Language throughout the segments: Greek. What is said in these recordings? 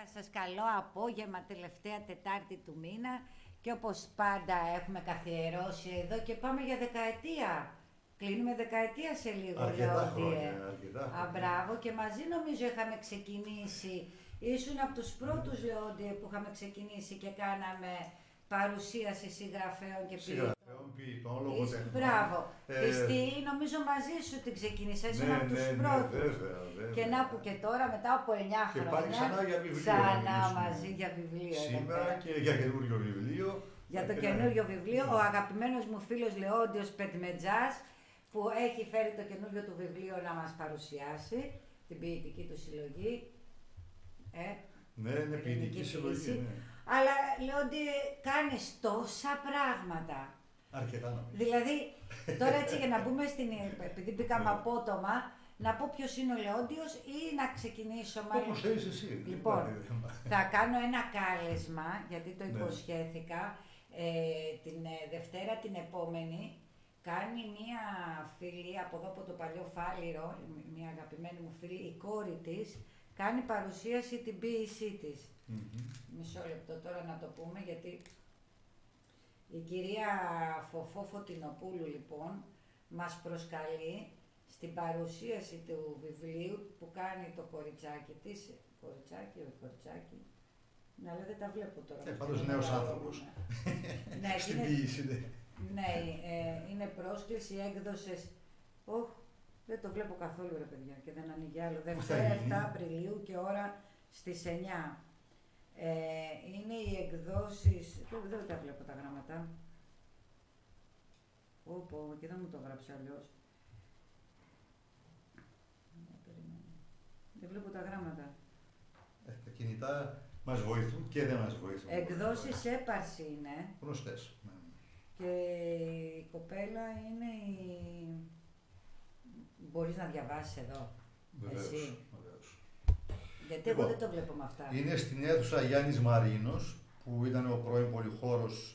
Καλησπέρα σας, καλό απόγευμα, τελευταία Τετάρτη του μήνα και όπως πάντα έχουμε καθιερώσει εδώ και πάμε για δεκαετία. Κλείνουμε δεκαετία σε λίγο, Λεόντιε. Μπράβο, και μαζί νομίζω είχαμε ξεκινήσει, ήσουν από τους πρώτους, Λεόντιε, που είχαμε ξεκινήσει και κάναμε παρουσίαση συγγραφέων και ποιητών, λογοτεχνών. Μπράβο. Τη στήλη νομίζω μαζί σου την ξεκίνησα, ήσουν από τους πρώτους. Βέβαια. Και να που και τώρα μετά από 9 χρόνια. Και πάλι ξανά για βιβλίο. Ξανά μαζί για βιβλίο. Σήμερα και για καινούριο βιβλίο. Για το καινούριο βιβλίο, ο αγαπημένος μου φίλος Λεόντιος Πετμετζάς, που έχει φέρει το καινούριο του βιβλίο να μας παρουσιάσει, την ποιητική του συλλογή. Ναι, είναι ποιητική συλλογή. Ναι. Αλλά Λεόντι, κάνεις τόσα πράγματα. Αρκετά νομίζω. Δηλαδή, τώρα έτσι για να μπούμε στην. Επειδή μπήκαμε απότομα, να πω ποιος είναι ο Λεόντιος ή να ξεκινήσω μάλλον. Όπως θέλεις εσύ. Λοιπόν, θα κάνω ένα κάλεσμα, γιατί το υποσχέθηκα, την Δευτέρα την επόμενη. Κάνει μία φίλη από εδώ από το παλιό Φάληρο, μία αγαπημένη μου φίλη, η κόρη της, κάνει παρουσίαση την ποίησή της. Μισό λεπτό τώρα να το πούμε, γιατί η κυρία Φοφό Φωτεινοπούλου λοιπόν μας προσκαλεί στην παρουσίαση του βιβλίου που κάνει το κοριτσάκι της. Κοριτσάκι, όχι κοριτσάκι. Ναι, αλλά δεν τα βλέπω τώρα. Πάντως νέος άνθρωπος. Ναι, στην ποίηση, ναι. Ναι, είναι πρόσκληση, έκδοσες. Δεν το βλέπω καθόλου ρε παιδιά και δεν ανοίγει άλλο. Δευτέρα 7 Απριλίου και ώρα στις 9. Είναι οι εκδόσεις. Δεν τα βλέπω τα γράμματα. Πω, και δεν μου το γράψει αλλιώς. Δεν βλέπω τα γράμματα. Τα κινητά μας βοηθούν και δεν μας βοηθούν. Εκδόσεις έπαρση είναι. Γνωστές. Και η κοπέλα είναι η. Μπορείς να διαβάσεις εδώ. Βεβαίως. Γιατί εγώ δεν το βλέπω με αυτά. Είναι στην αίθουσα Γιάννης Μαρίνος, που ήταν ο πρώην πολυχώρος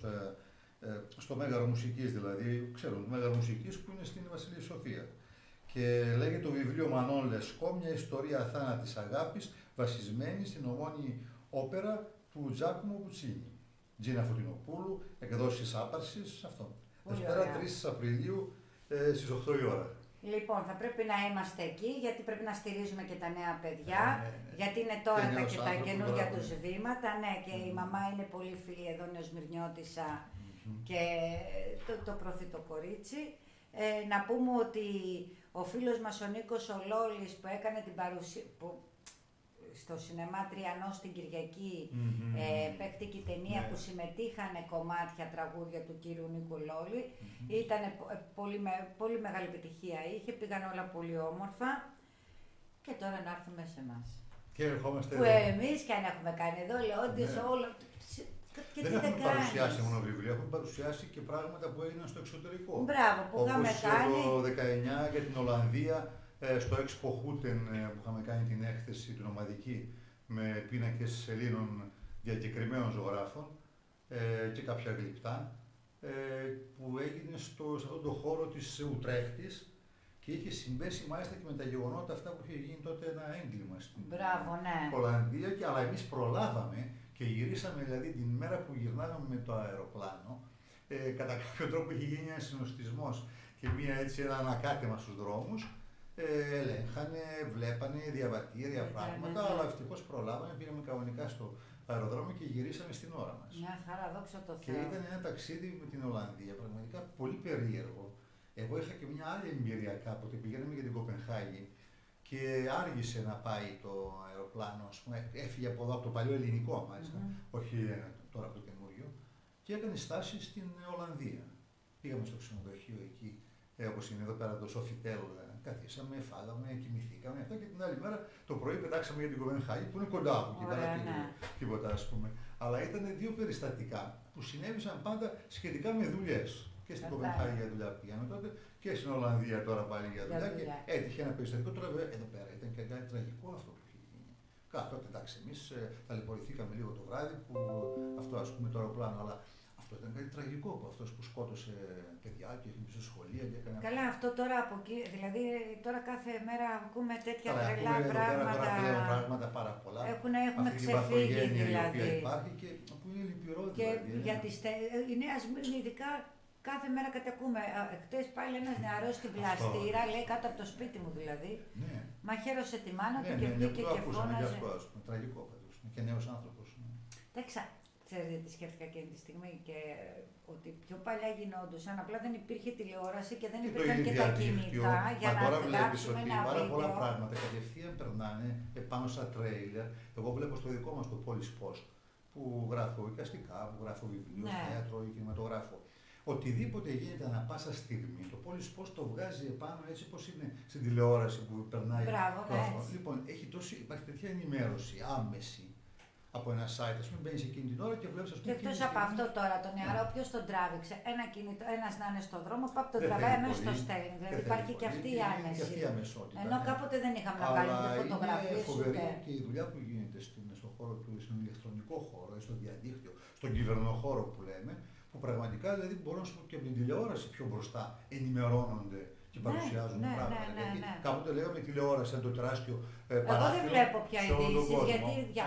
στο Μέγαρο Μουσικής, δηλαδή, ξέρουν, το Μέγαρο Μουσικής που είναι στην Βασιλεία Σοφία. Και λέγεται το βιβλίο Μανών Λεσκό, μια ιστορία αθάνατης αγάπης, βασισμένη στην ομώνη όπερα του Τζάκομο Πουτσίνι. Τζίνα Φωτεινοπούλου, εκδόσεις άπαρσης, αυτό. Δευτέρα 3 Απριλίου στις 8 η ώρα. Λοιπόν, θα πρέπει να είμαστε εκεί, γιατί πρέπει να στηρίζουμε και τα νέα παιδιά, γιατί είναι τώρα και τα καινούργια τους βήματα. Ναι, και η μαμά είναι πολύ φίλη εδώ, Νεοσμυρνιώτισσα και το πρόθυτο κορίτσι. Να πούμε ότι ο φίλος μας ο Νίκος ο Λόλης που έκανε την παρουσία, στο σινεμά Τριανό στην Κυριακή, παίχτηκε η ταινία που συμμετείχανε κομμάτια τραγούδια του κύριου Νίκου Λόλη. Ήταν πολύ μεγάλη επιτυχία, πήγαν όλα πολύ όμορφα και τώρα να έρθουμε σε εμάς. Και ερχόμαστε που εμείς και αν έχουμε κάνει εδώ, Λεόντιος, όλο. Και δεν έχουμε παρουσιάσει μόνο βιβλία, έχουμε παρουσιάσει και πράγματα που έγιναν στο εξωτερικό. Μπράβο, που είχαμε κάνει. Όπως το 19 για την Ολλανδία, στο Expo Hooten που είχαμε κάνει την έκθεση του νομαδική με πίνακες Ελλήνων διακεκριμένων ζωγράφων και κάποια γλυπτά, που έγινε σε αυτόν τον χώρο της Ουτρέχτης και είχε συμπέσει μάλιστα και με τα γεγονότα αυτά που είχε γίνει τότε ένα έγκλημα στην Ολλανδία, αλλά εμείς προλάβαμε και γυρίσαμε, δηλαδή την μέρα που γυρνάγαμε με το αεροπλάνο, κατά κάποιο τρόπο είχε γίνει ένας συνοστισμός και ένα ανακάτεμα στους δρόμους. Ελέγχανε, βλέπανε διαβατήρια, πράγματα, αλλά ευτυχώς προλάβαμε, πήγαμε κανονικά στο αεροδρόμιο και γυρίσαμε στην ώρα μας. Μια χαρά, δόξα τω Θεώ. Και ήταν ένα ταξίδι με την Ολλανδία, πραγματικά πολύ περίεργο. Εγώ είχα και μια άλλη εμπειρία κάποτε, πηγαίναμε για την Κοπενχάγη και άργησε να πάει το αεροπλάνο, ας πούμε, έφυγε από εδώ, από το παλιό ελληνικό μάλιστα, όχι τώρα από το καινούριο, και έκανε στάση στην Ολλανδία. Πήγαμε στο ξενοδοχείο εκεί. Όπως είναι εδώ πέρα το Sofitel, καθίσαμε, φάγαμε, κοιμηθήκαμε αυτά και την άλλη μέρα το πρωί πετάξαμε για την Κοπενχάγη που είναι κοντά από εκεί πέρα τίποτα ας πούμε. Αλλά ήταν δύο περιστατικά που συνέβησαν πάντα σχετικά με δουλειές. Και στην Κοπενχάγη για δουλειά πήγαμε τότε και στην Ολλανδία τώρα πάλι για δουλειά. Και έτυχε ένα περιστατικό. Τώρα εδώ πέρα ήταν και κάτι τραγικό αυτό που είχε γίνει. Τότε εντάξει, εμείς ταλαιπωρηθήκαμε λίγο το βράδυ που αυτό ας πούμε το αεροπλάνο. Αλλά Αυτό ήταν κάτι τραγικό, αυτός που σκότωσε παιδιά και είχε μπει σε σχολεία και έκανε. Καλά, αυτό τώρα από εκεί, δηλαδή τώρα κάθε μέρα ακούμε τέτοια Καλά, τρελά ακούμε πράγματα. Τώρα πλέον πράγματα πάρα πολλά. Έχουμε αυτή ξεφύγει την δηλαδή. Η οποία υπάρχει και που είναι λυπηρό Και δηλαδή. για η Νέα Σμύρνη ειδικά κάθε μέρα κάτι ακούμε. Χτες πάλι ένας νεαρός στην πλαστήρα, λέει κάτω από το σπίτι μου δηλαδή. Ναι. Μαχαίρωσε τη μάνα του Ναι, και βγήκε και φώναζε. Αυτό, τραγικό πάντως. Και νέος άνθρωπος. Εντάξει, ξέρετε τι σκέφτηκα εκείνη τη στιγμή και ότι πιο παλιά γινόντουσαν, απλά δεν υπήρχε τηλεόραση και δεν υπήρχαν και τα κινητά για να γράψουμε ένα πάρα βίντεο. πολλά πράγματα κατευθείαν περνάνε πάνω στα τρέιλερ. Εγώ βλέπω στο δικό μας το Police Post που γράφω εικαστικά, που γράφω βιβλίο, θέατρο ή κινηματογράφο. Οτιδήποτε γίνεται ανά πάσα στιγμή, το Police Post το βγάζει επάνω έτσι όπως είναι στην τηλεόραση που περνάει. Μπράβο, Λοιπόν, υπάρχει τέτοια ενημέρωση άμεση. Από ένα site, ας πούμε, μπαίνεις εκείνη την ώρα και βλέπεις, ας πούμε. Και εκτός από αυτό τώρα, τον νεαρό, ποιος τον τράβηξε. Ένα κινητό, ένας να είναι στον δρόμο, πάπ τον τραβάει, αμέσως το στέλνει. Δηλαδή υπάρχει και αυτή η άνεση. Ενώ κάποτε δεν είχαμε να βγάλουμε φωτογραφίες. Είναι φοβερή και η δουλειά που γίνεται στον χώρο του, στον ηλεκτρονικό χώρο, στο διαδίκτυο, στον κυβερνοχώρο που λέμε, που πραγματικά δηλαδή μπορώ να σου πω και από την τηλεόραση πιο μπροστά ενημερώνονται. Και παρουσιάζουν πράγματα. Γιατί κάποτε λέγαμε τηλεόραση, ένα το τεράστιο παράθυρο. Εγώ δεν βλέπω πια ειδήσεις, γιατί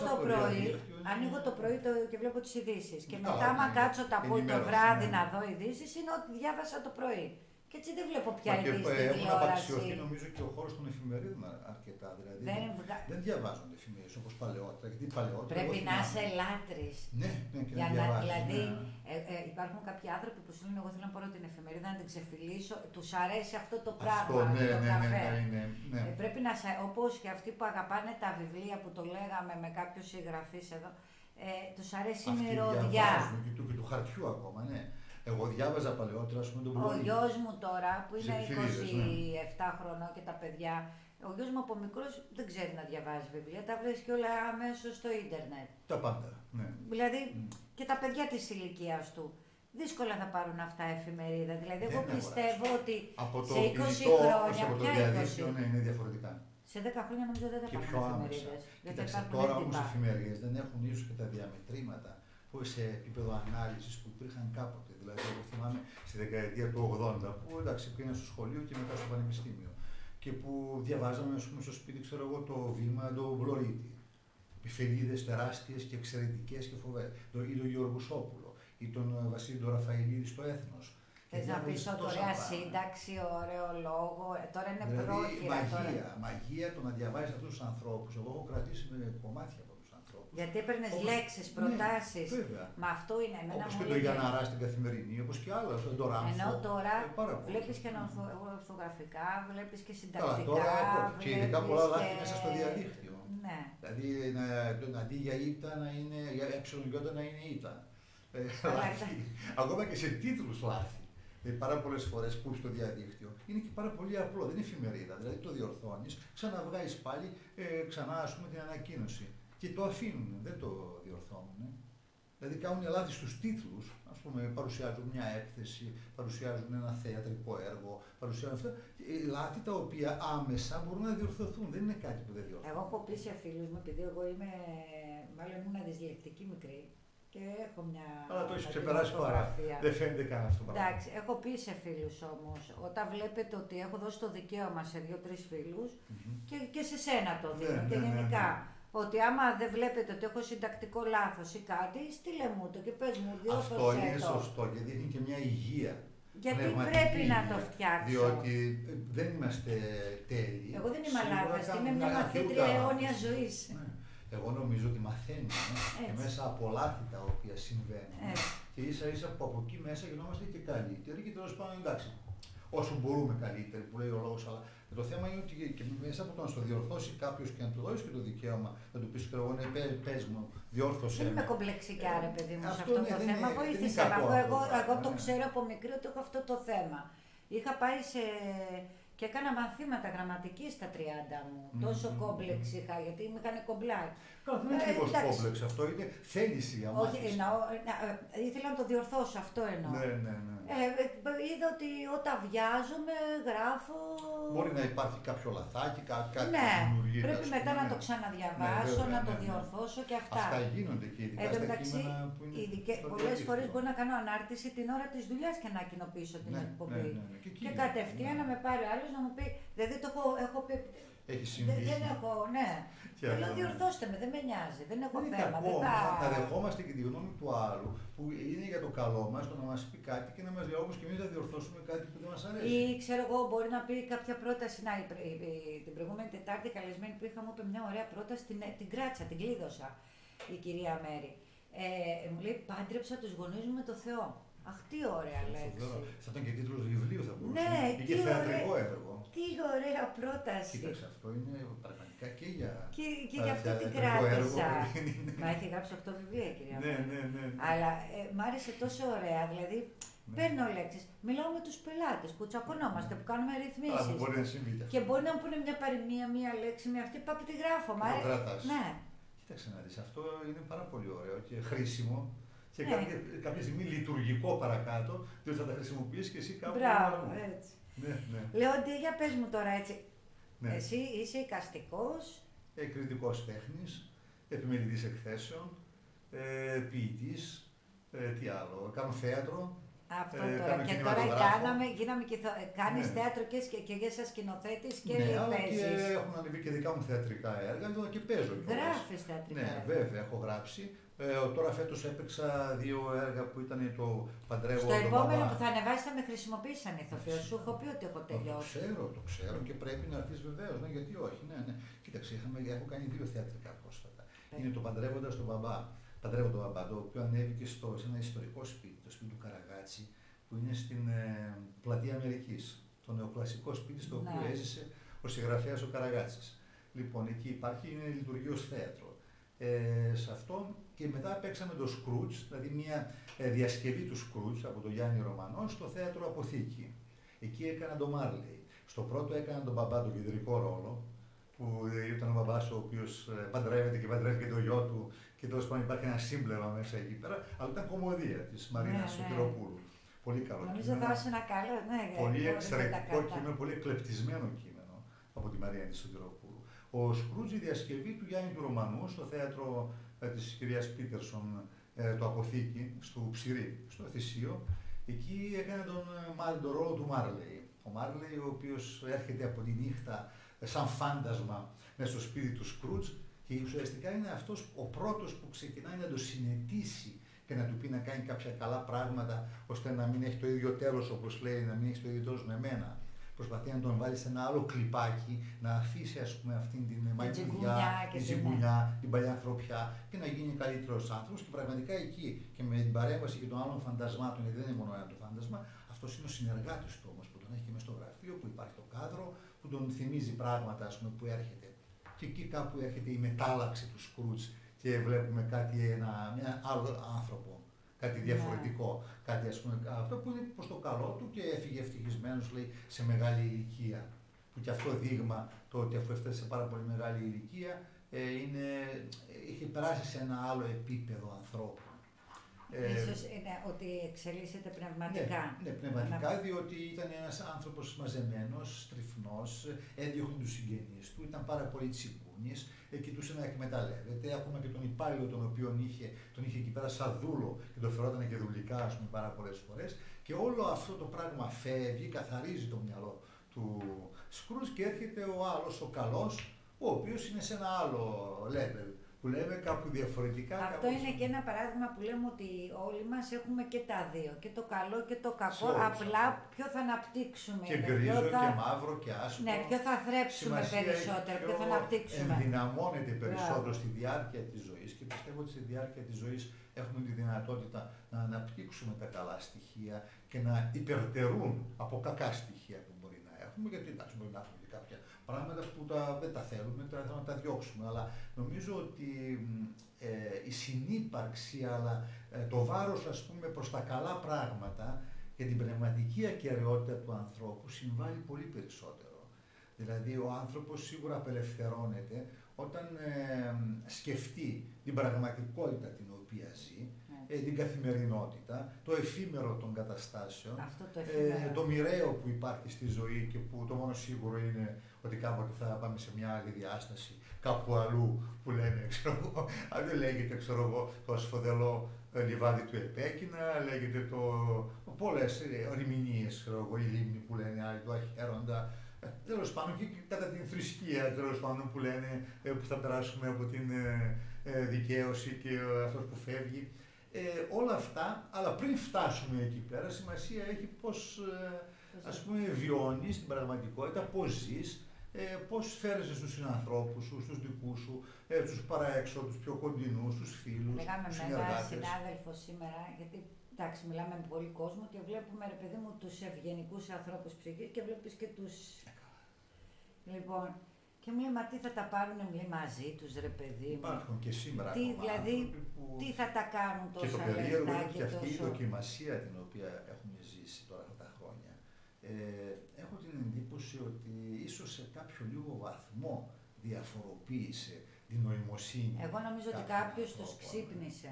ανοίγω το πρωί και βλέπω τις ειδήσεις. Και μετά, άμα κάτσω το βράδυ να δω ειδήσεις, είναι ότι διάβασα το πρωί. Και έτσι δεν βλέπω πια ειδήσεις στην τηλεόραση. Έχουν απαξιωθεί νομίζω και ο χώρος των εφημερίδων αρκετά. Δηλαδή δεν διαβάζονται εφημερίδες όπως παλαιότερα. Γιατί παλαιότερα. Πρέπει να είσαι λάτρης. Ναι, και να διαβάζεις. Δηλαδή υπάρχουν κάποιοι άνθρωποι που σου λένε: εγώ θέλω να πάρω την εφημερίδα να την ξεφυλίσω. Τους αρέσει αυτό το πράγμα. Το καφέ. Πρέπει να σε. Όπως και αυτοί που αγαπάνε τα βιβλία που το λέγαμε με κάποιους συγγραφείς εδώ. Τους αρέσει η μυρωδιά. Και του χαρτιού ακόμα, ναι. Εγώ διάβαζα παλαιότερα, ας πούμε, τον Ο γιος μου τώρα, που είναι 27 χρονών και τα παιδιά, ο γιος μου από μικρός δεν ξέρει να διαβάζει βιβλία, τα βρίσκει όλα αμέσως στο ίντερνετ. Τα πάντα, ναι. Δηλαδή και τα παιδιά της ηλικίας του δύσκολα θα πάρουν αυτά εφημερίδα. Δηλαδή εγώ πιστεύω ότι σε 20 χρόνια, από το διαδίκτυο, ναι, είναι διαφορετικά. Σε 10 χρόνια νομίζω δεν θα υπάρχουν εφημερίδες. Κοίταξε, τώρα όμως οι εφημερίδες δεν έχουν ίσως και τα διαμετρήματα που σε επίπεδο ανάλυσης που υπήρχαν κάποτε. Δηλαδή, εγώ θυμάμαι στη δεκαετία του 80 που εντάξει πήγαινα στο σχολείο και μετά στο πανεπιστήμιο και που διαβάζαμε, ας πούμε, στο σπίτι, ξέρω εγώ, το Βήμα, το Βλωρίτη. Εφημερίδες τεράστιες και εξαιρετικές και φοβερές. Ή τον Γιώργο Σόπουλο ή τον Βασίλη τον Ραφαηλίδη στο Έθνος. Θες να πεις ότι ωραία σύνταξη, ωραίο λόγο, τώρα είναι δηλαδή, πρόχειρα. Μαγεία το να διαβάζεις αυτούς τους ανθρώπους. Εγώ έχω κρατήσει με κομμάτια από τους ανθρώπους. Γιατί έπαιρνες λέξεις, προτάσεις. Ναι, μα αυτό είναι εμένα. Όπως και το Γιάννα στην Καθημερινή, όπως και άλλα, τον Ράμφο. Ενώ τώρα βλέπεις και ορθογραφικά, βλέπεις και συντακτικά. Τώρα, και ειδικά πολλά λάθη μέσα στο διαδίκτυο. Ναι. Δηλαδή αντί για ήττα να είναι, για εψιλογιώτα να είναι ήττα. Ακόμα και σε τίτλους λάθη. Πάρα πολλές φορές που στο διαδίκτυο είναι και πάρα πολύ απλό, δεν είναι εφημερίδα. Δηλαδή το διορθώνεις, ξαναβγάζεις πάλι ξανά ας πούμε την ανακοίνωση. Και το αφήνουν, δεν το διορθώνουν. Δηλαδή κάνουν λάθη στους τίτλους, ας πούμε παρουσιάζουν μια έκθεση, παρουσιάζουν ένα θεατρικό έργο, παρουσιάζουν αυτά. Λάθη τα οποία άμεσα μπορούν να διορθωθούν, δεν είναι κάτι που δεν διορθώνουν. Εγώ έχω πει σε φίλους μου, επειδή εγώ μάλλον ήμουν δυσλεκτική μικρή, και έχω μια. Αλλά το έχει ξεπεράσει πάρα. Δεν φαίνεται καν αυτό. Εντάξει, έχω πει σε φίλους όμως, όταν βλέπετε ότι έχω δώσει το δικαίωμα σε 2-3 φίλους και σε σένα το δίνω και γενικά. Ότι άμα δεν βλέπετε ότι έχω συντακτικό λάθος ή κάτι, στείλε μου το και πες μου διόρθωσέ το. Αυτό είναι σωστό και δείχνει και μια υγεία. Γιατί πρέπει να το φτιάξω. Διότι δεν είμαστε τέλειοι. Εγώ δεν είμαι αλάθαστη, είμαι μια μαθήτρια αιώνιας ζωής. Εγώ νομίζω ότι μαθαίνουμε και μέσα από λάθη τα οποία συμβαίνουν. Και ίσα ίσα που από εκεί μέσα γινόμαστε και καλύτεροι και τέλος πάντων εντάξει. Όσο μπορούμε καλύτεροι, που λέει ο λόγος, αλλά το θέμα είναι ότι και μέσα από το να στο διορθώσει κάποιο και να του δώσει και το δικαίωμα, να του πει: εγώ ναι, πες μου, διόρθωσε. Δεν είμαι κομπλεξικά, ρε παιδί μου, σε αυτό το θέμα. Βοήθησε με. Εγώ το ξέρω από μικρή ότι έχω αυτό το θέμα. Είχα πάει Και έκανα μαθήματα γραμματική στα 30 μου. Τόσο κόμπλεξ είχα, γιατί με έκανε κομπλάκι. Δεν είναι ακριβώς κόμπλεξ αυτό, είναι θέληση για μάθηση. Όχι, ήθελα να το διορθώσω, αυτό εννοώ. Ναι. Είδα ότι όταν βιάζομαι, γράφω. Μπορεί να υπάρχει κάποιο λαθάκι, κάτι ναι, δημιουργείται. Πρέπει μετά να το ξαναδιαβάσω, να το διορθώσω και αυτά. Αυτά γίνονται και ειδικά στα κείμενα που είναι. Πολλές φορές μπορώ να κάνω ανάρτηση την ώρα της δουλειάς και να κοινοποιήσω την εκπομπή. Και κατευθείαν να με πάρει άλλος να μου πει. Δηλαδή το έχω πει. Έχει συμβεί. Δεν έχω, ναι. Λέω διορθώστε με, δεν με νοιάζει, δεν έχω θέμα. Να δεχόμαστε και τη γνώμη του άλλου που είναι για το καλό μας, το να μας πει κάτι και να μας λέει όμως και εμείς να διορθώσουμε κάτι που δεν μας αρέσει. Ή ξέρω εγώ, μπορεί να πει κάποια πρόταση. Να, την προηγούμενη Τετάρτη καλεσμένη που είχαμε είπε μια ωραία πρόταση, την κράτησα, την κλείδωσα η κυρία Μέρη. Μου λέει πάντρεψα τους γονείς μου με το Θεό. Αχ, τι ωραία λέξη. Θα ήταν και τίτλος βιβλίου, θα μπορούσε. Ναι, και θεατρικό έργο. Τι ωραία πρόταση. Κοίταξε, αυτό είναι πραγματικά και για. Και για αυτό την κράτησα. Μα έχει γράψει 8 βιβλία, κυρία. Ναι. Αλλά μ' άρεσε τόσο ωραία. Δηλαδή, παίρνω λέξεις. Μιλάω με τους πελάτες που τσακωνόμαστε, που κάνουμε ρυθμίσεις. Μπορεί να συμβεί. Και μπορεί να μου πούνε μια παροιμία, μια λέξη με αυτή. Πάω και τη γράφω. Μ' αρέσει. Ναι. Κοίταξε να δεις, αυτό είναι πάρα πολύ ωραίο και χρήσιμο. Και κάποια στιγμή λειτουργικό παρακάτω, διότι θα τα χρησιμοποιήσει και εσύ κάπου. Μπράβο, έτσι. Ναι. Λέω ότι για πες μου τώρα έτσι. Ναι. Εσύ είσαι εικαστικός. Κριτικός τέχνης, επιμελητής εκθέσεων, ποιητής, τι άλλο, κάνω θέατρο. Αυτό τώρα. Και τώρα γίναμε και κάνεις θέατρο και για σας σκηνοθέτης και παίζεις. Ναι, και έχουν ανεβεί και δικά μου θεατρικά έργα και παίζω. Γράφεις θεατρικά έργα. Ναι, βέβαια, έχω γράψει. Τώρα φέτος έπαιξα 2 έργα που ήταν το Παντρεύω. Στο επόμενο που θα ανεβάσει θα με χρησιμοποιήσει σαν ηθοποιό. Σου έχω πει ότι έχω τελειώσει. Το ξέρω και πρέπει να έρθεις βεβαίως. Ναι, γιατί όχι. Ναι. Κοίταξε, έχω κάνει 2 θεατρικά πρόσφατα. Είναι το Παντρεύοντας τον Μπαμπά. Παντρεύω τον Μπαμπά, το οποίο ανέβηκε σε ένα ιστορικό σπίτι, το σπίτι του Καραγάτσι, που είναι στην πλατεία Αμερικής. Το νεοκλασικό σπίτι στο οποίο έζησε ο συγγραφέας ο Καραγάτσης. Λοιπόν, εκεί λειτουργεί ως θέατρο. Σε αυτό και μετά παίξαμε το Σκρούτζ, δηλαδή μια διασκευή του Σκρούτζ από τον Γιάννη Ρωμανό στο θέατρο Αποθήκη. Εκεί έκανα τον Μάρλεϊ. Στο πρώτο έκανα τον μπαμπά, τον κεντρικό ρόλο, που ήταν ο μπαμπάς ο οποίος παντρεύεται και παντρεύει και το γιο του και τέλος πάντων υπάρχει ένα σύμπλεγμα μέσα εκεί πέρα, αλλά ήταν κομμωδία της Μαρίνας Σωτηροπούλου. Πολύ καλό κείμενο. Νομίζω θα ένα καλό, πολύ εξαιρετικό κείμενο, πολύ εκλεπτισμένο κείμενο από τη Μαρία της Σωτηροπούλου. Ο Σκρούτζ, η διασκευή του Γιάννη του Ρωμανού στο θέατρο της κυρίας Πίτερσον, το Αποθήκη, στο Ψηρή, στο Θησίο, εκεί έκανε τον ρόλο του Μάρλεϊ. Ο Μάρλεϊ, ο οποίος έρχεται από τη νύχτα σαν φάντασμα μέσα στο σπίτι του Σκρούτζ και ουσιαστικά είναι αυτός ο πρώτος που ξεκινάει να το συνετίσει και να του πει να κάνει κάποια καλά πράγματα, ώστε να μην έχει το ίδιο τέλος, όπως λέει, να μην έχει το ίδιο τέλος με μένα. Προσπαθεί να τον βάλει σε ένα άλλο κλιπάκι, να αφήσει ας πούμε αυτήν την μαγειριά, την τσιγκουνιά, την παλιά ανθρωπιά και να γίνει καλύτερος άνθρωπος. Και πραγματικά εκεί και με την παρέμβαση και των άλλων φαντασμάτων, γιατί δεν είναι μόνο ένα το φάντασμα, αυτός είναι ο συνεργάτης του όμως που τον έχει και μες στο γραφείο, που υπάρχει το κάδρο, που τον θυμίζει πράγματα ας πούμε, που έρχεται. Και εκεί κάπου έρχεται η μετάλλαξη του Σκρούτζ και βλέπουμε ένα άλλο άνθρωπο. Κάτι διαφορετικό, κάτι ας πούμε, αυτό που είναι προς το καλό του και έφυγε ευτυχισμένος, λέει, σε μεγάλη ηλικία. Που και αυτό δείγμα, το ότι αφού έφτασε σε πάρα πολύ μεγάλη ηλικία, είχε περάσει σε ένα άλλο επίπεδο ανθρώπου. Ίσως είναι ότι εξελίσσεται πνευματικά. Ναι, πνευματικά, διότι ήταν ένας άνθρωπος μαζεμένος, στριφνός, έδιωχνε τους συγγενείς του, ήταν πάρα πολύ τσιγκούνης, κοιτούσε να εκμεταλλεύεται. Ακόμα και τον υπάλληλο τον είχε εκεί πέρα σαν δούλο και τον φερόταν και δουλικά, ας πούμε, πάρα πολλές φορές. Και όλο αυτό το πράγμα φεύγει, καθαρίζει το μυαλό του Σκρούτζ και έρχεται ο άλλος, ο καλός, ο οποίος είναι σε ένα άλλο level. Που λέμε κάπου διαφορετικά. Αυτό είναι και ένα παράδειγμα που λέμε ότι όλοι μας έχουμε και τα δύο, και το καλό και το κακό, απλά ποιο θα αναπτύξουμε. Και γκρίζο και μαύρο και άσπρο. Ναι, ποιο θα θρέψουμε περισσότερο, ποιο θα αναπτύξουμε. Ενδυναμώνεται περισσότερο στη διάρκεια της ζωής και πιστεύω ότι στη διάρκεια της ζωής έχουμε τη δυνατότητα να αναπτύξουμε τα καλά στοιχεία και να υπερτερούν από κακά στοιχεία που μπορεί να έχουμε, γιατί εντάξει, μπορεί να έχουμε και κάποια πράγματα που δεν τα θέλουμε, θέλουμε να τα διώξουμε, αλλά νομίζω ότι η συνύπαρξη, αλλά το βάρος ας πούμε προς τα καλά πράγματα και την πνευματική ακεραιότητα του ανθρώπου συμβάλλει πολύ περισσότερο. Δηλαδή ο άνθρωπος σίγουρα απελευθερώνεται όταν σκεφτεί την πραγματικότητα την οποία ζει, την καθημερινότητα, το εφήμερο των καταστάσεων, το μοιραίο που υπάρχει στη ζωή και που το μόνο σίγουρο είναι ότι κάποτε θα πάμε σε μια άλλη διάσταση, κάπου αλλού που λένε, δεν λέγεται, το ασφοδελό λιβάδι του Επέκεινα, λέγεται πολλές οριμηνίες, η λίμνη που λένε άλλοι του Αχέροντα, τέλος πάντων και κατά την θρησκεία, τέλος πάντων που λένε που θα περάσουμε από την δικαίωση και αυτός που φεύγει. Όλα αυτά, αλλά πριν φτάσουμε εκεί πέρα, σημασία έχει πώς ας πούμε βιώνεις την πραγματικότητα, πώς ζεις, πώς φέρεσαι στους συνανθρώπους σου, στους δικούς σου, στους παραέξω, τους πιο κοντινούς, τους φίλους, τους συνεργάτες. Λέγαμε με έναν συνάδελφο σήμερα, γιατί εντάξει μιλάμε με πολύ κόσμο και βλέπουμε ρε παιδί μου τους ευγενικούς ανθρώπους ψυχής και βλέπεις και τους... Λοιπόν, και μου λέει, μα τι θα τα πάρουνε, μου λέει, μαζί τους ρε παιδί μου. Υπάρχουν και σήμερα δηλαδή, που... τι θα τα κάνουν τόσα λεφτά. Και το περίεργο είναι και αυτή η δοκιμασία την οποία έχουμε ζήσει τώρα αυτά τα χρόνια. Έχω την εντύπωση ότι ίσως σε κάποιο λίγο βαθμό διαφοροποίησε την νοημοσύνη. Εγώ νομίζω ότι κάποιος τους ξύπνησε.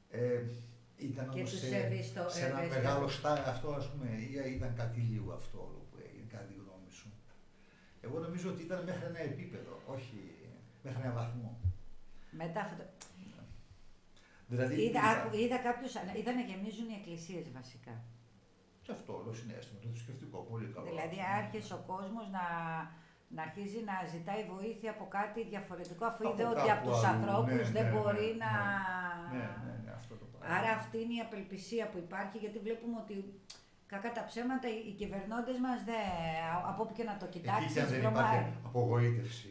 Ήταν όμως σε ένα μεγάλο στάδιο αυτό, ας πούμε, ή ήταν κάτι λίγο αυτό που έγινε, κατά τη γνώμη σου. Εγώ νομίζω ότι ήταν μέχρι ένα επίπεδο, όχι μέχρι ένα βαθμό. Μετά αυτό. Δηλαδή, είδα κάποιους, είδα να γεμίζουν οι εκκλησίες βασικά. Και αυτό όλο συνέστημα, το θρησκευτικό, πολύ καλό. Δηλαδή άρχισε ο κόσμος να αρχίζει να ζητάει βοήθεια από κάτι διαφορετικό, αφού είδε ότι από τους ανθρώπους δεν μπορεί να... Ναι, αυτό το πράγμα. Άρα αυτή είναι η απελπισία που υπάρχει, γιατί βλέπουμε ότι κακά τα ψέματα οι κυβερνώντες μας από όπου και να το κοιτάξεις, εκεί δεν υπάρχει απογοήτευση.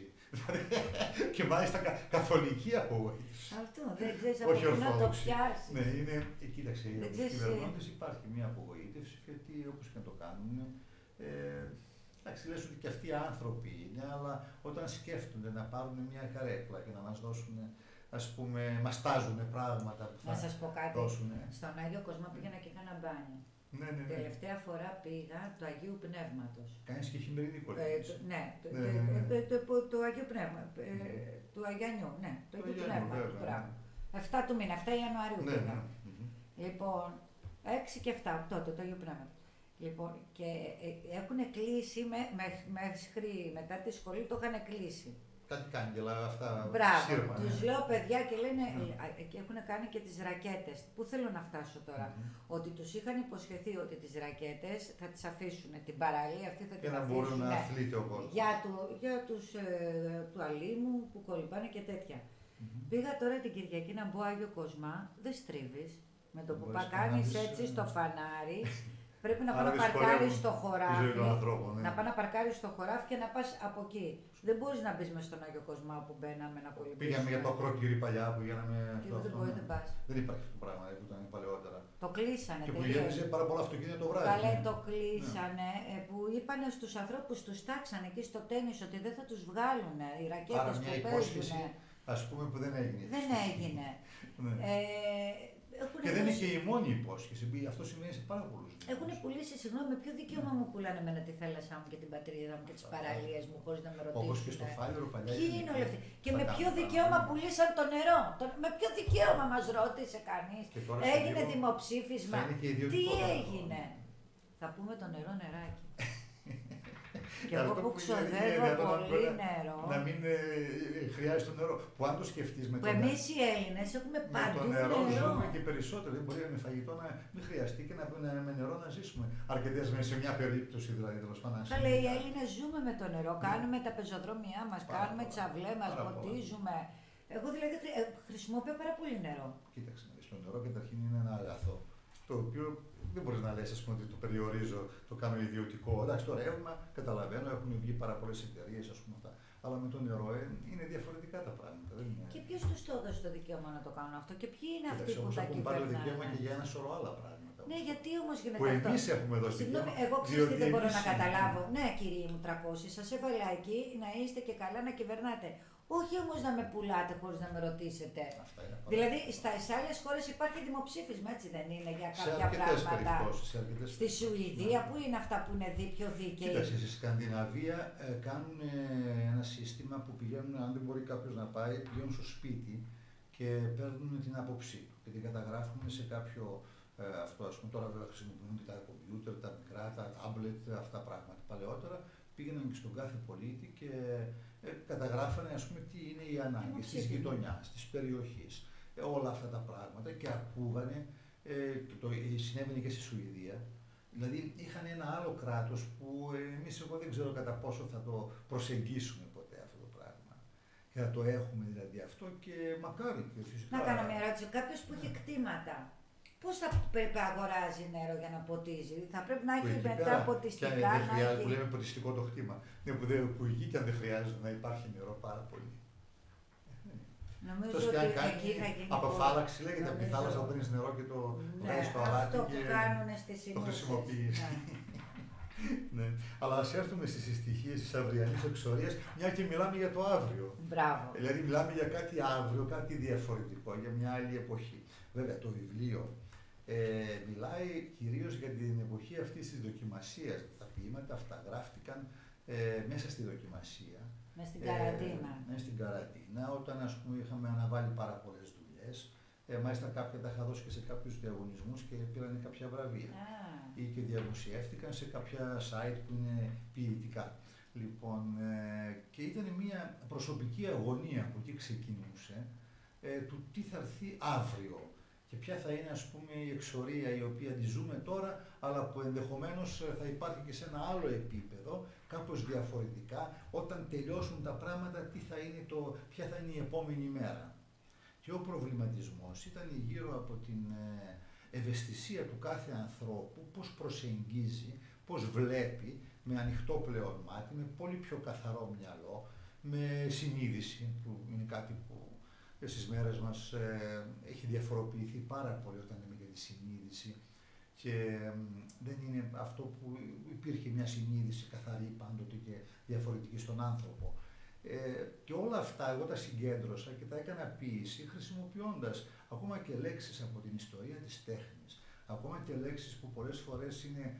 Και μάλιστα καθολική απογοήτευση. Αυτό, δεν ξέρεις από πού να το πιάσεις. Ναι, κοίταξε, από τους κυβερνώντες υπάρχει μια απογοήτευση, γιατί όπως και να το κάνουν, εντάξει, λες ότι και αυτοί οι άνθρωποι είναι, αλλά όταν σκέφτονται να πάρουν μια καρέκλα και να μας δώσουν, ας πούμε, μας τάζουν πράγματα που θα να σας πω κάτι, δώσουν. Στον Άγιο Κοσμά πήγαινα και έκανα μπάνιο. Ναι. Τελευταία φορά πήγα του Αγίου Πνεύματος. Κάνεις και χειμερινή κολύμβηση. Ναι, του Αγίου Πνεύματος, του Αγιανιού, ναι, του Αγίου Πνεύματος, μπράβο. 7 του μήνα, 7 Ιανουαρίου πήγα. Λοιπόν, 6 και 7, τότε το Αγίου Πνεύματος. Λοιπόν, και έχουν κλείσει, μέχρι μετά τη σχολή το είχαν κλείσει. Κάτι κάγκελα, αυτά. Μπράβο, τους λέω παιδιά και λένε, και έχουν κάνει και τις ρακέτες. Πού θέλω να φτάσω τώρα, ότι τους είχαν υποσχεθεί ότι τις ρακέτες θα τις αφήσουν, την παραλία αυτή θα την αφήσουν. Για να μπορούν να αθλείται ο κόσμος. Για τους του αλίμου που κολυμπάνε και τέτοια. Πήγα τώρα την Κυριακή να μπω Άγιο Κοσμά, δεν στρίβεις. Με το που κάνεις έτσι στο φανάρι, πρέπει να πάω να παρκάρεις στο χωράφι, να πάω να παρκάρεις στο χωράφι και να πας από εκεί. Δεν μπορείς να μπεις μες στον Άγιο Κοσμά που μπαίναμε να κολυμπήσουμε. Πήγαμε για το ακρόκυρι παλιά που γίναμε αυτό. Δεν πας. Δεν υπάρχει αυτό το πράγμα που ήταν παλαιότερα. Το κλείσανε. Και που γέμιζε πάρα πολλά αυτοκίνητα το βράδυ. Καλέ, το κλείσανε, που είπανε στους ανθρώπους, τους τάξανε εκεί στο τένις ότι δεν θα τους βγάλουν οι ρακέτες που παίζουν. Ας πούμε που δεν έγινε. Δεν έγινε. Και δεν είναι και η μόνη υπόσχεση. Αυτό σημαίνει σε πάρα πολλούς. Έχουν πουλήσει, συγγνώμη, με ποιο δικαίωμα μου πουλάνε εμένα τη θάλασσά μου και την πατρίδα μου και τις παραλίες μου, χωρίς να με ρωτήσουν. Όπως και στο Φάληρο παλιά. Ποιοι είναι όλοι αυτοί. Και με ποιο δικαίωμα πουλήσαν το νερό. Με ποιο δικαίωμα μας ρώτησε κανείς. Έγινε δημοψήφισμα. Τι έγινε. Θα πούμε το νερό νεράκι. Και εγώ που ξοδεύω πολύ νερό. Να μην χρειάζεται το νερό. Που αν το σκεφτείς με το νερό. Εμείς οι Έλληνες έχουμε παντού το νερό. Ζούμε και περισσότερο. Δεν μπορεί με φαγητό να μην χρειαστεί και με νερό να ζήσουμε. Αρκετές μέρες σε μια περίπτωση δηλαδή. Καλά, οι Έλληνες ζούμε με το νερό. Κάνουμε τα πεζοδρόμια μας, κάνουμε τις αυλές μας, ποτίζουμε. Εγώ δηλαδή χρησιμοποιώ πάρα πολύ νερό. Κοίταξε, το νερό καταρχήν είναι ένα αγαθό. Το οποίο δεν μπορεί να λες, ας πούμε, ότι το περιορίζω, το κάνω ιδιωτικό. Εντάξει, το ρεύμα, καταλαβαίνω, έχουν βγει πάρα πολλές εταιρείες, ας πούμε, αυτά. Αλλά με το νερό είναι διαφορετικά τα πράγματα. Δεν είναι... Και ποιος τους το έδωσε το δικαίωμα να το κάνουν αυτό, και ποιοι είναι αυτοί που τα κυβερνάνε. Έχουν πάρει το δικαίωμα και για ένα σωρό άλλα πράγματα. Ναι, γιατί όμως γίνεται που αυτό. Εμείς έχουμε δώσει. Συγγνώμη, εγώ ξέρω τι δεν μπορώ να καταλάβω. Ναι, κύριοι μου 300, σας έβαλα εκεί να είστε και καλά να κυβερνάτε. Όχι όμως να με πουλάτε χωρίς να με ρωτήσετε. Δηλαδή στις άλλες χώρες υπάρχει δημοψήφισμα, έτσι δεν είναι, για κάποια πράγματα. Στη Σουηδία, που είναι αυτά που είναι πιο δίκαιοι. Κοίταξε, στη Σκανδιναβία κάνουν ένα σύστημα που πηγαίνουν, αν δεν μπορεί κάποιος να πάει, πηγαίνουν στο σπίτι και παίρνουν την άποψή του και την καταγράφουν σε κάποιο. Αυτό, ας πούμε, τώρα βέβαια χρησιμοποιούνται τα κομπιούτερ, τα μικρά, τα τάμπλετ, αυτά τα πράγματα. Παλαιότερα πήγαιναν και στον κάθε πολίτη και καταγράφανε, ας πούμε, τι είναι οι ανάγκες της γειτονιάς, της περιοχής, όλα αυτά τα πράγματα και ακούγανε, συνέβαινε και στη Σουηδία. Δηλαδή είχαν ένα άλλο κράτος που εγώ δεν ξέρω κατά πόσο θα το προσεγγίσουμε ποτέ αυτό το πράγμα. Και θα το έχουμε δηλαδή αυτό και μακάρι και φυσικά. Να κάνω μια ερώτηση. Κάποιος που έχει κτήματα, πώς θα πρέπει να αγοράζει νερό για να ποτίζει? Θα πρέπει να έχει μετά ποτιστικά. Που λέμε ποτιστικό το χτήμα. Ναι, που εκεί και αν δεν χρειάζεται να υπάρχει νερό πάρα πολύ. Νομίζω ότι εκεί θα γίνει. Αποφάλαξη λέγεται, από τη θάλασσα που παίρνεις νερό και το βάζεις στο αλάτι και το χρησιμοποιείς. Ναι. Αλλά ας έρθουμε στις στοιχείες της αυριανής εξορίας, μια και μιλάμε για το αύριο. Μπράβο. Δηλαδή μιλάμε για κάτι αύριο, κάτι διαφορετικό, για μια άλλη εποχή. Βέβαια το βιβλίο μιλάει κυρίως για την εποχή αυτής της δοκιμασίας. Τα ποίηματα αυτά γράφτηκαν μέσα στη δοκιμασία. Μες στην καραντίνα. Μέσα στην καραντίνα, όταν ας πούμε είχαμε αναβάλει πάρα πολλές δουλειές. Μάλιστα κάποια τα είχα δώσει και σε κάποιους διαγωνισμούς και πήραν κάποια βραβεία. Ή και διαμοσιεύτηκαν σε κάποια site που είναι ποιητικά. Λοιπόν, και ήταν μια προσωπική αγωνία που εκεί ξεκινούσε του τι θα έρθει αύριο και ποια θα είναι, ας πούμε, η εξορία η οποία τη ζούμε τώρα, αλλά που ενδεχομένως θα υπάρχει και σε ένα άλλο επίπεδο, κάπως διαφορετικά, όταν τελειώσουν τα πράγματα, ποια θα είναι η επόμενη μέρα. Και ο προβληματισμός ήταν γύρω από την ευαισθησία του κάθε ανθρώπου, πώς προσεγγίζει, πώς βλέπει, με ανοιχτό πλέον μάτι, με πολύ πιο καθαρό μυαλό, με συνείδηση, που είναι κάτι που στις μέρες μας έχει διαφοροποιηθεί πάρα πολύ όταν λέμε για τη συνείδηση και δεν είναι αυτό που υπήρχε μια συνείδηση καθαρή πάντοτε και διαφορετική στον άνθρωπο. Και όλα αυτά εγώ τα συγκέντρωσα και τα έκανα ποίηση χρησιμοποιώντας ακόμα και λέξεις από την ιστορία της τέχνης, ακόμα και λέξεις που πολλές φορές είναι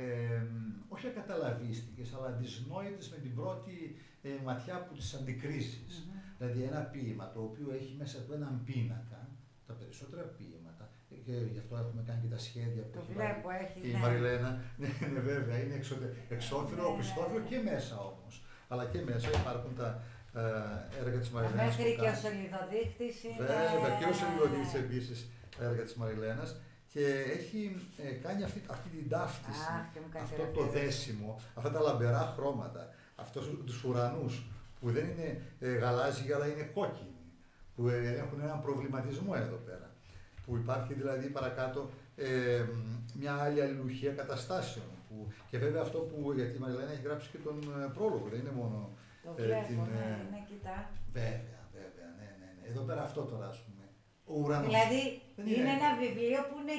όχι ακαταλαβίστικες, αλλά δυσνόητες με την πρώτη ματιά που τις αντικρίζεις. Δηλαδή ένα ποίημα το οποίο έχει μέσα του έναν πίνακα, τα περισσότερα ποίηματα, και γι' αυτό έχουμε κάνει και τα σχέδια που έχει η Μαριλένα, ναι, βέβαια, είναι εξώφυλλο, οπισθόφυλλο και μέσα όμως. Αλλά και μέσα υπάρχουν τα έργα της Μαριλένας. Μέχρι και ο σωληνοδείκτης είναι. Βέβαια, και ο σωληνοδείκτης επίσης έργα της Μαριλένας. Και έχει κάνει αυτή την ταύτιση, αυτό το δέσιμο, αυτά τα λαμπερά χρώματα, αυτούς τους ουρανούς που δεν είναι γαλάζιοι αλλά είναι κόκκινοι, που έχουν έναν προβληματισμό εδώ πέρα. Που υπάρχει δηλαδή παρακάτω μια άλλη αλληλουχία καταστάσεων. Και βέβαια αυτό που για τη Μαριλένα έχει γράψει και τον πρόλογο, δεν είναι μόνο. Το βλέπω, ναι, κοιτά. Βέβαια, ναι. Εδώ πέρα αυτό τώρα, ας πούμε. Δηλαδή είναι ένα βιβλίο που είναι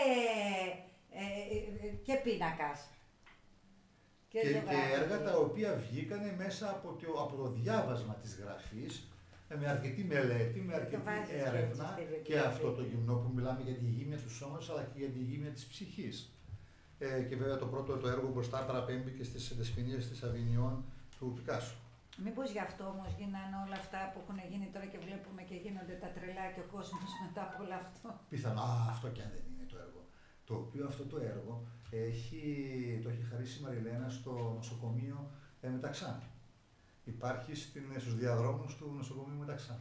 και πίνακας. Και έργα τα οποία βγήκανε μέσα από το διάβασμα της γραφής, με αρκετή μελέτη, με αρκετή έρευνα και αυτό το γυμνό που μιλάμε για τη γύμνια του σώματος αλλά και για τη γύμνια της ψυχής. Και βέβαια το πρώτο το έργο μπροστά παραπέμπει και στις Δεσποινίες της Αβινιών του Πικάσο. Μήπως γι' αυτό όμως γίνανε όλα αυτά που έχουν γίνει τώρα και βλέπουμε και γίνονται τα τρελά και ο κόσμος μετά από όλο αυτό. Πιθανό, αυτό κι αν δεν είναι το έργο. Το οποίο αυτό το έργο το έχει χαρίσει η Μαριλένα στο νοσοκομείο Μεταξά. Υπάρχει στους διαδρόμους του νοσοκομείου Μεταξά.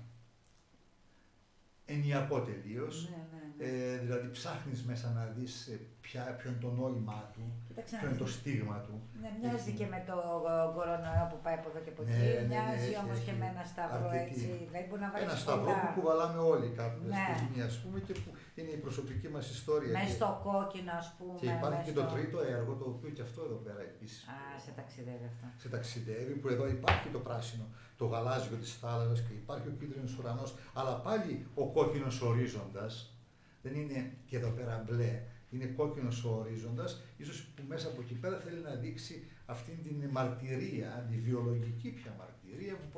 Ενιακό τελείως, δηλαδή ψάχνεις μέσα να δεις ποιο είναι το νόημα του, ποιο είναι το στίγμα του. Ναι, μοιάζει και με το κορονοϊό που πάει από εδώ και από εκεί, μοιάζει όμως και με ένα σταυρό έτσι, δηλαδή μπορεί να βάλεις ένα σταυρό που κουβαλάμε όλοι κάπου στη γυμνή, ας πούμε, και που είναι η προσωπική μας ιστορία. Μες στο κόκκινο, ας πούμε. Και υπάρχει και το τρίτο έργο, το οποίο και αυτό εδώ πέρα επίσης. Σε ταξιδεύει αυτό. Σε ταξιδεύει, που εδώ υπάρχει το πράσινο, το γαλάζιο της θάλασσας και υπάρχει ο κίτρινος ουρανός, αλλά πάλι ο κόκκινος ορίζοντας, δεν είναι και εδώ πέρα μπλε, είναι κόκκινος ο ορίζοντας, ίσως που μέσα από εκεί πέρα θέλει να δείξει αυτήν την μαρτυρία, τη βιολογική πια μαρτυρία, που πως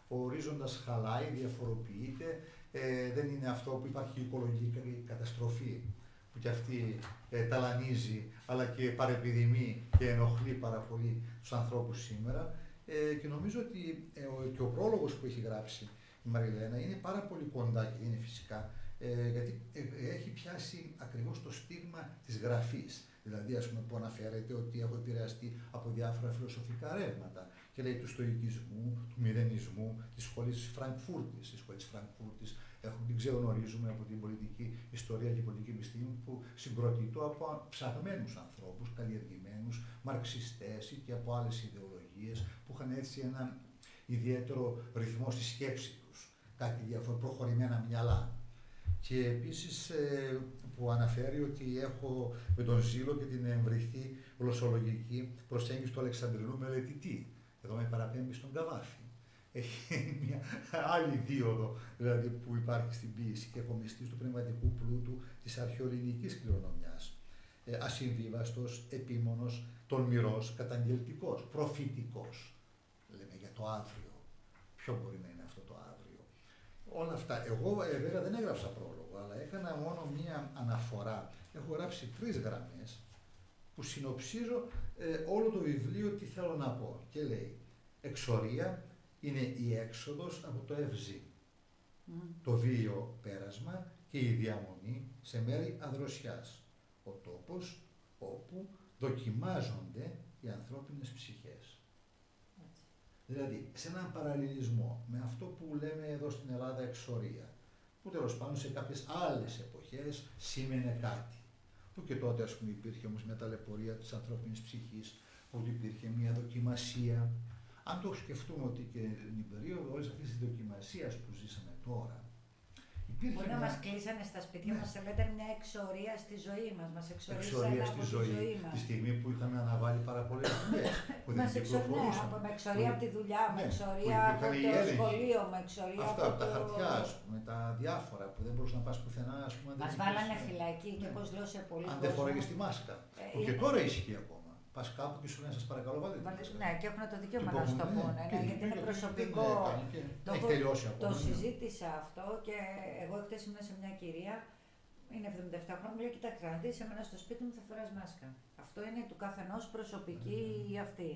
ο ορίζοντας χαλάει, διαφοροποιείται, δεν είναι αυτό που υπάρχει η οικολογική καταστροφή, που κι αυτή ταλανίζει, αλλά και παρεπιδημεί και ενοχλεί πάρα πολύ τους ανθρώπους σήμερα. Και νομίζω ότι και ο πρόλογος που έχει γράψει η Μαριλένα είναι πάρα πολύ κοντά και είναι φυσικά, γιατί έχει πιάσει ακριβώς το στίγμα της γραφής. Δηλαδή, ας πούμε, που αναφέρεται ότι έχω επηρεαστεί από διάφορα φιλοσοφικά ρεύματα και λέει του στοικισμού, του μηδενισμού, της σχολής της Φραγκφούρτης. Η σχολή της Φραγκφούρτης την ξεγνωρίζουμε από την πολιτική ιστορία και πολιτική επιστήμη που συγκροτείται από ψαγμένους ανθρώπους, καλλιεργημένους, μαρξιστές ή και από άλλες ιδεολογίες που είχαν έτσι ένα ιδιαίτερο ρυθμό στη σκέψη τους, κάτι διαφορετικό, προχωρημένα μυαλά. Και επίσης που αναφέρει ότι έχω με τον ζήλο και την εμβριθή γλωσσολογική προσέγγιση του Αλεξανδρινού μελετητή. Εδώ με παραπέμπει στον Καβάφη. Έχει μια άλλη δίωδο δηλαδή, που υπάρχει στην ποίηση και απομυστής του πνευματικού πλούτου της αρχαιοελληνικής κληρονομιάς. Ασυμβίβαστος, επίμονος, τολμηρός, καταγγελτικός, προφητικός. Λέμε για το αύριο. Ποιο μπορεί να είναι αυτό το αύριο. Όλα αυτά. Εγώ βέβαια δεν έγραψα πρόλογο, αλλά έκανα μόνο μία αναφορά. Έχω γράψει 3 γραμμές που συνοψίζω όλο το βιβλίο τι θέλω να πω. Και λέει, εξορία είναι η έξοδος από το ευζή. Το βίαιο πέρασμα και η διαμονή σε μέρη αδροσιάς. Ο τόπος όπου δοκιμάζονται οι ανθρώπινες ψυχές. Δηλαδή, σε έναν παραλληλισμό με αυτό που λέμε εδώ στην Ελλάδα εξορία, που τέλος πάντων σε κάποιες άλλες εποχές σήμαινε κάτι. Που και τότε, ας πούμε, υπήρχε όμως μια ταλαιπωρία της ανθρώπινης ψυχής, που υπήρχε μια δοκιμασία. Αν το σκεφτούμε ότι και την περίοδο όλης αυτής της δοκιμασίας που ζήσαμε τώρα, μπορεί να μας κλείσανε στα σπίτια μας, λέτε μια εξορία στη ζωή μας. Μας εξορία στη ζωή μας. Τη στιγμή που είχαμε αναβάλει πάρα πολλές δουλειές. Που δεν κυκλοφορούσαμε. Με εξορία από τη δουλειά, με εξορία από το σχολείο, με εξορία αυτά, από τα χαρτιά, ας πούμε, τα διάφορα που δεν μπορούσε να πας πουθενά. Μας βάλανε φυλακή και όπως λέω σε πολύ κόσμο. Αν δεν φοράγες τη μάσκα. Που και τώρα ισχύει ακόμα. Πας κάπου και σου λένε σας παρακαλώ βάλτε τη μάσκα. Ναι, και έχουν το δικαίωμα να σου το πούνε, γιατί είναι προσωπικό. Έχει τελειώσει ακόμα. Το συζήτησα αυτό και εγώ χτες ήμουν σε μια κυρία, είναι 77 χρόνια, μου λέει κοιτάξτε, να δεις εμένα στο σπίτι μου θα φοράς μάσκα. Αυτό είναι του καθενός προσωπική αυτή.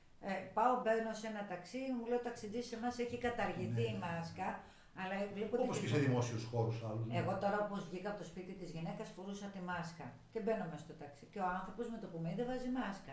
Πάω, μπαίνω σε ένα ταξί, μου λέει ο ταξιτζής σε εμάς έχει καταργηθεί η μάσκα. Αλλά όπως και σε δημόσιους χώρους άλλους. Εγώ τώρα όπως βγήκα από το σπίτι της γυναίκας φορούσα τη μάσκα και μπαίνω μες στο ταξί. Και ο άνθρωπος με το που με είδε βάζει μάσκα.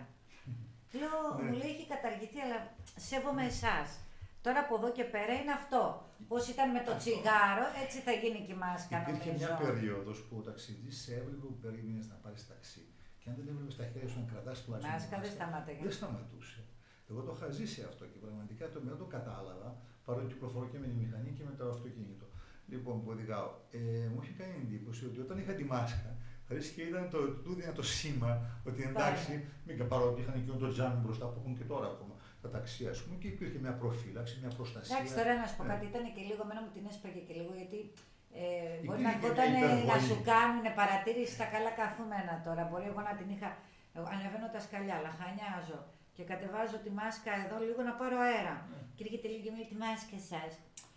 Λέω, μου λέει έχει καταργηθεί, αλλά σέβομαι εσάς. Τώρα από εδώ και πέρα είναι αυτό. Πώς ήταν με το τσιγάρο, έτσι θα γίνει και η μάσκα. Υπήρχε μια περίοδος που ο ταξιδής σε έβλεπε που περίμενες να πάρεις ταξί. Και αν δεν έβλεπες τα χέρια σου να κρατάς τουλάχιστον. Μάσκα δεν σταματάει. Δεν σταματούσε. Εγώ το είχα ζήσει αυτό και πραγματικά δεν το κατάλαβα. Παρότι κυκλοφορώ και με τη μηχανή και με το αυτοκίνητο. Λοιπόν, που οδηγάω, μου είχε κάνει εντύπωση ότι όταν είχα τη μάσκα, και ήταν του έδινα το σήμα ότι εντάξει, μην παρότι είχαν και το τζάμι μπροστά που έχουν και τώρα ακόμα τα ταξί, ας πούμε, και υπήρχε μια προφύλαξη, μια προστασία. Εντάξει, τώρα να σου πω κάτι, ήταν και λίγο, εμένα μου την έσπαγε και λίγο, γιατί μπορεί να ερχόταν να σου κάνουν παρατήρηση στα καλά καθούμενα τώρα. Μπορεί εγώ να την είχα. Ανεβαίνω τα σκαλιά, λαχανιάζω. Και κατεβάζω τη μάσκα εδώ λίγο να πάρω αέρα. Και έρχεται λίγο και μου λέει τη μάσκα σας.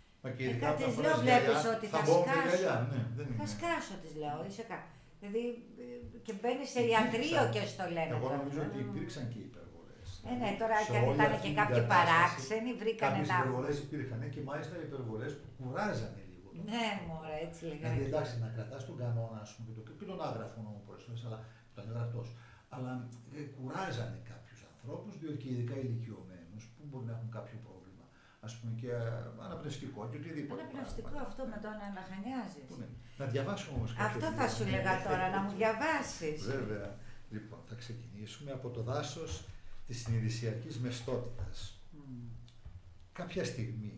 Κάτι της λέω, βλέπεις ότι θα σκάσω. Θα σκάσω, της λέω. Δηλαδή και μπαίνει σε ιατρείο και στο λένε. Εγώ νομίζω ότι υπήρξαν και υπερβολές. Ναι, τώρα και αν ήταν και κάποιοι παράξενοι, βρήκανε να. Κάποιες υπερβολές υπήρχαν και μάλιστα υπερβολές που κουράζανε λίγο. Ναι, μωρέ, έτσι λέγανε. Δηλαδή εντάξει, να κρατάς τον κανόνα, ας πούμε, και τον άγραφο νόμο πολλές φορές, αλλά τον έγραφος. Αλλά κουράζανε κάποιους ανθρώπους, διότι και ειδικά ηλικιωμένους, που μπορεί να έχουν κάποιο πρόβλημα, ας πούμε, και αναπνευστικό και οτιδήποτε. Αναπνευστικό αυτό με το να λαχανιάζεις. Να διαβάσουμε όμως κάποιο. Αυτό θα σου λέγα τώρα, να μου διαβάσεις. Βέβαια. Λοιπόν, θα ξεκινήσουμε από το δάσος της συνειδησιακής μεστότητας. Κάποια στιγμή,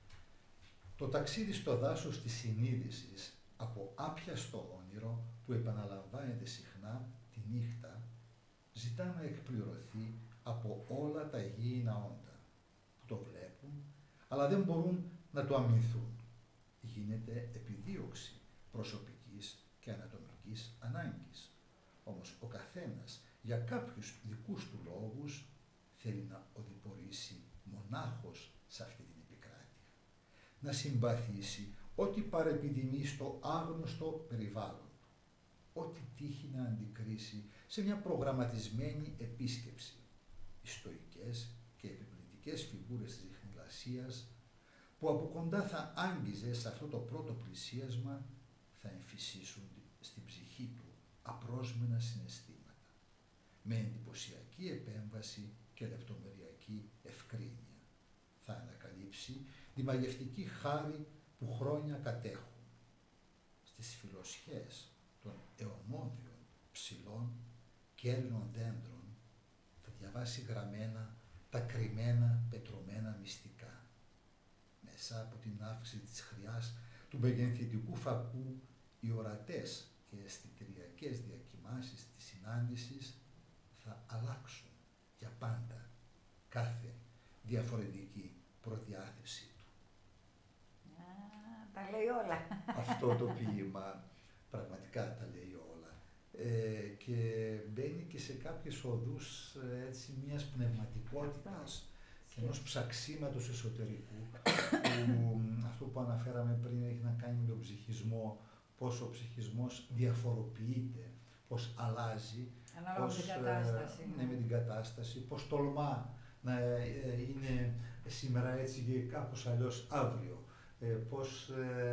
το ταξίδι στο δάσος της συνείδησης από άπιαστο όνειρο που επαναλαμβάνεται συχνά τη νύχτα, ζητά να εκπληρωθεί από όλα τα γήινα όντα που το βλέπουν, αλλά δεν μπορούν να το αμυνθούν. Γίνεται επιδίωξη προσωπικής και ανατομικής ανάγκης. Όμως ο καθένας για κάποιους δικούς του λόγους θέλει να οδηπορήσει μονάχος σε αυτή την επικράτεια. να συμπαθήσει ό,τι παρεπιδημεί στο άγνωστο περιβάλλον, ό,τι τύχει να αντικρίσει σε μια προγραμματισμένη επίσκεψη. Οι στοικές και επιπληκτικές φιγούρες της ιχνηλασίας που από κοντά θα άγγιζε σε αυτό το πρώτο πλησίασμα θα εμφυσίσουν στην ψυχή του απρόσμενα συναισθήματα, με εντυπωσιακή επέμβαση και λεπτομεριακή ευκρίνεια. Θα ανακαλύψει τη μαγευτική χάρη που χρόνια κατέχουν στις φιλοσιές των αιωμόδιων ψηλών και Έλληνων δέντρων. Θα διαβάσει γραμμένα τα κρυμμένα πετρωμένα μυστικά. Μέσα από την αύξηση της χρειάς του μεγενθητικού φακού, οι ορατές και αισθητηριακές διακοιμάσεις της συνάντησης θα αλλάξουν για πάντα κάθε διαφορετική προδιάθεσή του. Τα λέει όλα. Αυτό το ποίημα πραγματικά τα λέει όλα. Και μπαίνει και σε κάποιες οδούς έτσι, μιας πνευματικότητας και ενός ψαξίματος εσωτερικού, που αυτό που αναφέραμε πριν έχει να κάνει με τον ψυχισμό, πώς ο ψυχισμός διαφοροποιείται, πώς αλλάζει, πώς, με την κατάσταση, πώς τολμά να είναι σήμερα έτσι και κάπως αλλιώς αύριο, πώς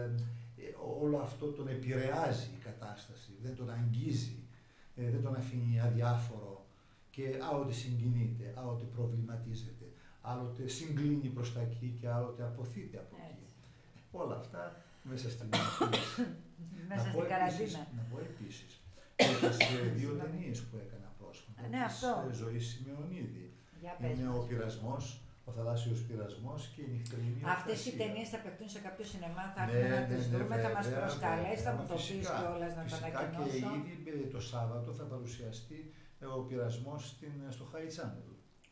όλο αυτό τον επηρεάζει η κατάσταση, δεν τον αγγίζει, δεν τον αφήνει αδιάφορο και άλλοτε συγκινείται, άλλοτε προβληματίζεται, άλλοτε συγκλίνει προς τα εκεί και άλλοτε αποθείται από εκεί. Όλα αυτά μέσα στην μέσα στην καραντίνα. Να πω επίσης και δύο ταινίες που έκανα πρόσφατα, της Ζωής Σημεωνίδη. Είναι ο Πειρασμός, ο Θαλάσσιος Πειρασμός και η Νυχτερινή Ορθρασία. Αυτές οι ταινίες θα παιχτούν σε κάποιο σινεμά, θα έρθουν να τις δούμε, θα μας προσκαλέσει, θα μου το πεις κιόλας να το ανακοινώσω. Και ήδη το Σάββατο θα παρουσιαστεί ο Πειρασμός στο High Channel.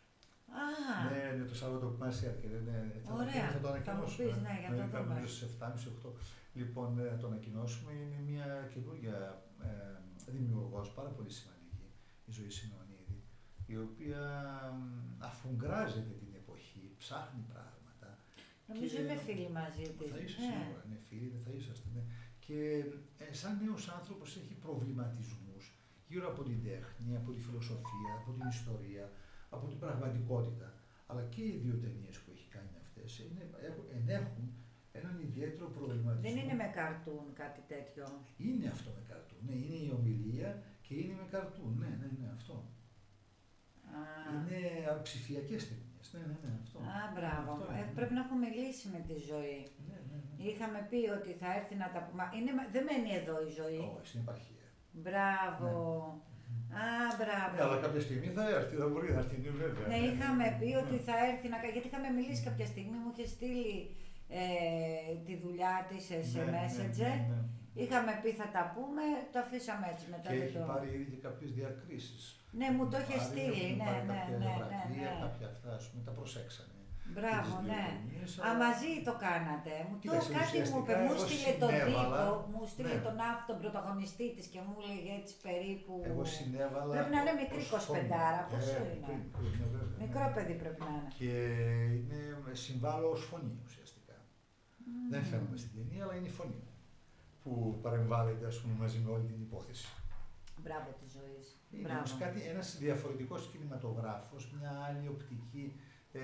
Ναι, το Σάββατο που μας έρχεται. Ωραία, θα το ανακοινώσουμε. Θα μου πεις, ναι, για το δούμε. Στις 7.30-8. Λοιπόν, θα το ανακοινώσουμε. Είναι μια καινούργια δημιουργός, πάρα πολύ σημαντική, η Ζωή Σημεωνίδη, η οποία αφουγκράζεται την εποχή, ψάχνει πράγματα. Νομίζω είμαι φίλη μαζί της. Θα είσαι σίγουρα, ναι, φίλοι, θα είσαστε. Ναι. Και σαν νέος άνθρωπος έχει προβληματισμούς γύρω από την τέχνη, από τη φιλοσοφία, από την ιστορία, από την πραγματικότητα. Αλλά και οι δύο ταινίες που έχει κάνει αυτές ενέχουν έναν ιδιαίτερο προβληματισμό. Δεν είναι με καρτούν κάτι τέτοιο. Είναι αυτό με καρτούν. Ναι, είναι η ομιλία και είναι με καρτούν. Ναι, αυτό. Είναι ψηφιακές ταινίες. Ναι, αυτό. Μπράβο. Πρέπει να έχω μιλήσει με τη Ζωή. Ναι. Είχαμε πει ότι θα έρθει να τα πούμε. Δεν μένει εδώ η Ζωή. Όχι, στην επαρχία. Μπράβο. Μπράβο. Αλλά κάποια στιγμή θα έρθει, θα μπορεί να έρθει, βέβαια. Ναι, είχαμε πει ότι θα έρθει γιατί είχαμε μιλήσει κάποια στιγμή, μου είχε στείλει τη δουλειά της σε Messenger. Ναι. Είχαμε πει θα τα πούμε, το αφήσαμε έτσι μετά. Και έχει πάρει ήδη κάποιες διακρίσεις. Ναι, μου το είχε στείλει, ναι. Κάποια αυτά, ας πούμε, τα προσέξανε. Μπράβο, ναι. Μαζί το κάνατε. Κάτι μου είπε, μου στείλε τον τύπο, μου στείλε τον πρωταγωνιστή της και μου έλεγε έτσι περίπου. Εγώ συνέβαλα. Πρέπει να είναι μικρή 25, πόσο είναι. Μικρό παιδί πρέπει να είναι. Και συμβάλλω ως φωνή ουσιαστικά. Δεν φαίνομαι στην ταινία, αλλά είναι η φωνή που παρεμβάλλεται, ας πούμε, μαζί με όλη την υπόθεση. Μπράβο τη Ζωή. Είναι όμως ένας διαφορετικός κινηματογράφος, μια άλλη οπτική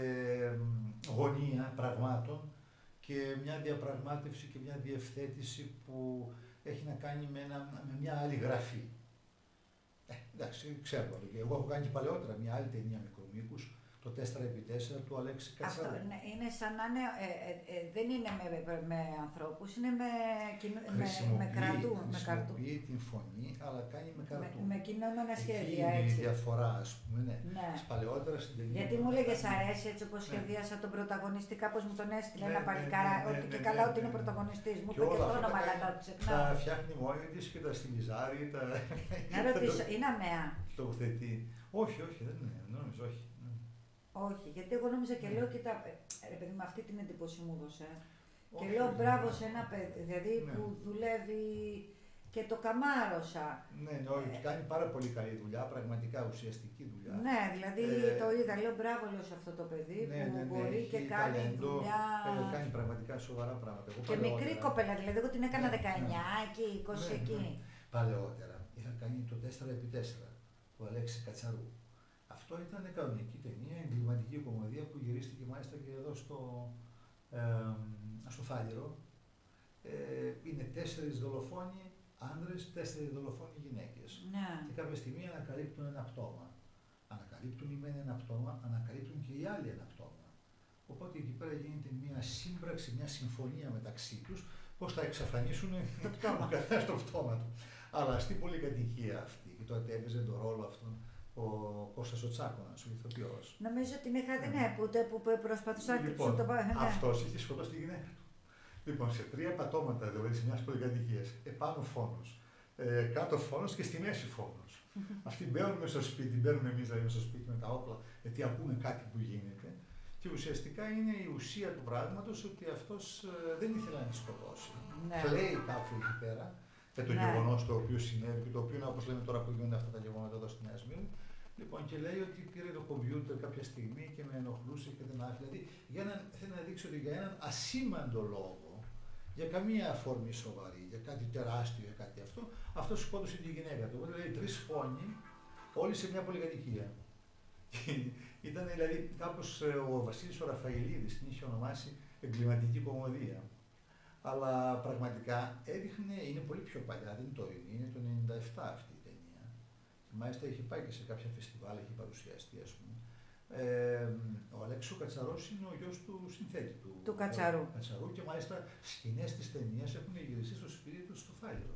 γωνία πραγμάτων και μια διαπραγμάτευση και μια διευθέτηση που έχει να κάνει με μια άλλη γραφή. Εντάξει, ξέρω. Εγώ έχω κάνει και παλαιότερα μια άλλη ταινία μικρομήκους, το 4x4 του Αλέξη Κατσαρού. Αυτό είναι σαν να είναι, δεν είναι με ανθρώπους, είναι με καρτούν. Χρησιμοποιεί την φωνή, αλλά κάνει με καρτούν. Με κινούμενα σχέδια, έτσι. Είναι η διαφορά, ας πούμε, ναι. Παλαιότερα στην ταινία. Γιατί μου έλεγες αρέσει έτσι όπως σχεδίασα τον πρωταγωνιστή, κάπως μου τον έστειλε ένα παλικάρα, ότι και καλά ότι είναι πρωταγωνιστής. Μου είπε και το όνομα, αλλά τα ξεχνάω. Τα φτιάχνει μόνη της και τα στυλιζάρει. Να ρωτήσω, είναι αμαία? Τοποθετεί. Όχι, δεν είναι, νομίζω, όχι. Όχι, γιατί εγώ νόμιζα και λέω, κοίτα, παιδί με αυτή την εντύπωση μου έδωσε. Και λέω μπράβο σε ένα παιδί, δηλαδή που δουλεύει και το καμάρωσα. Ναι, κάνει πάρα πολύ καλή δουλειά, πραγματικά ουσιαστική δουλειά. Ναι, δηλαδή το είδα, λέω μπράβο λέω σε αυτό το παιδί που μπορεί και κάνει ταλέντο, δουλειά. Κάνει πραγματικά σοβαρά πράγματα. Και μικρή κοπέλα, δηλαδή εγώ την έκανα 19 εκεί, 20 εκεί. Παλαιότερα είχα κάνει το 4x4 του Αλέξη Κατσαρού. Αυτό ήταν κανονική ταινία, εγκληματική κομμωδία που γυρίστηκε μάλιστα και εδώ στο Φάληρο. Είναι 4 δολοφόνοι άνδρες, 4 δολοφόνοι γυναίκες. Ναι. Και κάποια στιγμή ανακαλύπτουν ένα πτώμα. Ανακαλύπτουν οι μεν ένα πτώμα, ανακαλύπτουν και οι άλλοι ένα πτώμα. Οπότε εκεί πέρα γίνεται μια σύμπραξη, μια συμφωνία μεταξύ τους πώς θα εξαφανίσουν ο καθένας το πτώμα του. Αλλά στην πολυκατοικία αυτή, και τότε έπαιζε τον ρόλο αυτόν ο Κώστας ο Τσάκωνας, ο ηθοποιός. Νομίζω την είχα δει, ναι, που προσπαθούσα να Λοιπόν, το πάρω. αυτός είχε σκοτώσει τη γυναίκα του. Λοιπόν, σε 3 πατώματα δηλαδή σε μια πολυκατοικία, επάνω φόνος, κάτω φόνος και στη μέση φόνος. Αυτοί μπαίνουν μέσα στο σπίτι, μπαίνουμε εμείς δηλαδή μέσα στο σπίτι με τα όπλα, γιατί ακούμε κάτι που γίνεται. Και ουσιαστικά είναι η ουσία του πράγματος ότι αυτός δεν ήθελε να τη σκοτώσει. Ναι. Κλαίει κάπου εκεί πέρα για το γεγονός το οποίο συνέβη και το οποίο είναι όπως λέμε τώρα που γίνονται αυτά τα γεγονότα εδώ στη Νέα Σμύρνη. Λοιπόν, και λέει ότι πήρε το κομπιούτερ κάποια στιγμή και με ενοχλούσε και δεν άφησε. Δηλαδή, θέλει να δείξει ότι για έναν ασήμαντο λόγο, για καμία αφορμή σοβαρή, για κάτι τεράστιο, για κάτι αυτό σκότωσε τη γυναίκα του. Οπότε δηλαδή 3 φόνοι, όλοι σε μια πολυκατοικία. Ήταν δηλαδή κάπως ο Βασίλης ο Ραφαηλίδης την είχε ονομάσει εγκληματική κομμωδία. Αλλά πραγματικά έδειχνε, είναι πολύ πιο παλιά, δεν είναι τωρινή, είναι το 97 αυτή η ταινία. Μάλιστα είχε πάει και σε κάποια φεστιβάλ, έχει παρουσιαστεί ας πούμε. Ο Αλέξης ο Κατσαρός είναι ο γιος του συνθέτη του Κατσαρού. Και μάλιστα σκηνές της ταινίας έχουν γυριστεί στο σπίτι του στο Φάληρο.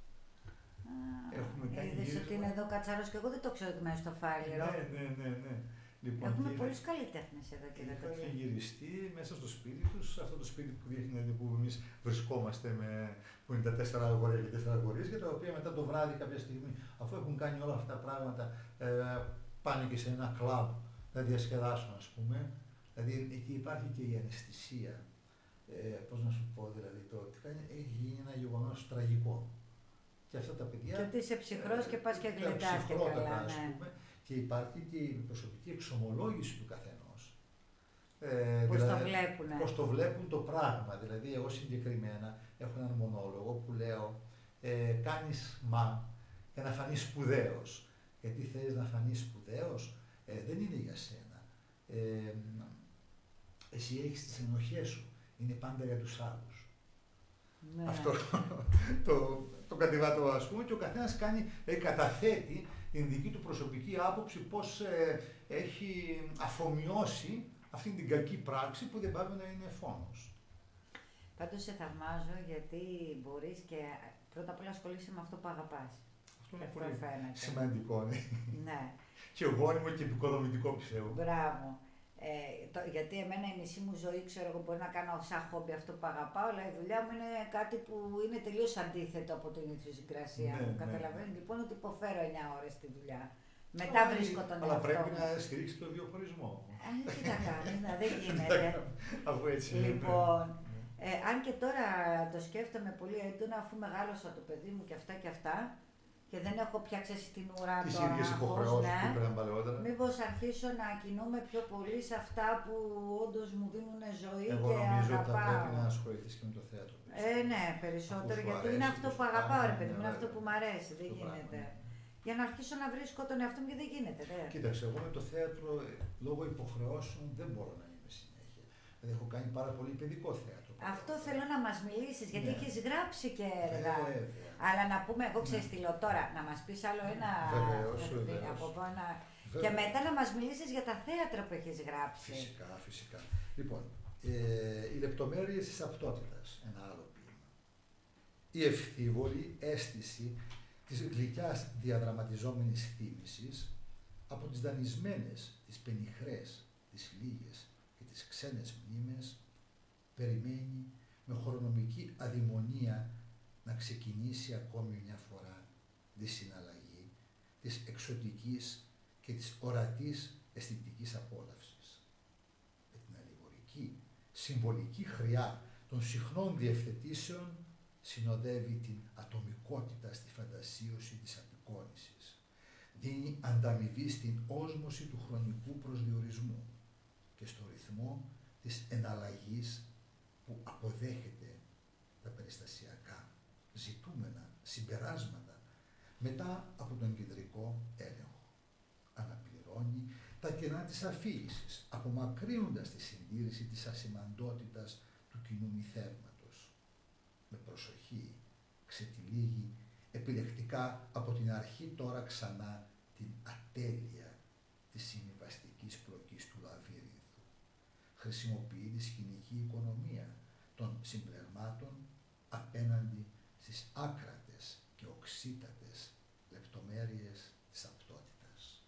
Είδες ότι είναι εδώ ο Κατσαρός και εγώ δεν το ξέρω ότι είμαι στο Φάληρο. Ναι. Λοιπόν, έχουμε πολλούς καλλιτέχνες εδώ και δεν το ξέρω. Έχουν γυριστεί μέσα στο σπίτι τους, αυτό το σπίτι που δείχνει που εμείς βρισκόμαστε, που είναι τα 4 αγόρια και 4 κορίτσια, τα οποία μετά το βράδυ κάποια στιγμή, αφού έχουν κάνει όλα αυτά τα πράγματα, πάνε και σε ένα κλαμπ να διασκεδάσουν ας πούμε. Δηλαδή εκεί υπάρχει και η αναισθησία, πώς να σου πω δηλαδή, το ότι έχει γίνει ένα γεγονός τραγικό. Και αυτά τα παιδιά. Και ότι είσαι ψυχρός και πας και γλεντάς και καλά, ναι. Και υπάρχει και η προσωπική εξομολόγηση του καθενός. Πώς δηλαδή, το βλέπουν. Πώς το βλέπουν το πράγμα. Δηλαδή, εγώ συγκεκριμένα έχω έναν μονόλογο που λέω κάνεις για να φανείς σπουδαίος. Γιατί θέλεις να φανείς σπουδαίος, δεν είναι για σένα. Εσύ έχεις τις ενοχές σου. Είναι πάντα για τους άλλους. Ναι. Αυτό το κατεβάτω ας πούμε και ο καθένας καταθέτει την δική του προσωπική άποψη πώς έχει αφομοιώσει αυτή την κακή πράξη που δεν πάει να είναι φόνος. Πάντως σε θαυμάζω γιατί μπορείς και πρώτα απ' όλα ασχολείσαι με αυτό που αγαπάς. Αυτό είναι πολύ σημαντικό. Ναι. Και γόνιμο και επικοδομητικό πιστεύω. Μπράβο. Γιατί εμένα η μισή μου ζωή, ξέρω εγώ, μπορεί να κάνω σαν χόμπι αυτό που αγαπάω, αλλά η δουλειά μου είναι κάτι που είναι τελείως αντίθετο από την ιδιοσυγκρασία μου. Καταλαβαίνετε λοιπόν ότι υποφέρω 9 ώρες τη δουλειά. Μετά βρίσκω τον εαυτό μου. Αλλά πρέπει να στηρίξει τον βιοχωρισμό. Τι να κάνεις, δεν γίνεται. Αφού έτσι είναι. Λοιπόν, αν και τώρα το σκέφτομαι πολύ έντονα, αφού μεγάλωσα το παιδί μου και αυτά, και δεν έχω πια ξέσει την ουρά τις ίδιες υποχρεώσεις που πήραν παλαιότερα. Μήπως αρχίσω να κινούμαι πιο πολύ σε αυτά που όντως μου δίνουν ζωή εγώ και νομίζω αγαπάω. ότι θα πρέπει να ασχοληθείς και με το θέατρο. Ναι, περισσότερο, γιατί είναι αυτό που αγαπάω, ρε παιδί μου, είναι αυτό που μου αρέσει, δεν γίνεται. Για να αρχίσω να βρίσκω τον εαυτό μου και δεν γίνεται. Κοίταξε, εγώ με το θέατρο λόγω υποχρεώσεων δεν μπορώ να είμαι συνέχεια. Δηλαδή έχω κάνει πάρα πολύ παιδικό θέατρο. Αυτό θέλω να μας μιλήσεις, γιατί έχεις γράψει και έργα. Αλλά να πούμε, εγώ ξέρεις τι λέω τώρα, να μας πεις άλλο ένα από εδώ και μετά να μας μιλήσεις για τα θέατρα που έχεις γράψει. Φυσικά. Λοιπόν, οι λεπτομέρειες της απτότητας, ένα άλλο ποίημα. Η ευθύβολη αίσθηση της γλυκιάς διαδραματιζόμενης θύμησης από τις δανεισμένες, τις πενιχρές, τις λίγες και τις ξένες μνήμες περιμένει με χρονομική αδειμονία να ξεκινήσει ακόμη μια φορά τη συναλλαγή της εξωτικής και της ορατής αισθητικής απόλαυσης. Με την αλληγορική, συμβολική χρειά των συχνών διευθετήσεων συνοδεύει την ατομικότητα φαντασίωση της απεικόνησης. Δίνει ανταμοιβή στην όσμωση του χρονικού προσδιορισμού και στο ρυθμό της εναλλαγής που αποδέχεται τα περιστασιακά, ζητούμενα, συμπεράσματα μετά από τον κεντρικό έλεγχο. Αναπληρώνει τα κενά της αφοίησης, απομακρύνοντας τη συντήρηση της ασημαντότητας του κοινού μυθεύματος. Με προσοχή ξετυλίγει επιλεκτικά από την αρχή τώρα ξανά την ατέλεια της συμβιβαστικής πλοκής του λαβύρινθου. Χρησιμοποιεί τη σκηνική οικονομία των συμπλεγμάτων απέναντι στις άκρατες και οξύτατες λεπτομέρειες της απτότητας.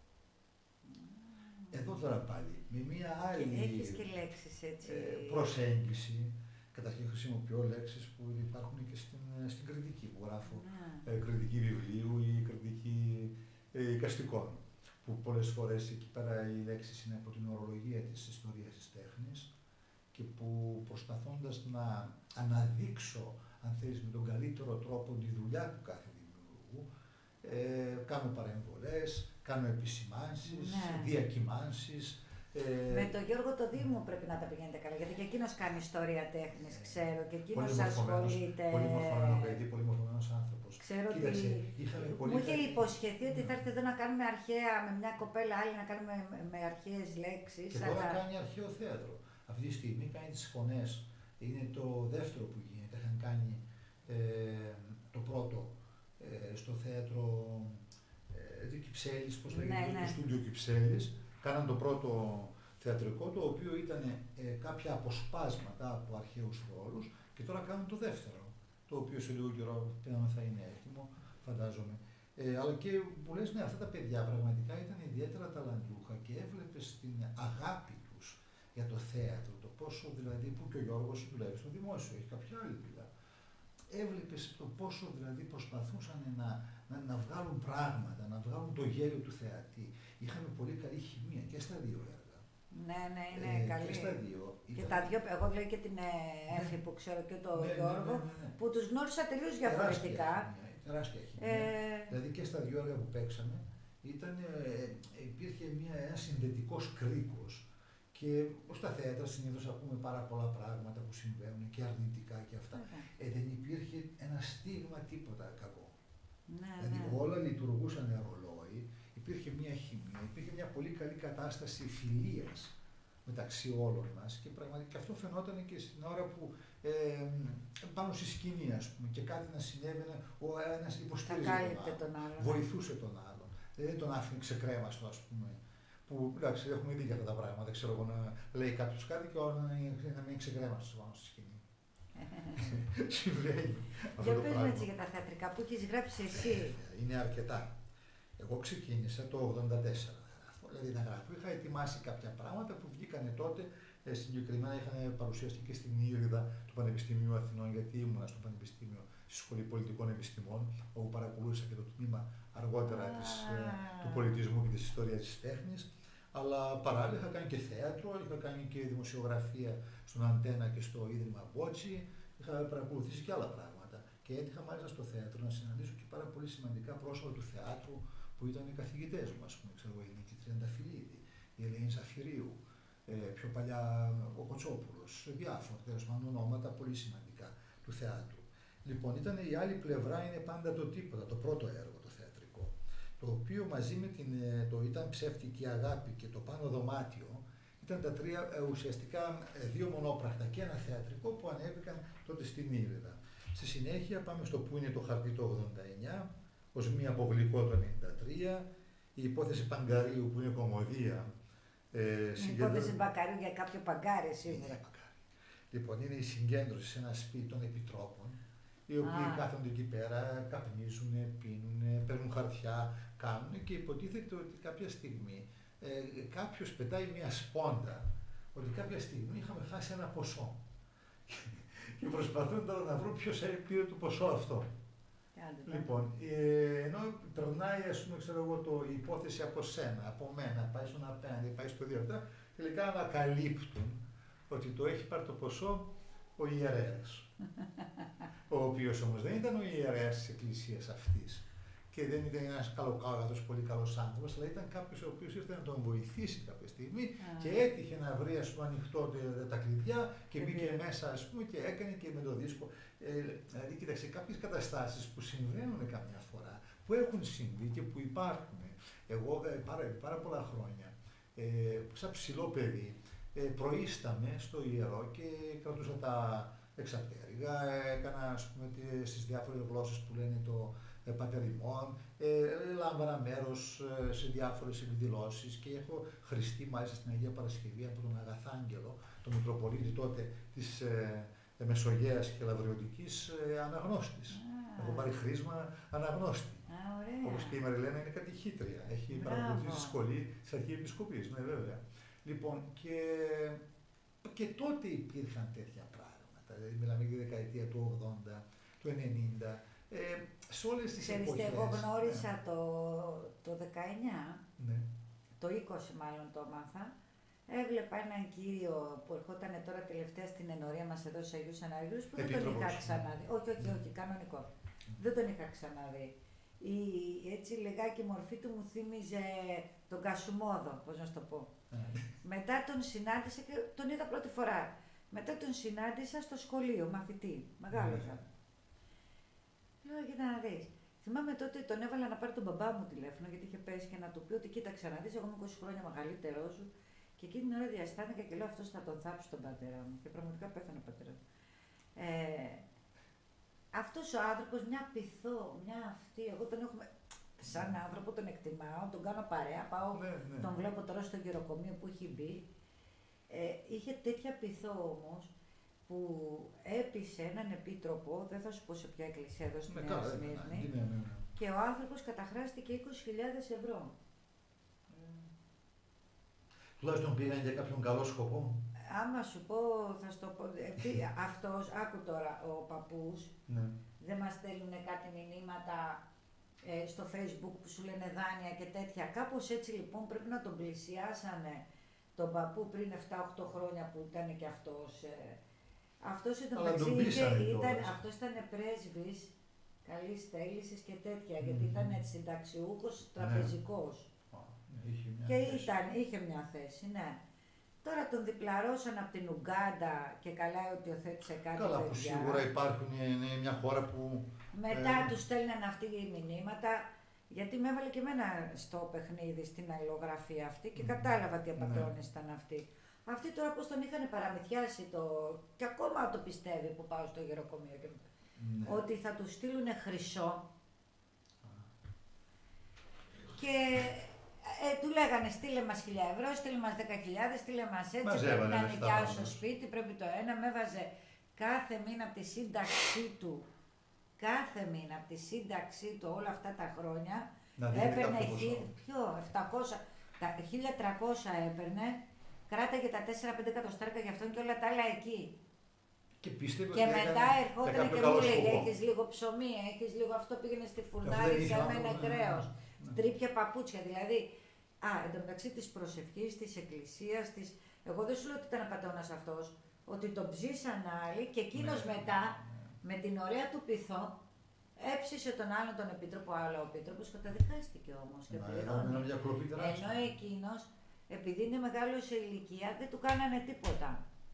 Εδώ τώρα πάλι, με μία άλλη έχεις και λέξεις έτσι. Προσέγγιση. Καταρχήν χρησιμοποιώ λέξεις που υπάρχουν και στην κριτική, που γράφω κριτική βιβλίου ή κριτική εικαστικών, που πολλές φορές εκεί πέρα οι λέξεις είναι από την ορολογία της ιστορίας της τέχνης και που προσπαθώντας να αναδείξω, αν θέλεις, με τον καλύτερο τρόπο τη δουλειά του κάθε δημιουργού, κάνω παρεμβολές, κάνω επισημάνσεις, διακυμάνσεις. Με τον Γιώργο το Δήμο πρέπει να τα πηγαίνετε καλά, γιατί και εκείνος κάνει ιστορία τέχνης, ξέρω, και εκείνος ασχολείται. Πολύ μορφωμένο παιδί, πολύ μορφωμένος άνθρωπος. Ξέρω ότι μου είχε υποσχεθεί ότι θα έρθει εδώ να κάνουμε αρχαία, με μια κοπέλα άλλη, να κάνουμε με αρχαίες λέξεις. Και τώρα κάνει αρχαίο θέατρο. Αυτή τη στιγμή κάνει τις φωνές. Είναι το δεύτερο που γίνεται. Είχαν κάνει το πρώτο στο θέατρο Κυψέλης, πώς λέγεται, το στούντιο Κυψέλης. Κάναν το πρώτο θεατρικό, το οποίο ήταν κάποια αποσπάσματα από αρχαίους ρόλους και τώρα κάνουν το δεύτερο, το οποίο σε λίγο καιρό πήραμε θα είναι έτοιμο, φαντάζομαι. Αλλά και που λες, ναι, αυτά τα παιδιά πραγματικά ήταν ιδιαίτερα ταλαντούχα και έβλεπες την αγάπη τους για το θέατρο, το πόσο δηλαδή, που και ο Γιώργος δουλεύει στο δημόσιο, έχει κάποια άλλη δουλειά. Έβλεπες το πόσο δηλαδή προσπαθούσαν να βγάλουν πράγματα, να βγάλουν το γέλιο του θεατή. Είχαμε πολύ καλή χημεία και στα δύο έργα. Ναι, είναι καλή. Και στα δύο. Και τα δύο, εγώ λέω και την Εύη που ξέρω και τον Γιώργο, που τους γνώρισα τελείως διαφορετικά. Τεράστια χημεία. Δηλαδή και στα δύο έργα που παίξαμε υπήρχε ένας συνδετικός κρίκος. Και στα θέατρα συνήθως ακούμε πάρα πολλά πράγματα που συμβαίνουν και αρνητικά και αυτά. Δεν υπήρχε ένα στίγμα τίποτα κακό. Δηλαδή όλα λειτουργούσαν ρολόι, υπήρχε μια χημεία, υπήρχε μια πολύ καλή κατάσταση φιλίας μεταξύ όλων μας και πραγματικά αυτό φαινόταν και στην ώρα που πάνω στη σκηνή, ας πούμε, και κάτι να συνέβαινε, ο ένας υποστήριζε τον άλλο, βοηθούσε τον άλλο. Δεν τον άφηνε ξεκρέμαστο, ας πούμε. Που εντάξει, έχουμε δει για αυτά τα πράγματα. Ξέρω εγώ να λέει κάποιος κάτι και όλα να μην ξεκρέμαστο πάνω στη σκηνή. Συμβαίνει. Για πες μου έτσι για τα θεατρικά που έχεις γράψει εσύ. Είναι αρκετά. Εγώ ξεκίνησα το 1984. Δηλαδή να γράφω. Είχα ετοιμάσει κάποια πράγματα που βγήκανε τότε. Συγκεκριμένα είχαν παρουσιαστεί και στην Ήριδα του Πανεπιστημίου Αθηνών, γιατί ήμουνα στο Πανεπιστήμιο, στη Σχολή Πολιτικών Επιστημών, όπου παρακολούθησα και το τμήμα αργότερα του πολιτισμού και της ιστορίας της τέχνης. Αλλά παράλληλα είχα κάνει και θέατρο, είχα κάνει και δημοσιογραφία στον Αντένα και στο Ίδρυμα Μπότσι, είχα παρακολουθήσει και άλλα πράγματα. Και έτυχα μάλιστα στο θέατρο να συναντήσω και πάρα πολύ σημαντικά πρόσωπα του θεάτρου που ήταν οι καθηγητές μου, ας πούμε, ξέρω, η Νίκη Τριανταφυλλίδη, η Ελένη Ζαφυρίου, πιο παλιά ο Κοτσόπουλος, διάφορα τέλος πάντων ονόματα πολύ σημαντικά του θεάτρου. Λοιπόν, η άλλη πλευρά είναι πάντα το τίποτα, το πρώτο έργο, το θεατρικό, το οποίο μαζί με το «Ήταν ψεύτικη αγάπη» και το «Πάνω δωμάτιο» ήταν τα τρία ουσιαστικά δύο μονόπραχτα και ένα θεατρικό που ανέβηκαν τότε στην Ήριδα. Στη συνέχεια πάμε στο «Πού είναι το χαρτί» το 89, ως μία αποβλικό το 93, η υπόθεση Παγκαρίου που είναι κωμωδία. Η υπόθεση Μπακαρίου για κάποιο παγκάρι σίγουρα. Λοιπόν, είναι η συγκέντρωση σε ένα σπίτι των επιτρόπων, οι οποίοι κάθονται εκεί πέρα, καπνίζουν, πίνουν, παίρνουν χαρτιά, κάνουν και υποτίθεται ότι κάποια στιγμή κάποιος πετάει μια σπόντα, ότι κάποια στιγμή είχαμε χάσει ένα ποσό. Και προσπαθούν τώρα να βρουν ποιος πήρε το ποσό αυτό. Λοιπόν, ενώ περνάει, ας πούμε, ξέρω εγώ, η υπόθεση από σένα, από μένα, πάει στον απέναντι, πάει στο δύο αυτά, τελικά ανακαλύπτουν ότι το έχει πάρει το ποσό ο ιερέας. ο οποίος όμως δεν ήταν ο ιερέας της εκκλησίας αυτής και δεν ήταν ένας καλοκάγαθος, πολύ καλός άνθρωπος, αλλά ήταν κάποιος ο οποίος ήρθε να τον βοηθήσει κάποια στιγμή και έτυχε να βρει, ας πούμε, ανοιχτό τα κλειδιά και μπήκε μέσα, ας πούμε, και έκανε και με το δίσκο. Δηλαδή, κοίταξε, κάποιες καταστάσεις που συμβαίνουν καμιά φορά, που έχουν συμβεί και που υπάρχουν. Εγώ πάρα πολλά χρόνια, σαν ψηλό παιδί, προείσταμαι στο ιερό και κρατούσα τα εξαπτέρυγα, έκανα, ας πούμε, στις διάφορες γλώσσες που λένε το πατερημόν, λάμβανα μέρος σε διάφορες εκδηλώσεις και έχω χρηστεί μάλιστα στην Αγία Παρασκευή από τον Αγαθάγγελο, τον Μητροπολίτη τότε της Μεσογείας και Λαβριωτικής, αναγνώστης. Έχω πάρει χρήσμα αναγνώστη. Όπως και η Μαριλένα είναι κατηχήτρια. Έχει παρακολουθήσει στη σχολή της Αρχιεπισκοπής. Ναι, βέβαια. Λοιπόν, και τότε υπήρχαν τέτοια πράγματα. Δηλαδή, μιλάμε για τη δεκαετία του 80, του 90. Σε όλες τις εποχές. Εγώ γνώρισα το 19, ναι. το 20 μάλλον το έμαθα. Έβλεπα έναν κύριο που ερχόταν τώρα τελευταία στην ενορία μας εδώ στους Αγίους Αναργύρους που δεν τον είχα ξαναδεί. Όχι, κανονικό. Δεν τον είχα ξαναδεί. Η έτσι λιγάκι μορφή του μου θύμιζε τον Κασουμόδο, πώς να σου το πω. Μετά τον συνάντησα και τον είδα πρώτη φορά. Μετά τον συνάντησα στο σχολείο, μαθητή, μεγάλωσα. Λέω, κοίτα να δεις. Θυμάμαι τότε τον έβαλα να πάρει τον μπαμπά μου τηλέφωνο γιατί είχε πέσει και να του πει ότι κοίταξε να δεις, εγώ είμαι 20 χρόνια μεγαλύτερό σου. Και εκείνη την ώρα διαστάθηκα και λέω αυτός θα τον θάψει τον πατέρα μου. Και πραγματικά πέθανε ο πατέρας μου. Αυτός ο άνθρωπος, μια πειθό, μια αυτή, εγώ τον έχω σαν άνθρωπο, τον εκτιμάω, τον κάνω παρέα, πάω, τον βλέπω τώρα στο γεροκομείο που έχει μπει. Είχε τέτοια πειθό όμως που έπεισε έναν επίτροπο, δεν θα σου πω σε ποια εκκλησία εδώ στη Νέα Σμύρνη, και ο άνθρωπος καταχράστηκε 20.000 ευρώ. Τουλάχιστον πήγαν για κάποιον καλό σκοπό. Άμα σου πω, θα σου το πω, αυτός, άκου τώρα, ο παππούς, δεν μας στέλνουν κάτι μηνύματα στο Facebook που σου λένε δάνεια και τέτοια. Κάπως έτσι λοιπόν πρέπει να τον πλησιάσανε τον παππού πριν 7-8 χρόνια που ήταν και αυτός. Αυτός αυτός ήταν πρέσβης καλής θέλησης και τέτοια, γιατί ήταν συνταξιούχος τραπεζικός. Και είχε μια θέση, ναι. Τώρα τον διπλαρώσαν από την Ουγκάντα και καλά ότι οθέτησε κάτι. Καλά, που σίγουρα υπάρχουν, είναι μια χώρα που... Μετά τους στέλναν αυτοί οι μηνύματα, γιατί με έβαλε και εμένα στο παιχνίδι, στην αλληλογραφία αυτή και κατάλαβα τι απατρώνες ήταν αυτοί. Αυτοί τώρα πώς τον είχαν παραμυθιάσει και ακόμα το πιστεύει που πάω στο γεροκομείο ότι θα του στείλουν χρυσό και του λέγανε στείλε μας 1.000 ευρώ, στείλε μας 10.000, στείλε μας έτσι, πρέπει να νοικιάσω σπίτι, πρέπει το ένα, με έβαζε κάθε μήνα από τη σύνταξή του, όλα αυτά τα χρόνια, έπαιρνε 1.300 έπαιρνε, κράταγε τα 4-5 εκατοστάρικα για αυτόν και όλα τα άλλα εκεί. Και μετά ερχόταν και μου έλεγε, έχεις λίγο ψωμί, έχεις λίγο αυτό, πήγαινε στη φουρνάρι, έμενε κρέος, τρίπια παπούτσια, δηλαδή. Εν τω μεταξύ της προσευχής, της εκκλησίας, εγώ δεν σου λέω ότι ήταν απατεώνας αυτός, ότι τον ψήσαν άλλοι και εκείνος μετά, με την ωραία του πειθό, έψησε τον άλλον τον επίτροπο, άλλο ο επίτροπος καταδικάστηκε όμως και πληρώνει. Ενώ εκείνος, επειδή είναι μεγάλος σε ηλικία, δεν του κάνανε τίποτα.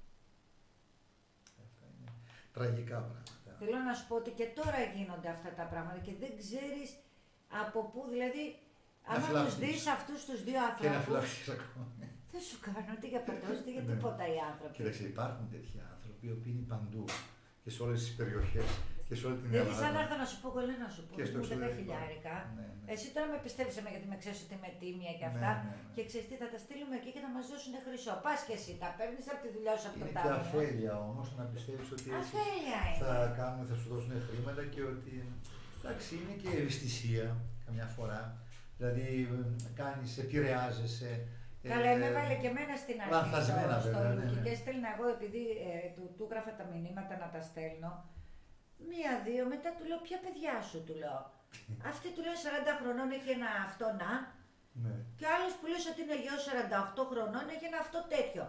Τραγικά πράγματα. Θέλω να σου πω ότι και τώρα γίνονται αυτά τα πράγματα και δεν ξέρεις από πού, δηλαδή. Άμα τους δεις αυτούς τους δύο άνθρωπους, και να φυλαχθείς ακόμα. Δεν σου κάνω ούτε για πατός, ούτε για τίποτα οι άνθρωποι. Κοίταξε, υπάρχουν τέτοιοι άνθρωποι οι οποίοι είναι παντού και σε όλες τις περιοχές και σε όλη την Ελλάδα. Δηλαδή, σαν να έρθω να σου πω, εγώ να σου πω, μου 10.000. Εσύ τώρα με πιστεύεις γιατί με ξέρεις ότι είμαι τίμια και αυτά. Και ξέρεις τι, θα τα στείλουμε εκεί και θα μας δώσουν χρυσό. Πας και εσύ, τα παίρνεις από τη δουλειά σου από το τάμιο. Είναι και αφέλεια όμως να πιστεύεις ότι έτσι θα σου δώσουν χρήματα και ότι. Εντάξει, είναι και ευαισθησία καμιά φορά. Δηλαδή, επηρεάζεσαι. Καλά, με έβαλε και εμένα στην αρχή στο Λούκι και έστελνα εγώ, επειδή του έγραφα τα μηνύματα να τα στέλνω. 1-2, μετά του λέω, ποια παιδιά σου, του λέω. Αυτή του λέω 40 χρονών έχει ένα αυτό να. Και ο άλλος που λέει ότι είναι γιος 48 χρονών έχει ένα αυτό τέτοιο.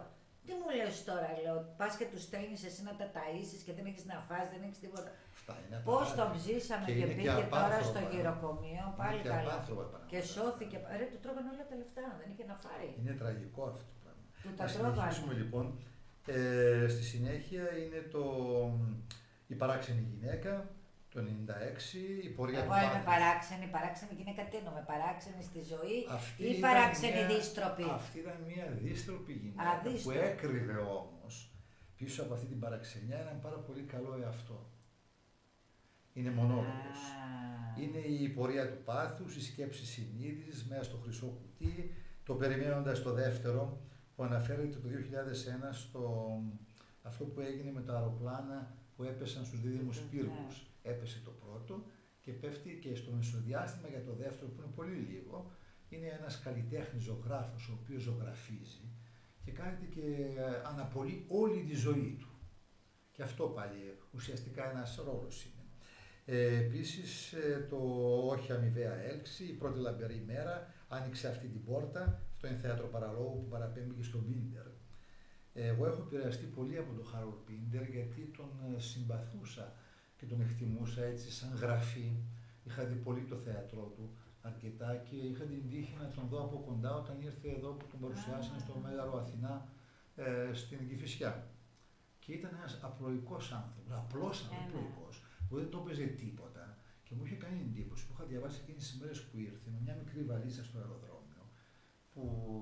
Τι μου λες τώρα, λέω, πας και τους στέλνεις εσύ να τα ταΐσεις και δεν έχεις να φας, δεν έχεις τίποτα. Πώς τον ψήσαμε και πήγε τώρα στο γυροκομείο, πάλι καλά. Και σώθηκε, ρε του τρώγανε όλα τα λεφτά, δεν είχε να φάει. Είναι τραγικό αυτό το πράγμα. Του τα τρώγανε. Λοιπόν, στη συνέχεια είναι η παράξενη γυναίκα, το 96, η πορεία του πάθους. Εγώ είμαι παράξενη γυναίκα, τι εννοώ, παράξενη στη ζωή ή παράξενη δύστροπη. Αυτή ήταν μια δύστροπη γυναίκα που έκρυβε όμως πίσω από αυτή την παραξενιά έναν πάρα πολύ καλό εαυτό. Είναι μονόλογος. Είναι η πορεία του πάθους, η σκέψη συνείδησης μέσα στο χρυσό κουτί, το περιμένοντας το δεύτερο που αναφέρεται το 2001 στο αυτό που έγινε με τα αεροπλάνα που έπεσαν στους δίδυμους πύργους. Έπεσε το πρώτο και πέφτει και στο μεσοδιάστημα για το δεύτερο που είναι πολύ λίγο. Είναι ένας καλλιτέχνης ζωγράφος ο οποίος ζωγραφίζει και κάθεται και αναπολύει όλη τη ζωή του. Και αυτό πάλι ουσιαστικά ένας ρόλος είναι. Επίσης το όχι αμοιβαία έλξη, η πρώτη λαμπερή μέρα, άνοιξε αυτή την πόρτα, αυτό είναι θέατρο παραλόγου που παραπέμπει και στον Πίντερ. Εγώ έχω επηρεαστεί πολύ από τον Χάρολντ Πίντερ γιατί τον συμπαθούσα και τον εκτιμούσα έτσι σαν γραφή. Είχα δει πολύ το θέατρό του αρκετά και είχα την τύχη να τον δω από κοντά όταν ήρθε εδώ που τον παρουσιάσανε στο Μέγαρο Αθηνά στην Κηφισιά. Και ήταν ένας απλοϊκός άνθρωπος, απλός απλοϊκός, που δεν το έπαιζε τίποτα και μου είχε κάνει εντύπωση που είχα διαβάσει εκείνες τις μέρες που ήρθε με μια μικρή βαλίτσα στο αεροδρόμιο που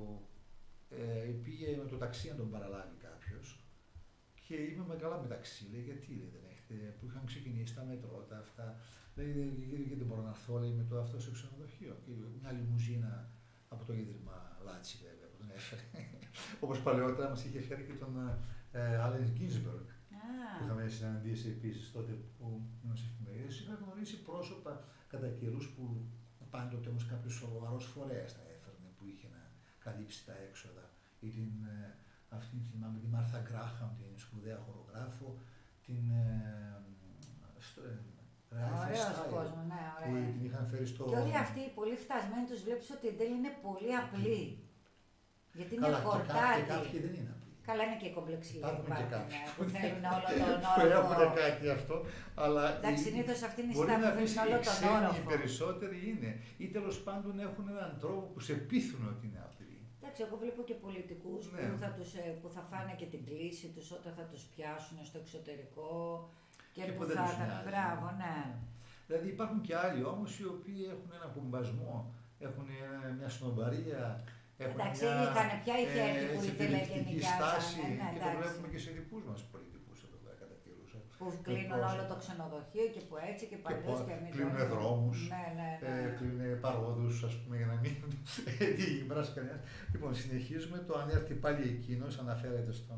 πήγε με το ταξί να τον παραλάβει κάποιος και είμαι με καλά μεταξύ, λέει γιατί λέει, δεν έχετε, που είχαν ξεκινήσει τα μετρό, τα αυτά, λέει γιατί δεν μπορώ να έρθω λέει, με το αυτό στο ξενοδοχείο και μια λιμουζίνα από το Ίδρυμα Λάτσι βέβαια που τον έφερε, όπως παλαιότερα μας είχε φέρει και τον Άλεν Γκίνσμπεργκ που είχαμε συναντήσει επίσης τότε που ήμουν εφημερίδες. Είχα γνωρίσει πρόσωπα κατά καιρούς που πάντοτε όμως κάποιος σοβαρός φορέας τα έφερνε που είχε να καλύψει τα έξοδα ή αυτήν θυμάμαι τη Μάρθα Γκράχαμ, την σπουδαία χορογράφο, την ωραίος κόσμο, ναι, που την είχαν φέρει στο... Και όλοι αυτοί οι πολύ φτασμένοι τους βλέπεις ότι εν τέλει είναι πολύ απλοί. Γιατί είναι χορτάτοι. Και κάποιοι δεν είναι απλοί. Καλά είναι και οι κομπλεξικοί που θέλουν όλο τον όροφο. όροφο. Έχουν κάτι αυτό, αλλά εντάξει, συνήθως αυτή είναι η μπορεί στάση να που πεις θέλουν όλο τον όροφο. Οι περισσότεροι είναι ή τέλος πάντων έχουν έναν τρόπο που σε πείθουν ότι είναι απλοί. Εντάξει, εγώ βλέπω και πολιτικούς που θα φάνε και την κλίση τους όταν θα τους πιάσουν στο εξωτερικό και που θα τα... Μπράβο, ναι. Δηλαδή υπάρχουν και άλλοι όμως οι οποίοι έχουν ένα πομπασμό, έχουν μια σνομπαρία, έχουν εντάξει, μια πια είχε έρθει που ήθελε και στάση ναι, και το βλέπουμε και σε δικούς μας πολιτικούς εδώ πέρα κατά καιρούς. Που κλείνουν όλο το ξενοδοχείο και που έτσι και παλιώς και μην κλείνουν δρόμους, ναι. κλείνουν παρόδους ας πούμε για να μην βράσει κανένας. Λοιπόν, συνεχίζουμε το αν έρθει πάλι εκείνος, αναφέρεται στον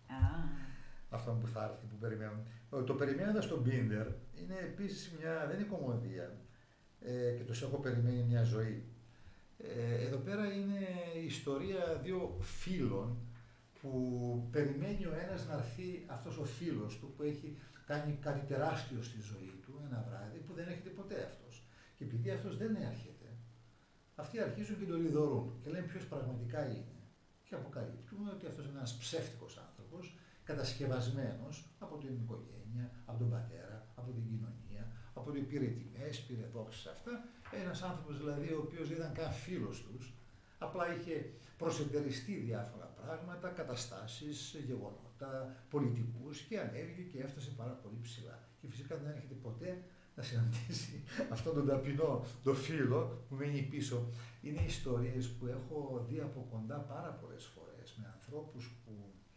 αυτόν που θα έρθει, που περιμένουν. Το περιμένοντας τον Πίντερ είναι επίσης δεν είναι κομμωδία και τους έχω περιμένει μια ζωή. Εδώ πέρα είναι η ιστορία δύο φίλων που περιμένει ο ένας να έρθει αυτός ο φίλος του που έχει κάνει κάτι τεράστιο στη ζωή του ένα βράδυ που δεν έρχεται ποτέ αυτός. Και επειδή αυτός δεν έρχεται, αυτοί αρχίζουν και τον λιδωρούν και λένε ποιος πραγματικά είναι. Και αποκαλύπτουν ότι αυτός είναι ένας ψεύτικος άνθρωπος, κατασκευασμένος από την οικογένεια, από τον πατέρα, από την κοινωνία, από ότι πήρε τιμές, πήρε δόξες αυτά. Ένας άνθρωπος δηλαδή ο οποίος δεν ήταν καν φίλος τους, απλά είχε προσεντεριστεί διάφορα πράγματα, καταστάσεις, γεγονότα, πολιτικούς και ανέβηκε και έφτασε πάρα πολύ ψηλά. Και φυσικά δεν έρχεται ποτέ να συναντήσει αυτόν τον ταπεινό, τον φίλο που μένει πίσω. Είναι ιστορίες που έχω δει από κοντά πάρα πολλές φορές με ανθρώπους που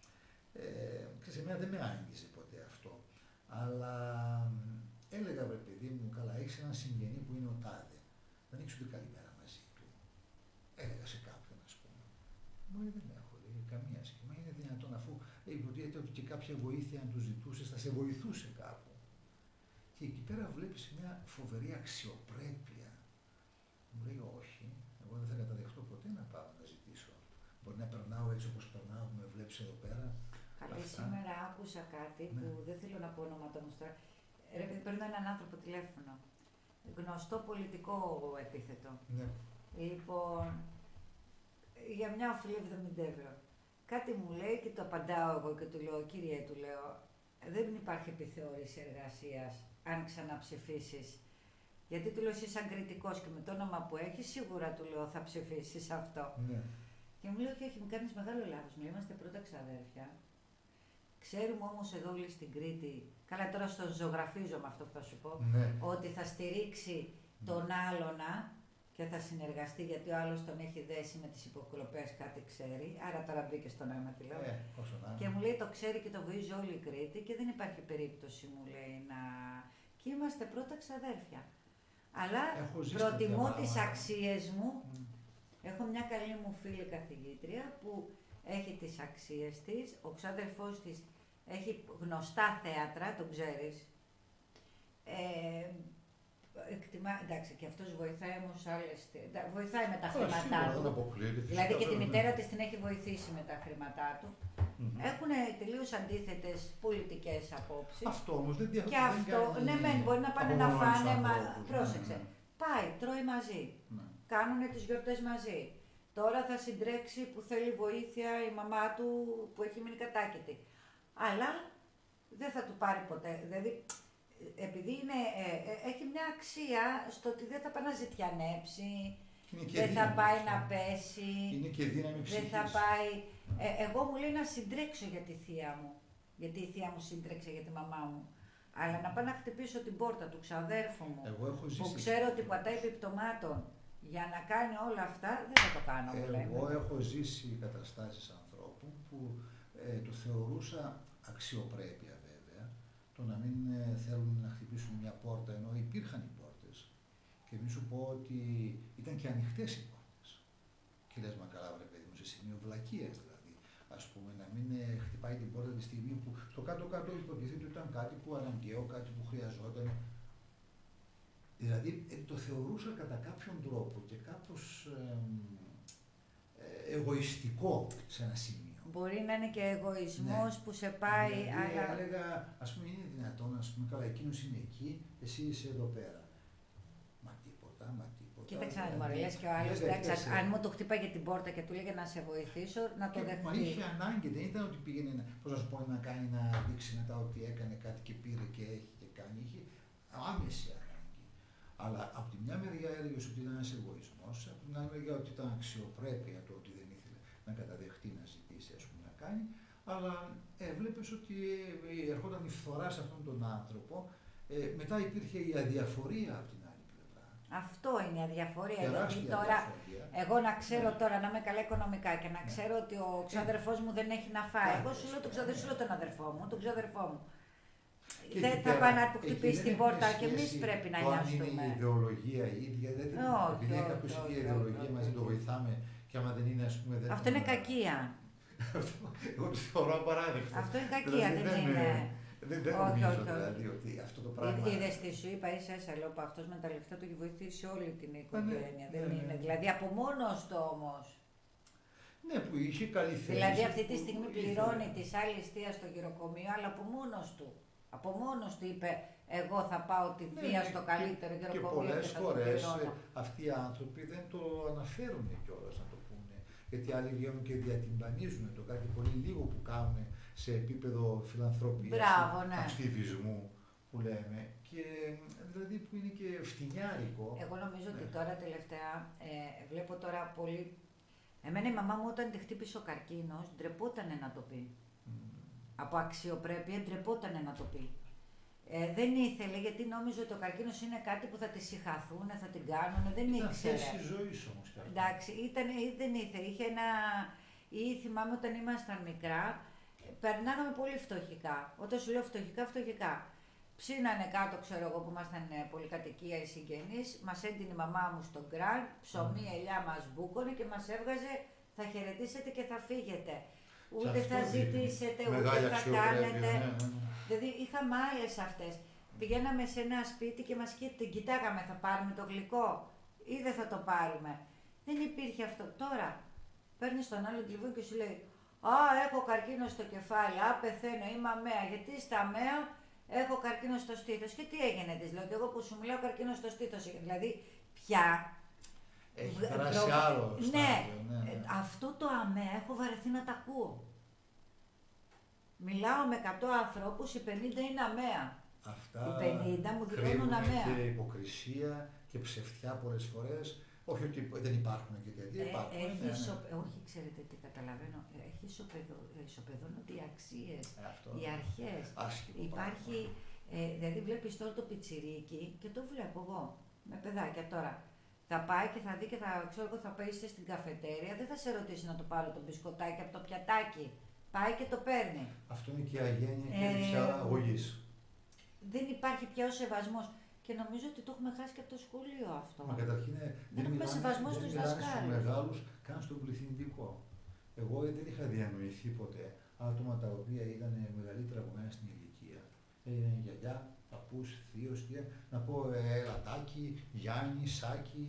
ξέρεις, εμένα δεν με άγγιζε ποτέ αυτό, αλλά έλεγα βρε παιδί μου, καλά έχεις έναν συγγενή που είναι ο τάδε, δεν έχεις ούτε καλημέρα μαζί του. Έλεγα σε κάποιον ας πούμε, μου λέει δεν έχω, λέει, καμία σχέση, είναι δυνατόν αφού υποτίθεται ότι και κάποια βοήθεια αν του ζητούσες θα σε βοηθούσε κάπου. Και εκεί πέρα βλέπεις μια φοβερή αξιοπρέπεια. Μου λέει όχι, εγώ δεν θα καταδεχτώ ποτέ να πάω να ζητήσω. Μπορεί να περνάω έτσι όπως περνάω, με βλέπεις εδώ πέρα. Καλή, σήμερα άκουσα κάτι που δεν θέλω να πω ονόματα όμως τώρα. Ρε παιδί, παίρνω έναν άνθρωπο τηλέφωνο. Γνωστό πολιτικό επίθετο. Ναι. Λοιπόν, για μια οφειλή 70 ευρώ. κάτι μου λέει και το απαντάω εγώ και του λέω, κύριε, του λέω, δεν υπάρχει επιθεώρηση εργασίας αν ξαναψηφίσεις. Γιατί του λέω, εσύ σαν κριτικός και με το όνομα που έχεις, σίγουρα του λέω θα ψηφίσεις αυτό. Ναι. Και μου λέει, όχι, μου κάνεις μεγάλο λάθος. Μου λέει, είμαστε πρώτα ξαδέρφια. Ξέρουμε όμως εδώ όλοι στην Κρήτη, καλά τώρα στον ζωγραφίζω με αυτό που θα σου πω, Ναι. ότι θα στηρίξει τον άλλονα και θα συνεργαστεί γιατί ο άλλος τον έχει δέσει με τις υποκλοπές, κάτι ξέρει. Άρα τώρα μπήκε στο νόημα, τι λέω. Και μου λέει, το ξέρει και το βίζει όλη η Κρήτη και δεν υπάρχει περίπτωση, μου λέει, να. Και είμαστε πρώτα ξαδέρφια. Αλλά προτιμώ τις αξίες μου. Έχω μια καλή μου φίλη καθηγήτρια που έχει τις αξίες της, ο ξάδερφός της έχει γνωστά θέατρα, τον ξέρεις. Εντάξει, και αυτός βοηθάει όμως άλλες. Βοηθάει με τα χρήματά του. Δηλαδή και τη μητέρα της την έχει βοηθήσει με τα χρήματά του. Έχουν τελείως αντίθετες πολιτικές απόψεις. Αυτό όμως δεν διαφωνεί. Και αυτό, ναι, μπορεί να πάνε να φάνε, μα πρόσεξε. Πάει, τρώει μαζί. Κάνουνε τις γιορτές μαζί. Τώρα θα συντρέξει που θέλει βοήθεια η μαμά του που έχει μείνει κατάκητη. Αλλά δεν θα του πάρει ποτέ. Δηλαδή, επειδή έχει μια αξία στο ότι δεν θα πάει να ζητιανέψει, δεν θα πάει να πέσει, είναι και δύναμη ψυχής. Δεν θα πάει. Εγώ μου λέει να συντρέξω για τη θεία μου. Γιατί η θεία μου σύντρεξε για τη μαμά μου. Αλλά να πάω να χτυπήσω την πόρτα του ξαδέρφου μου, που ξέρω ότι πατάει επιπτωμάτων, για να κάνει όλα αυτά, δεν θα το κάνω. Εγώ έχω ζήσει καταστάσεις ανθρώπου που το θεωρούσα αξιοπρέπεια βέβαια, το να μην θέλουν να χτυπήσουν μια πόρτα ενώ υπήρχαν οι πόρτες. Και μην σου πω ότι ήταν και ανοιχτές οι πόρτες. Και λες, μα καλά βρε παιδί μου, σε σημείο βλακείας δηλαδή. Ας πούμε, να μην χτυπάει την πόρτα τη στιγμή που στο κάτω-κάτω υποτίθεται ότι ήταν κάτι που αναγκαίο, κάτι που χρειαζόταν. Δηλαδή το θεωρούσα κατά κάποιον τρόπο και κάπως εγωιστικό σε ένα σημείο. Μπορεί να είναι και εγωισμός που σε πάει, δηλαδή, αλλά. Έλεγα, ας πούμε, είναι δυνατόν, ας πούμε, καλά, εκείνος είναι εκεί, εσύ είσαι εδώ πέρα. Μα τίποτα. Κοίταξε να δει, λες και ο άλλος, αν μου το χτύπαγε την πόρτα και του λέγε να σε βοηθήσω, να το δεχτεί. Μα είχε ανάγκη, δεν ήταν ότι πήγαινε, πώς να σου πω, να κάνει, να δείξει μετά ότι έκανε κάτι και πήρε και έχει και κάνει. Είχε άμεση ανάγκη. Αλλά από τη μια μεριά έλεγε ότι ήταν ένας εγωισμός, από την άλλη μεριά ότι ήταν αξιοπρέπεια το ότι δεν ήθελε να καταδεχτεί, να ζητήσει, ας πούμε, να κάνει. Αλλά έβλεπες ότι ερχόταν η φθορά σε αυτόν τον άνθρωπο. Μετά υπήρχε η αδιαφορία από την άλλη πλευρά. Αυτό είναι η αδιαφορία. Γιατί τώρα, εγώ να ξέρω τώρα να είμαι καλά οικονομικά και να ξέρω ότι ο ξαδερφός μου δεν έχει να φάει. Εγώ σου λέω τον αδερφό μου, τον ξαδερφό μου. Δεν θα πάει να του χτυπήσει την πόρτα και εμείς πρέπει να νοιαστούμε. Αν είναι η ιδεολογία η ίδια, δεν επειδή είναι κάποιος η ιδεολογία μαζί το βοηθάμε και άμα δεν είναι, ας πούμε. Αυτό είναι κακία. Εγώ το θεωρώ απαράδεκτο. Αυτό είναι κακία, δεν είναι. Δεν νομίζω δηλαδή ότι αυτό το πράγμα. Είδες τι σου είπα, ίσα λέω που αυτός με τα λεφτά του έχει βοηθήσει όλη την οικογένεια. Δεν είναι. Δηλαδή από μόνος του όμως. Ναι, που είχε καλή θέση. Δηλαδή αυτή τη στιγμή πληρώνει της άλλης θείας στο γυροκομείο, αλλά από μόνος του. Από μόνος του είπε, εγώ θα πάω τη βία στο καλύτερο γυροκομείο και θα το πληρώνω. Και πολλές φορές αυτοί οι άνθρωποι δεν το αναφέρουν κιόλας να το πούνε. Γιατί άλλοι βγαίνουν και διατυμπανίζουν το κάτι πολύ λίγο που κάνουν σε επίπεδο φιλανθρωπίας, ακτιβισμού που λέμε. Και δηλαδή που είναι και φτηνιάρικο. Εγώ νομίζω ότι τώρα τελευταία βλέπω τώρα πολύ. Εμένα η μαμά μου όταν τη χτύπησε ο καρκίνος ντρεπότανε να το πει. Από αξιοπρέπεια ντρεπότανε να το πει. Δεν ήθελε γιατί νόμιζε ότι ο καρκίνος είναι κάτι που θα τη συγχαθούν, θα την κάνουν, δεν ήξερε. Ήταν θέση ζωής όμως. Εντάξει, δεν ήθελε. Είχε ένα. Ή θυμάμαι όταν ήμασταν μικρά, περνάγαμε πολύ φτωχικά. Όταν σου λέω φτωχικά. Ψήνανε κάτω, ξέρω εγώ, που ήμασταν πολυκατοικία οι συγγενείς, μας έντυνε η μαμά μου στον γκραν, ψωμί, ελιά μας μπούκωνε και μας έβγαζε, θα χαιρετήσετε και θα φύγετε. Ούτε θα ζητήσετε, ούτε θα κάνετε. Δηλαδή είχαμε άλλες αυτές. Πηγαίναμε σε ένα σπίτι και μας κοιτάγαμε, θα πάρουμε το γλυκό ή δεν θα το πάρουμε. Δεν υπήρχε αυτό. Τώρα παίρνεις τον άλλο τηλεφώνο και σου λέει έχω καρκίνο στο κεφάλι, πεθαίνω, είμαι αμαία. Γιατί στα αμαία έχω καρκίνο στο στήθος. Και τι έγινε, της λέω, εγώ που σου μιλάω καρκίνο στο στήθος. Δηλαδή πια Έχει περάσει άλλο στάδιο. Ναι. Αυτό το αμέ έχω βαρεθεί να τα ακούω. Μιλάω με 100 ανθρώπους, οι 50 είναι αμαία. Αυτά οι 50 μου δηλώνουν αμαία. Και υποκρισία και ψευτιά πολλές φορές. Όχι ότι δεν υπάρχουν και τέτοια. Όχι, ξέρετε τι καταλαβαίνω. Έχει ισοπεδώνονται οι αξίες, οι αρχές. Υπάρχει, δηλαδή βλέπεις τώρα το πιτσιρίκι και το βλέπω εγώ με παιδάκια τώρα. Θα πάει και θα δει και θα πάει στην καφετέρια, δεν θα σε ρωτήσει να το πάρω το μπισκοτάκι από το πιατάκι. Πάει και το παίρνει. Αυτό είναι και η αγένεια και η έλλειψη αγωγής. Δεν υπάρχει πια ο σεβασμός. Και νομίζω ότι το έχουμε χάσει και από το σχολείο αυτό. Μα καταρχήν δεν έχουμε σεβασμό στους δασκάλους. Στους μεγάλους, καν στον πληθυντικό. Εγώ δεν είχα διανοηθεί ποτέ άτομα τα οποία ήταν μεγαλύτερα από μένα στην ηλικία. Έγινε γιαγιά, παππούς, θείος, να πω Ελατάκη, Γιάννη, Σάκη.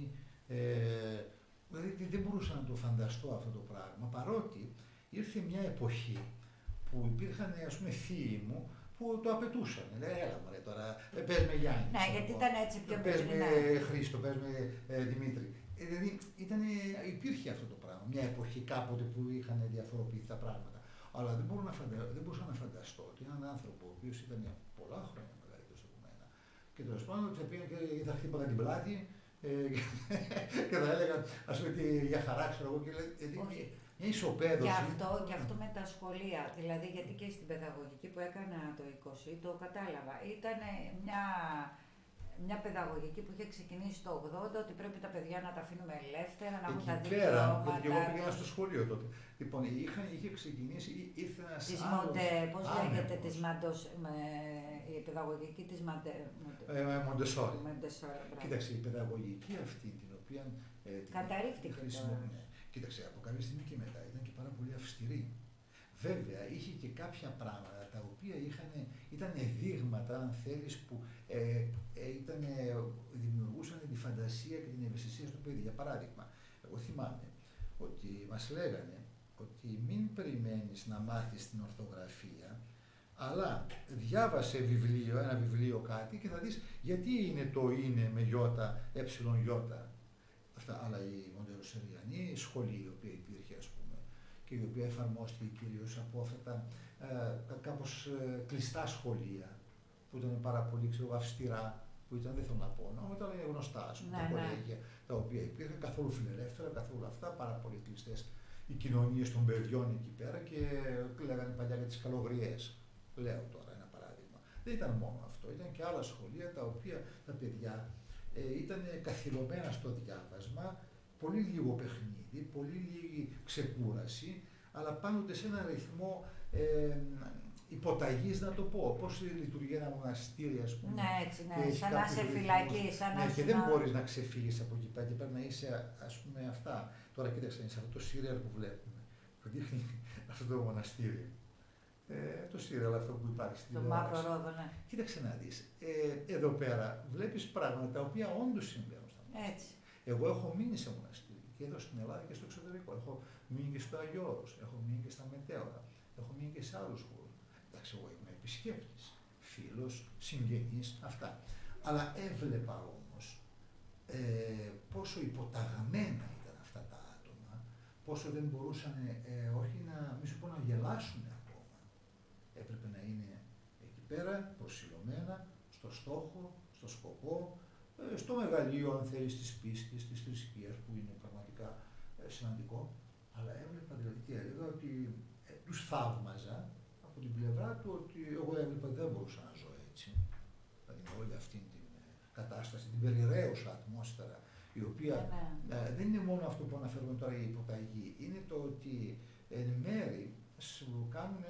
Δηλαδή δεν μπορούσα να το φανταστώ αυτό το πράγμα. Παρότι ήρθε μια εποχή που υπήρχαν, ας πούμε, θείοι μου που το απαιτούσαν. Λέει, έλα μωρέ τώρα, πες με Γιάννη. Ναι, γιατί ήταν έτσι πιο πολύ. Πες με Χρήστο, πες με Δημήτρη. Δηλαδή υπήρχε αυτό το πράγμα. Μια εποχή κάποτε που είχαν διαφοροποιηθεί τα πράγματα. Αλλά δεν μπορούσα να φανταστώ ότι έναν άνθρωπο ο οποίος ήταν πολλά χρόνια μεγαλύτερος από μένα και τέλος πάντων θα χτύπαγα την πλάτη και θα έλεγα, ας πούμε, για χαρά, ξέρω εγώ, και λέει, μια ισοπαίδωση. Και αυτό με τα σχολεία, δηλαδή γιατί και στην παιδαγωγική που έκανα το 20 το κατάλαβα. Ήταν μια παιδαγωγική που είχε ξεκινήσει το 80, ότι πρέπει τα παιδιά να τα αφήνουμε ελεύθερα, να έχουν τα δικαιώματα. Και εγώ πήγαινα στο σχολείο τότε. Λοιπόν, είχε ξεκινήσει, ήρθε ένας άλλος... Πώς λέγεται, η παιδαγωγική της Μοντεσόρι. Κοίταξε, η παιδαγωγική αυτή, την οποία... καταρρίφθηκε τώρα. Κοίταξε, από κάποια στιγμή και μετά ήταν και πάρα πολύ αυστηρή. Βέβαια, είχε και κάποια πράγματα τα οποία ήταν δείγματα, αν θέλεις, που δημιουργούσαν τη φαντασία και την ευαισθησία στο παιδί. Για παράδειγμα, εγώ θυμάμαι ότι μας λέγανε ότι μην περιμένεις να μάθεις την ορθογραφία, αλλά διάβασε ένα βιβλίο κάτι και θα δεις γιατί είναι το είναι με γιώτα, γιώτα. Αυτά, αλλά η μοντεσοριανή σχολή, η οποία υπήρχε, ας πούμε, και η οποία εφαρμόστηκε κυρίως από αυτά τα κάπως κλειστά σχολεία, που ήταν πάρα πολύ, αυστηρά, που ήταν, δεν θέλω να πω, ήταν γνωστά, ας πούμε, τα κολέγια, τα οποία υπήρχαν καθόλου φιλελεύθερα, καθόλου αυτά, πάρα πολύ κλειστές οι κοινωνίες των παιδιών εκεί πέρα και λέγανε παλιά για τις καλογριές. Λέω τώρα ένα παράδειγμα. Δεν ήταν μόνο αυτό, ήταν και άλλα σχολεία τα οποία τα παιδιά ήταν καθιερωμένα στο διάβασμα, πολύ λίγο παιχνίδι, πολύ λίγη ξεκούραση, αλλά πάντοτε σε ένα ρυθμό υποταγής, να το πω, πώς λειτουργεί ένα μοναστήρι, ας πούμε. Ναι, έτσι, ναι, σαν να σε φυλακή, σαν να και δεν μπορείς να ξεφύγεις από εκεί πέρα και πρέπει να είσαι, ας πούμε, αυτά. Τώρα κοίταξε, σε αυτό το σύριαλ που βλέπουμε, που δείχνει αυτό το μοναστήρι. Το σύριαλ αυτό που υπάρχει στην τηλεόραση. Το μαύρο ρόδο, ναι. Κοίταξε να δεις. Εδώ πέρα βλέπεις πράγματα τα οποία όντως συμβαίνουν στα μοναστήρια. Έτσι. Εγώ έχω μείνει σε μοναστήρι και εδώ στην Ελλάδα και στο εξωτερικό. Έχω μείνει και στο Αγιό Όρος, έχω μείνει και στα Μετέωρα, έχω μείνει και σε άλλους χώρους. Εντάξει, εγώ είμαι επισκέπτης, φίλος, συγγενής, αυτά. Αλλά έβλεπα όμως πόσο υποταγμένα ήταν αυτά τα άτομα, πόσο δεν μπορούσαν, όχι μη σου πω να γελάσουν ακόμα. Έπρεπε να είναι εκεί πέρα, προσιλωμένα, στο στόχο, στο σκοπό, στο μεγαλείο, αν θέλεις, της πίστης, της θρησκείας, που είναι πραγματικά σημαντικό. Αλλά έβλεπα, δηλαδή, τι έλεγα, ότι τους θαύμαζα από την πλευρά του, ότι εγώ έβλεπα ότι δεν μπορούσα να ζω έτσι. Δηλαδή, όλη αυτή την κατάσταση, την περιραίουσα ατμόσφαιρα, η οποία δεν είναι μόνο αυτό που αναφέρουμε τώρα, η υποταγή, είναι το ότι εν μέρη σου κάνουν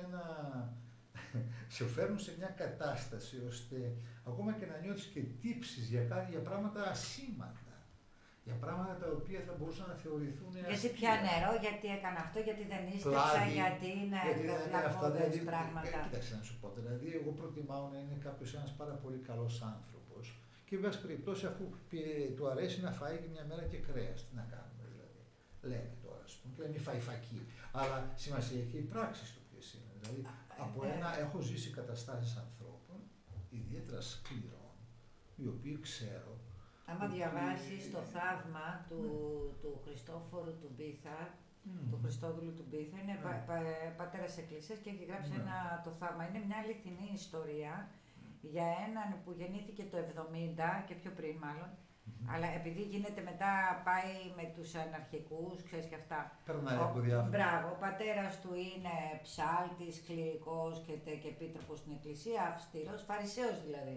σε φέρνουν σε μια κατάσταση ώστε ακόμα και να νιώθεις και τύψεις για πράγματα ασήμαντα. Για πράγματα τα οποία θα μπορούσαν να θεωρηθούν αστεία. Γιατί πια νερό, γιατί έκανα αυτό, γιατί δεν ίστεψα, γιατί είναι κακόδες πράγματα. Κοίταξε να σου πω, δηλαδή εγώ προτιμάω να είναι κάποιος ένας πάρα πολύ καλός άνθρωπος και εν πάση περιπτώσει, αφού του αρέσει να φάει και μια μέρα και κρέας, τι να κάνουμε δηλαδή. Λέμε τώρα, ας πούμε, και να μην φάει φακή. Αλλά σημασία έχει και οι πράξεις του ποιες είναι. Δηλαδή, έχω ζήσει καταστάσεις ανθρώπων, ιδιαίτερα σκληρών, οι οποίοι ξέρω Άμα διαβάσεις το θαύμα του Χριστόφορου του Μπίθα, του Χριστόδουλου του Μπίθα, είναι πατέρας Εκκλησίας και έχει γράψει το θαύμα. Είναι μια αληθινή ιστορία για έναν που γεννήθηκε το 70 και πιο πριν μάλλον, αλλά επειδή γίνεται μετά πάει με τους αναρχικούς, ξέρεις και αυτά. Περνάει από διάφορα. Μπράβο, ο πατέρας του είναι ψάλτης, κληρικός και επίτροπος στην Εκκλησία, αυστηρός, φαρισαίος δηλαδή.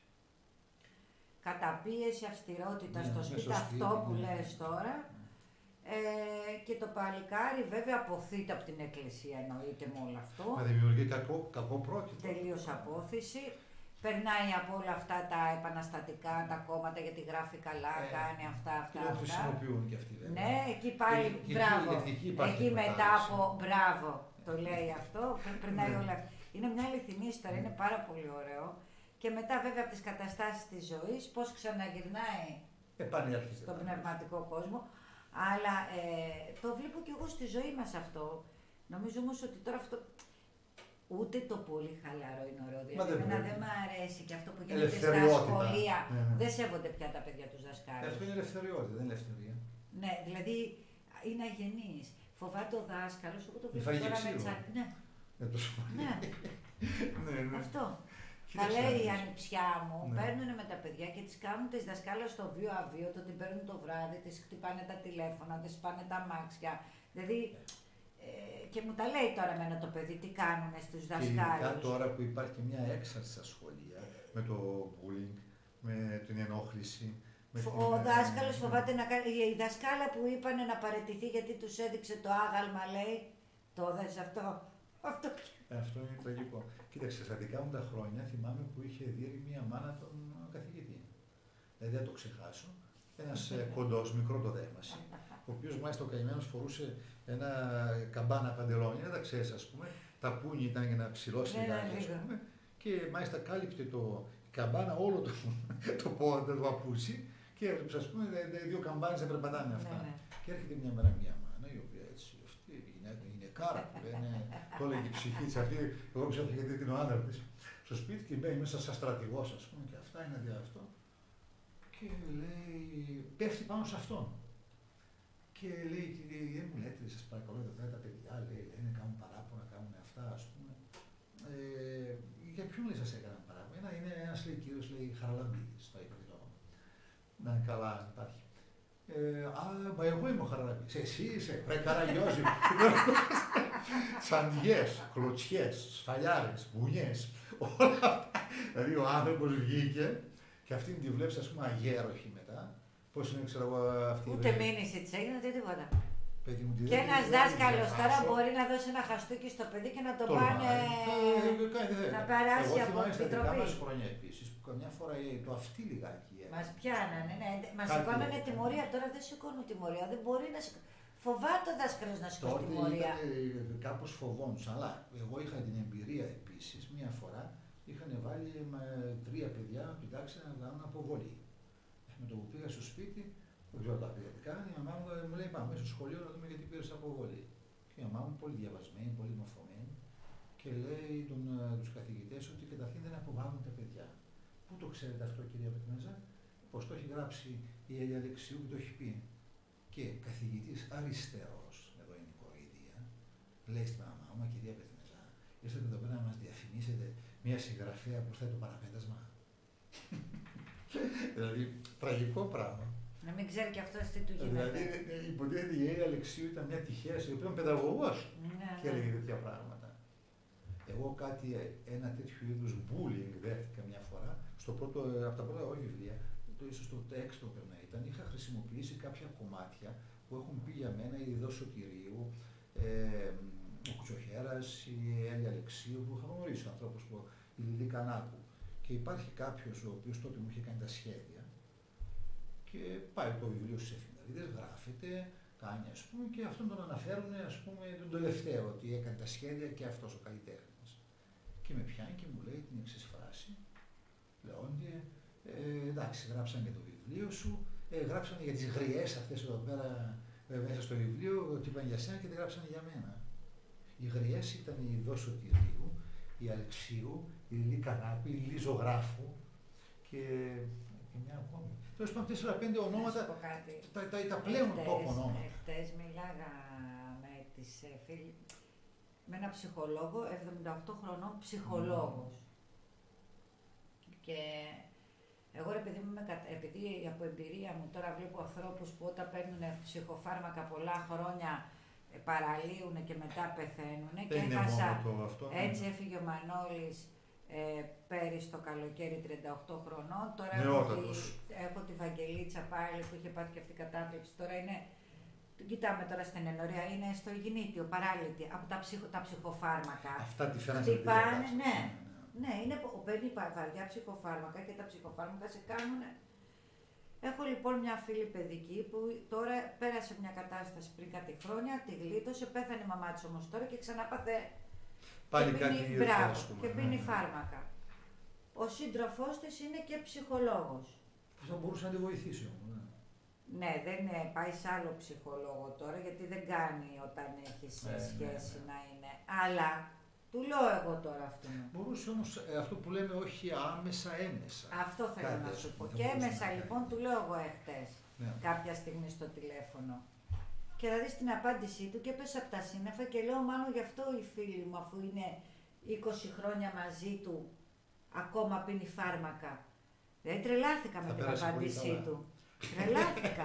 Καταπίεση, αυστηρότητα στο σπίτι, αυτό που λες τώρα. Και το παλικάρι βέβαια αποθείται από την Εκκλησία, εννοείται με όλο αυτό. Μα δημιουργεί κακό πρότυπο. Τελείως απόθεση. Περνάει από όλα αυτά τα επαναστατικά, τα κόμματα γιατί γράφει καλά, κάνει αυτά. Και το χρησιμοποιούν και αυτοί βέβαια. Ναι, εκεί πάλι, μπράβο. Εκεί μετά από μπράβο, το λέει αυτό, περνάει όλα αυτά. Είναι μια αληθινή ιστορία, είναι πάρα πολύ ωραίο. Και μετά βέβαια από τις καταστάσεις της ζωής, πώς ξαναγυρνάει στον πνευματικό κόσμο. Αλλά το βλέπω και εγώ στη ζωή μας αυτό. Νομίζω όμως ότι τώρα αυτό ούτε το πολύ χαλαρό είναι ωραίο. Δηλαδή δεν μ' αρέσει και αυτό που γίνεται στα σχολεία. Δεν σέβονται πια τα παιδιά τους δασκάλους. Αυτό είναι ελευθεριότητα, δεν είναι ελευθερία. Ναι, δηλαδή είναι αγενείς. Φοβάται ο δάσκαλος, εγώ το βλέπω τώρα με τσακ. Ναι. Αυτό. Θα λέει η ανιψιά μου, παίρνουν με τα παιδιά και τις κάνουν τις δασκάλες στο βίο αβίωτο, την παίρνουν το βράδυ, τις χτυπάνε τα τηλέφωνα, τις πάνε τα αμάξια. Δηλαδή, και μου τα λέει τώρα εμένα το παιδί τι κάνουνε στους δασκάλους. Και ειδικά τώρα που υπάρχει και μια έξαρση στα σχολεία, με το bullying, με την ενόχληση. Ο δάσκαλος φοβάται να κάνει, η δασκάλα που είπανε να παραιτηθεί γιατί τους έδειξε το άγαλμα, λέει, το δες αυτό. Αυτό είναι τραγικό. Κοίταξε, στα δικά μου τα χρόνια θυμάμαι που είχε δει μια μάνα τον καθηγητή. Δηλαδή δεν το ξεχάσω. Ένας κοντός, μικρό το δέμαση, ο οποίος μάλιστα ο καημένος φορούσε ένα καμπάνα παντελόνι, δεν τα ξέρεις ας πούμε. Τα πούνι ήταν για να ψηλώσει λιγάκι ας πούμε. Και μάλιστα κάλυπτε το καμπάνα όλο το πόδι, το παπούτσι και έβλεψε ας πούμε δύο καμπάνες να περπατάνε αυτά. Και έρχεται μια μέρα μια μάνα η οποία έτσι. Είναι κάρα που λένε, το έλεγε η ψυχή της αυτή, εγώ πιστεύω ότι είχε δει την οάνδρα της, στο σπίτι και μπαίνει μέσα σαν στρατηγός ας πούμε και αυτά είναι δια αυτό και λέει, πέφτει πάνω σε αυτόν και λέει, δεν μου λέτε, σας παρακαλώ εδώ πέρα τα παιδιά, λέει, λένε κάνουν παράπονα, κάνουν αυτά ας πούμε, για ποιον λέει σας έκαναν παράπονα, είναι ένας λέει κύριος, λέει Χαραλαμπίδης, το είπα και το όνομα, να είναι καλά αν υπάρχει. Μα εγώ είμαι ο Χαραλαμπίδης. Εσύ είσαι, ρε Καραγιώζη. Σαντιές, κλωτσιές, σφαλιάρες, μπουνιές, όλα αυτά. Δηλαδή ο άνθρωπος βγήκε και αυτήν τη βλέπεις ας πούμε αγέροχη μετά. Πώς είναι, ξέρω εγώ, αυτή. Ούτε μήνυση της έγινε, ούτε τίποτα. Παιδί μου, και ένας δάσκαλος τώρα μπορεί να δώσει ένα χαστούκι στο παιδί και να το πάνε να περάσει από την επιτροπή. Στα δικά μας χρόνια επίσης, που καμιά φορά το αυτί λιγάκι. Μας πιάνανε, ναι. Μας σηκώνανε τιμωρία, τώρα δεν σηκώνουν τιμωρία. Δεν μπορεί να σηκώνουν. Φοβάται ο δάσκαλος να σηκώσει τιμωρία. Τότε κάπως φοβόντουσαν, αλλά εγώ είχα την εμπειρία επίσης, μία φορά είχαν βάλει με 3 παιδιά να κοιτάξει να κάνουν αποβολή. Με το που πήγα στο σπίτι, δεν ξέρω τα παιδιά τι κάνει, η μαμά μου λέει πάμε στο σχολείο να δούμε γιατί πήρες αποβολή. Και η μαμά μου πολύ διαβασμένη, πολύ μορφωμένη και λέει τους καθηγητές ότι καταρχήν δεν αποβάλλουν τα παιδιά. Πού το ξέρετε αυτό κυρία Πετμέζα? Πως το έχει γράψει η Ελία Αλεξίου και το έχει πει. Και καθηγητής αριστερός, εδώ είναι η κοροϊδία, λέει στην μαμά μου, κυρία Πετμέζα, ήρθατε εδώ πέρα να μας διαφημίσετε μια συγγραφέα που θα το παραπέτασμα. Δηλαδή, τραγικό πράγμα. Να μην ξέρει και αυτός τι του γίνεται. Δηλαδή, υποτίθεται η Ελία Αλεξίου ήταν μια τυχαία, η οποία ήταν παιδαγωγός και έλεγε τέτοια πράγματα. Εγώ ένα τέτοιο είδους bullying δέχτηκα μια φορά, από τα πρώτα βιβλία, ίσως το texto πρέπει να ήταν, είχα χρησιμοποιήσει κάποια κομμάτια που έχουν πει για μένα η Ιδώ Σωτηρίου, ο Κουτσοχέρας, η Έλια Αλεξίου, που είχα γνωρίσει ανθρώπους, η Λιλή Κανάκου. Και υπάρχει κάποιος ο οποίος τότε μου είχε κάνει τα σχέδια και πάει το βιβλίο στις εφημερίδες, γράφεται, κάνει ας πούμε και αυτόν τον αναφέρουν ας πούμε τον τελευταίο, ότι έκανε τα σχέδια και αυτός ο καλλιτέχνης. Και με πιάνει και μου λέει την εξής φράση, Λεόντιε, εντάξει, γράψαν και το βιβλίο σου, γράψαν για τις γριές αυτές εδώ πέρα μέσα στο βιβλίο, ότι είπαν για σένα και δεν γράψαν για μένα. Οι γριές ήταν η Ιδώ Σωτηρίου, η Αλεξίου, η Λιλή Κανάκου, η Λιλή Ζωγράφου και μια ακόμη. Τέλος πάντων 4-5 ονόματα, τα πλέον top ονόματα. Χτες μίλαγα με ένα ψυχολόγο, 78 χρονών ψυχολόγος. Και εγώ ρε παιδί μου, επειδή από εμπειρία μου τώρα βλέπω ανθρώπους που όταν παίρνουν ψυχοφάρμακα πολλά χρόνια παραλύουν και μετά πεθαίνουν. Και έχασα, έτσι έφυγε ο Μανώλης πέρυσι το καλοκαίρι 38 χρονών. Τώρα έχω τη Βαγγελίτσα πάλι που είχε πάθει και αυτή η κατάθλιψη. Τώρα είναι, κοιτάμε τώρα στην ενορία, είναι στο Ιγνήτιο, παράλυτη από τα ψυχοφάρμακα. Αυτά τη φαίνανε. Ναι, παίρνει βαριά ψυχοφάρμακα και τα ψυχοφάρμακα σε κάνουν. Έχω λοιπόν μια φίλη παιδική που τώρα πέρασε μια κατάσταση πριν κάτι χρόνια, τη γλίτωσε, πέθανε η μαμά της όμως τώρα και ξανάπαθε. Πάλι κάτι και πίνει φάρμακα. Ο σύντροφός της είναι και ψυχολόγος. Που θα μπορούσε να τη βοηθήσει όμως. Ναι, δεν πάει σε άλλο ψυχολόγο τώρα γιατί δεν κάνει όταν έχεις σχέση να είναι. Αλλά του λέω εγώ τώρα αυτό. Μπορούσε όμως αυτό που λέμε όχι άμεσα, έμεσα. Αυτό θέλω να σου πω. Και έμεσα λοιπόν του λέω εγώ εχθές, κάποια στιγμή στο τηλέφωνο. Και θα δεις την απάντησή του και έπεσα από τα σύννεφα και λέω μάλλον γι' αυτό η φίλη μου αφού είναι 20 χρόνια μαζί του ακόμα πίνει φάρμακα. Δεν τρελάθηκα με την απάντησή του. Τρελάθηκα.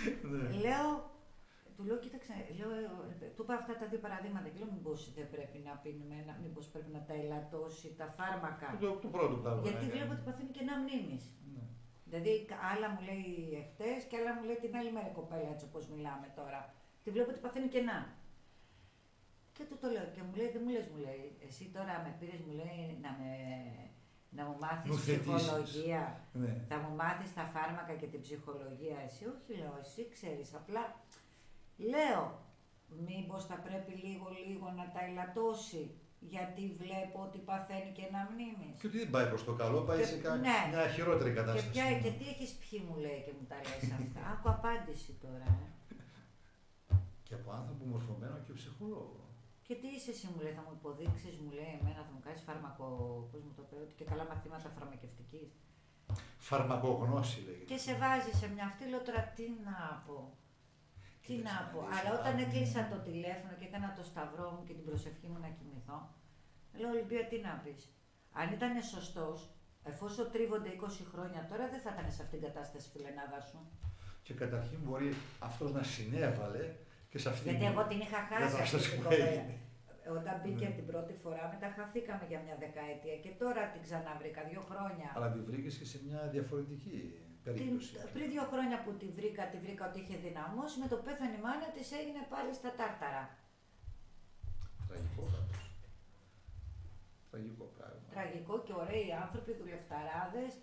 Του λέω, κοίταξε, του είπα αυτά τα δύο παραδείγματα και λέω μήπως δεν πρέπει να πίνουμε, μήπως πρέπει να τα ελαττώσει τα φάρμακα. Το πρώτο πράγμα. Γιατί βλέπω ότι παθαίνει κενά μνήμης. Δηλαδή άλλα μου λέει εχθές και άλλα μου λέει την άλλη μέρα κοπέλα έτσι όπως μιλάμε τώρα. Τη βλέπω ότι παθαίνει κενά. Και του το λέω και μου λέει, δεν μου λες, μου λέει, εσύ τώρα με πήρες, μου λέει, να μου μάθεις ψυχολογία, θα μου μάθεις τα φάρμακα και την ψυχολογία. Εσύ, όχι λέω, εσύ ξέρεις, απλά λέω, μήπως θα πρέπει λίγο να τα ελαττώσει, γιατί βλέπω ότι παθαίνει και ένα μνήμης. Και ότι δεν πάει προς το καλό, πάει σε μια χειρότερη κατάσταση. Και τι έχεις πιει, μου λέει και μου τα λες αυτά. Άκου απάντηση τώρα. Και από άνθρωπο μορφωμένο και ψυχολόγο. Και τι είσαι εσύ, μου λέει, θα μου υποδείξεις, μου λέει, εμένα θα μου κάνεις πώς μου το λέω, και καλά μαθήματα φαρμακευτικής. Φαρμακογνώση λέγεται. Και σε βάζει σε μια αυτή, λέω τώρα τι να πω. Τι να πω. Αλλά όταν έκλεισα το τηλέφωνο και έκανα το σταυρό μου και την προσευχή μου να κοιμηθώ, λέω Ολυμπία, τι να πεις. Αν ήταν σωστός, εφόσον τρίβονται 20 χρόνια τώρα, δεν θα ήταν σε αυτήν την κατάσταση φιλενάδα σου. Και καταρχήν μπορεί αυτός να συνέβαλε και σε αυτήν. Γιατί εγώ την είχα χάσει αυτή την κοπέλα. Όταν μπήκε την πρώτη φορά, μετά χαθήκαμε για μια δεκαετία και τώρα την ξαναβρήκα 2 χρόνια. Αλλά τη βρήκες και σε μια διαφορετική περίπτωση. Πριν 2 χρόνια που τη βρήκα ότι είχε δυναμώσει, με το πέθανε η μάνα της έγινε πάλι στα τάρταρα. Τραγικό πάντως. Τραγικό πράγμα. Τραγικό και ωραίοι άνθρωποι, δουλευταράδες,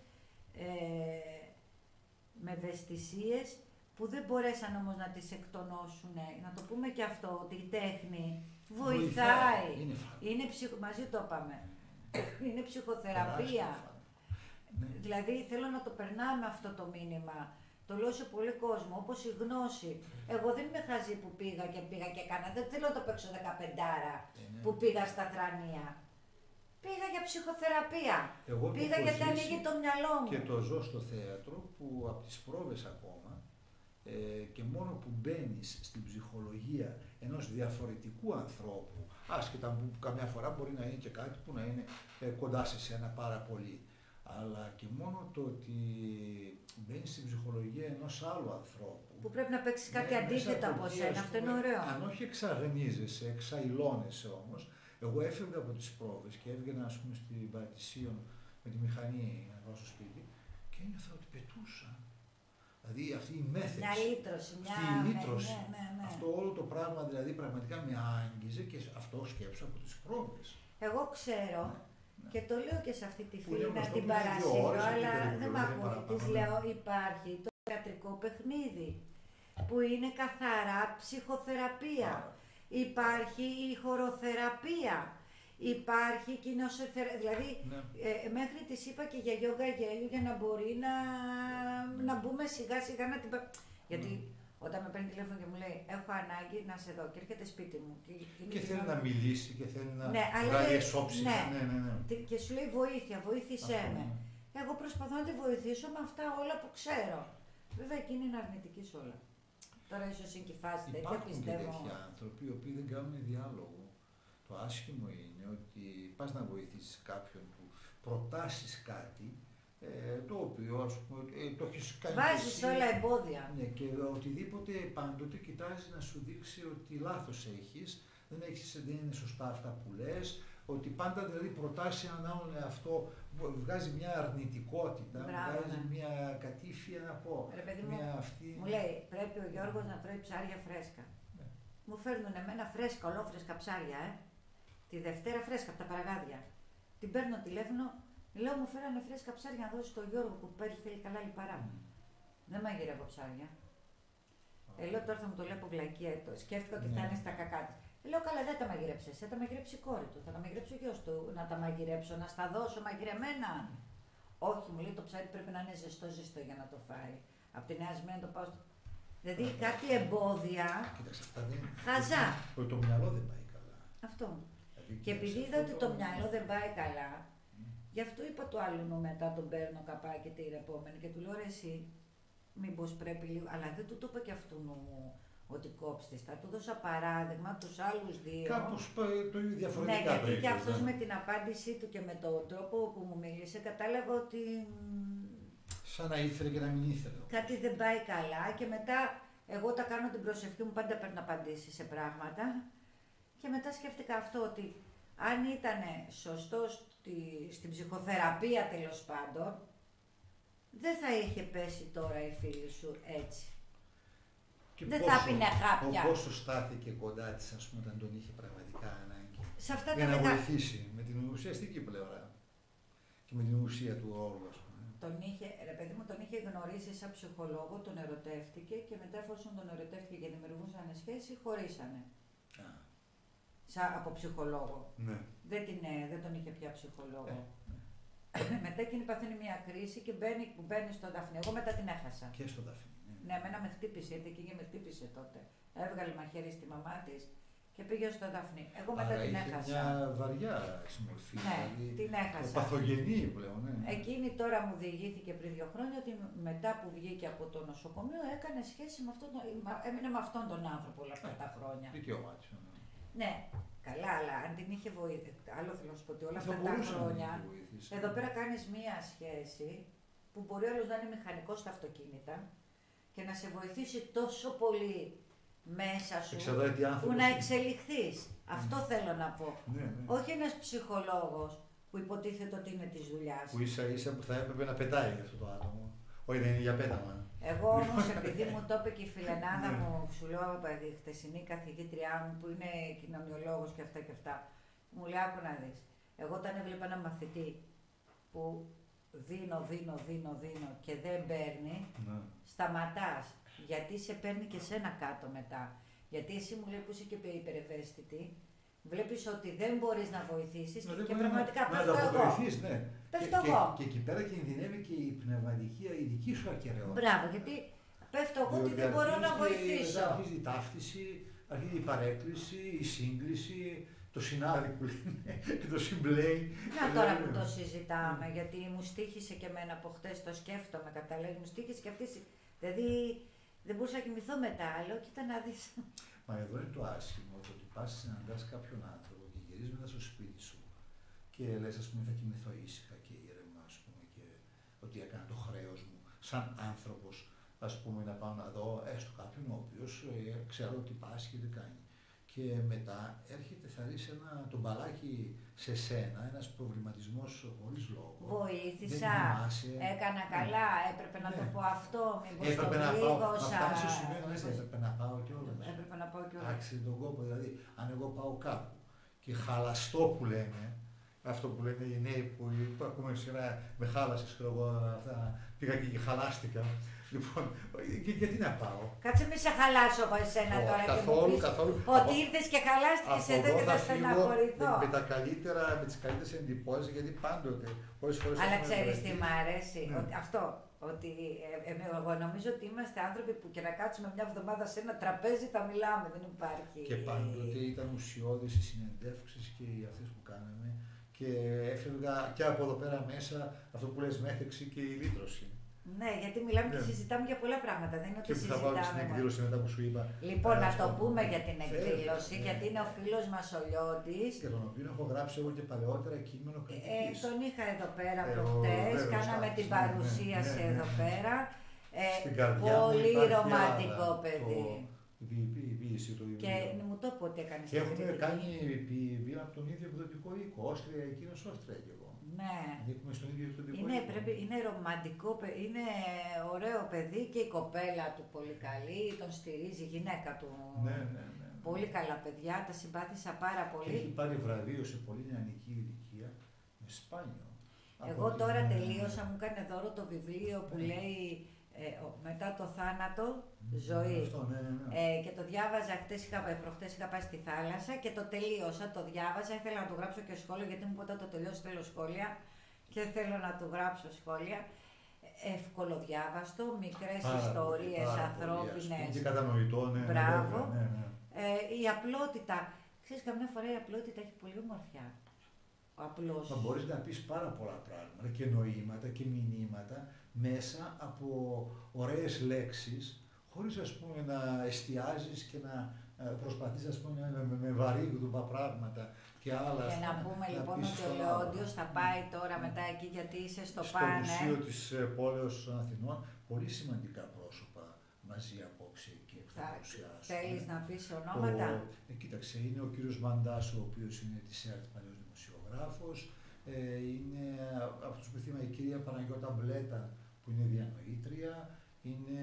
με ευαισθησίες που δεν μπορέσαν όμως να τις εκτονώσουν. Να το πούμε και αυτό, ότι η τέχνη βοηθάει. Είναι μαζί το είπαμε. Είναι ψυχοθεραπεία. Δηλαδή θέλω να το περνάμε αυτό το μήνυμα. Το λέω σε πολύ κόσμο, όπως η γνώση. Εγώ δεν είμαι χαζή που πήγα και έκανα. Δεν θέλω να το παίξω 15άρα που πήγα στα Θρανία. Πήγα για ψυχοθεραπεία. Πήγα γιατί ανοίγει το μυαλό μου. Και το ζω στο θέατρο που από τις πρόβες ακόμα και μόνο που μπαίνεις στην ψυχολογία ενός διαφορετικού ανθρώπου, άσχετα που καμιά φορά μπορεί να είναι και κάτι που να είναι κοντά σε σένα πάρα πολύ. Αλλά και μόνο το ότι μπαίνεις στην ψυχολογία ενός άλλου ανθρώπου. Που πρέπει να παίξεις κάτι αντίθετο από σένα, αυτό είναι ωραίο. Αν όχι εξαγνίζεσαι, εξαϊλώνεσαι όμως. Εγώ έφευγα από τις πρόβες και έβγαινα ας πούμε στην Παρατησίων με τη μηχανή να πάω στο σπίτι και ένιωθα ότι πετούσα. Δηλαδή αυτή η μέθεξη. Μια λύτρωση. Αυτή η λύτρωση. Ναι. Αυτό όλο το πράγμα δηλαδή πραγματικά με άγγιζε και αυτό σκέψω από τις πρόβες. Εγώ ξέρω. Και το λέω και σε αυτή τη φίλη να την παρασύρω, αλλά δεν μ' ακούει. Της λέω υπάρχει το θεατρικό παιχνίδι που είναι καθαρά ψυχοθεραπεία. Υπάρχει η χοροθεραπεία. Υπάρχει κοινοσοθεραπεία. Δηλαδή μέχρι της είπα και για γιόγκα γέλιο για να μπορεί να μπούμε σιγά σιγά να την... Γιατί όταν με παίρνει τηλέφωνο και μου λέει έχω ανάγκη να σε δω και έρχεται σπίτι μου. Και θέλει να μιλήσει και θέλει να βγάλει εσώψη. Ναι. Και σου λέει βοήθειά, βοήθησέ με. Εγώ προσπαθώ να τη βοηθήσω με αυτά όλα που ξέρω. Βέβαια εκείνη είναι αρνητική σε όλα. Τώρα ίσως είναι και η φάση τέτοια, Υπάρχουν πιστεύω. και τέτοιοι άνθρωποι οι οποίοι δεν κάνουν διάλογο. Το άσχημο είναι ότι πας να βοηθήσεις κάποιον που προτάσεις κάτι, το οποίο ας πούμε, το έχεις κάνει. Βάζεις όλα εμπόδια. Ναι, και οτιδήποτε πάντοτε κοιτάζει να σου δείξει ότι λάθος έχεις, δεν είναι σωστά αυτά που λες, ότι πάντα δηλαδή προτάσει έναν άλλον εαυτό, βγάζει μια αρνητικότητα, βγάζει μια κατήφια να πω. Ρε παιδί αυτή... μου λέει πρέπει ο Γιώργος να τρώει ψάρια φρέσκα. Ναι. Μου φέρνουν εμένα φρέσκα, ολόφρεσκα ψάρια, τη Δευτέρα φρέσκα από τα παραγάδια. Την παίρνω τηλέφωνο, λέω μου φέρανε φρέσκα ψάρια να δώσει στον Γιώργο που θέλει καλά λιπαρά. Δεν μαγειρεύω ψάρια. Λέω τώρα θα μου το λέω από βλακία, σκέφτηκα ότι θα είναι στα κακά της. Λέω καλά, δεν τα μαγειρέψες, θα τα μαγειρέψει η κόρη του, θα τα μαγειρέψει ο γιος του. Να τα μαγειρέψω, να στα δώσω μαγειρεμένα. Όχι, μου λέει το ψάρι πρέπει να είναι ζεστό για να το φάει. Απ' τη Νέα Σμύρνη το πάω στο. Δηλαδή κάτι εμπόδια. Κοίταξε, αυτά δεν. Χαζά. Το μυαλό δεν πάει καλά. Αυτό. Δηλαδή, και επειδή είδα ότι το μυαλό δεν πάει καλά, γι' αυτό είπα του άλλου μετά τον παίρνω καπάκι την επόμενη και του λέω ρε εσύ, μήπως πρέπει λίγο. Αλλά δεν του το είπα και αυτού ότι κόψτε. Θα του δώσα παράδειγμα τους άλλους δύο. Κάπως το ίδιο διαφορετικά. Ναι, γιατί και αυτός με την απάντησή του και με τον τρόπο που μου μίλησε κατάλαβα ότι. Σαν να ήθελε και να μην ήθελε. Κάτι δεν πάει καλά και μετά εγώ τα κάνω την προσευχή μου, πάντα παίρνω απαντήσεις σε πράγματα. Και μετά σκέφτηκα αυτό ότι αν ήταν σωστό στην ψυχοθεραπεία τέλος πάντων, δεν θα είχε πέσει τώρα η φίλη σου έτσι. Και δεν θα πίνε χάπια. Πόσο στάθηκε κοντά της, ας πούμε, όταν τον είχε πραγματικά ανάγκη. Σε αυτά για να βοηθήσει με την ουσιαστική πλευρά και με την ουσία του όρου, ας πούμε. Ρε παιδί μου, τον είχε γνωρίσει σαν ψυχολόγο, τον ερωτεύτηκε και μετά εφόσον τον ερωτεύτηκε και δημιουργούσαν σχέση, χωρίσανε. Από ψυχολόγο. Ναι. Δεν τον είχε πια ψυχολόγο. Μετά εκείνη παθαίνει μια κρίση και μπαίνει στο Δαφνί. Εγώ μετά την έχασα. Και στο Δαφνί. Ναι, εμένα με χτύπησε, γιατί εκείνη με χτύπησε τότε. Έβγαλε μαχαίρι στη μαμά τη και πήγε στο Δαφνί. Εγώ μετά την έχασα. Μια βαριά συμμορφή. Ναι, την έχασα. Παθογενή πλέον. Ναι. Εκείνη τώρα μου διηγήθηκε πριν 2 χρόνια ότι μετά που βγήκε από το νοσοκομείο έκανε σχέση με αυτόν έμεινε με αυτόν τον άνθρωπο όλα αυτά τα χρόνια. Δικαίωμά της. Ναι, καλά, αλλά αν την είχε βοηθήσει. Άλλο θέλω να σου πω ότι όλα αυτά τα χρόνια. Εδώ πέρα κάνεις μία σχέση που μπορεί όλος να είναι μηχανικός στα αυτοκίνητα και να σε βοηθήσει τόσο πολύ μέσα σου που να εξελιχθείς. Αυτό θέλω να πω. Ναι. Όχι ένας ψυχολόγος που υποτίθεται ότι είναι της δουλειάς. Που ίσα που θα έπρεπε να πετάει αυτό το άτομο. Όχι, δεν είναι για πέταμα. Εγώ όμως, επειδή μου το είπε και η φιλενάδα μου, σου λέω η χτεσινή καθηγήτριά μου που είναι κοινωνιολόγος και αυτά, μου λέει άκου να δεις. Εγώ όταν έβλεπα ένα μαθητή που δίνω και δεν παίρνει, σταματάς. Γιατί σε παίρνει και σένα κάτω μετά. Γιατί εσύ μου λέει που είσαι και υπερευαίσθητη, βλέπεις ότι δεν μπορείς να βοηθήσεις και πραγματικά πέφτω εγώ. Ναι. Πέφτω εγώ. Και εκεί πέρα κινδυνεύει και η πνευματική, η δική σου ακεραιότητα. Μπράβο, γιατί πέφτω εγώ ότι δεν μπορώ να βοηθήσω. Αρχίζει η ταύτιση, αρχίζει η παρέκκληση, η σύγκληση, το συνάδει που λένε και το συμπλέει. Να τώρα που το συζητάμε, γιατί μου στοίχησε και εμένα από χτες, το σκέφτομαι καταλέγει, μου στοίχησε και αυτή. Δηλαδή δεν μπορούσα να κοιμηθώ μετά, λέω κοίτα να δεις. Μα εδώ είναι το άσχημο, το ότι πας συναντάς κάποιον άνθρωπο και γυρίζεις μετά στο σπίτι σου και λες, ας πούμε, θα κοιμηθώ ήσυχα και ήρεμα, ας πούμε, και ότι έκανα το χρέος μου σαν άνθρωπος, ας πούμε, να πάω να δω έστω κάποιον ο οποίος ξέρω ότι πάσχει και τι κάνει. Και μετά έρχεται, θα δεις το μπαλάκι σε σένα, ένας προβληματισμός χωρίς λόγο. Βοήθησα, έκανα καλά, έπρεπε να το πω αυτό, μήπως το πλήγωσα. Αυτά στο σημείο να έπρεπε να πάω κιόλας. Έπρεπε να πάω κιόλας. Άξιζε τον κόπο, δηλαδή αν εγώ πάω κάπου και χαλαστώ που λένε, αυτό που λένε οι νέοι που ακούμε σήμερα με χάλασες, ξέρω εγώ, αυτά, πήγα και χαλάστηκα. Λοιπόν, γιατί να πάω. Κάτσε μη σε χαλάσω εγώ εσένα τώρα καθόλου, και καθόλου. Ότι ήρθες και χαλάστηκες εδώ και θα στεναχωρηθώ. Με τις καλύτερες εντυπώσεις, γιατί πάντοτε, πολλές φορές... Αλλά ξέρεις τι μ' αρέσει, αυτό, ότι εγώ νομίζω ότι είμαστε άνθρωποι που και να κάτσουμε μια εβδομάδα σε ένα τραπέζι θα μιλάμε, δεν υπάρχει. Και πάντοτε ήταν ουσιώδεις οι συνεντεύξεις και αυτές που κάναμε και έφευγα και από εδώ πέρα μέσα αυτό που λες μέθεξη και η λύτρωση. Ναι, γιατί μιλάμε και συζητάμε για πολλά πράγματα. Δεν είναι ότι συζητάμε. Και θα πάω στην εκδήλωση μετά που σου είπα. Λοιπόν, να το πούμε για την εκδήλωση, γιατί είναι ο φίλος μας ο Λιώτης. Και τον οποίο έχω γράψει εγώ και παλαιότερα κείμενο κριτικής. Τον είχα εδώ πέρα προχτές, κάναμε την παρουσίαση εδώ πέρα. Πολύ ρομαντικό παιδί. Η ποίηση του και μου το πω ότι έκανε. Και έχουμε κάνει βήμα από τον ίδιο εκδοτικό οίκο. Όστρια, εκείνος Όστρια και εγώ. Ναι. Ανήκουμε στον ίδιο εκδοτικό οίκο. Είναι ρομαντικό, είναι ωραίο παιδί και η κοπέλα του πολύ καλή, τον στηρίζει, η γυναίκα του. Ναι. Πολύ καλά παιδιά, τα συμπάθησα πάρα πολύ. Και έχει πάρει βραβείο σε πολύ νεανική ηλικία, με σπάνιο. Εγώ τώρα τελείωσα, μου έκανε δώρο το βιβλίο που λέει μετά το θάνατο, ζωή. Αυτό, ναι. Και το διάβαζα προχτές είχα πάει στη θάλασσα και το τελείωσα, το διάβαζα, ήθελα να του γράψω και σχόλιο γιατί μου ποτέ το τελειώσει θέλω σχόλια και θέλω να του γράψω σχόλια. Ευκολοδιάβαστο, μικρές ιστορίες, ανθρώπινες. Και κατανοητό, ναι. Μπράβο. Η απλότητα. Ξέρεις, καμιά φορά η απλότητα έχει πολύ ομορφιά. Απλώς. Μα μπορείς να πεις πάρα πολλά πράγματα και νοήματα και μηνύματα μέσα από ωραίες λέξεις, χωρίς ας πούμε να εστιάζεις και να προσπαθείς ας πούμε με βαρύγδουπα πράγματα και άλλα. Και να πούμε λοιπόν ότι ο Λεόντιος θα πάει τώρα μετά εκεί γιατί είσαι στο πάνελ. Στο Μουσείο της Πόλεως Αθηνών, πολύ σημαντικά πρόσωπα μαζί απόψε εκεί θα παρουσιάσουν. Θέλεις να πεις ονόματα? Κοίταξε, είναι ο κύριος Μαντάς, ο οποίος είναι της ΕΡΤ παλιός δημοσιογράφος. Είναι από τους που θυμάμαι η κυρία Παναγιώτα Μπλέτα που είναι διανοήτρια, είναι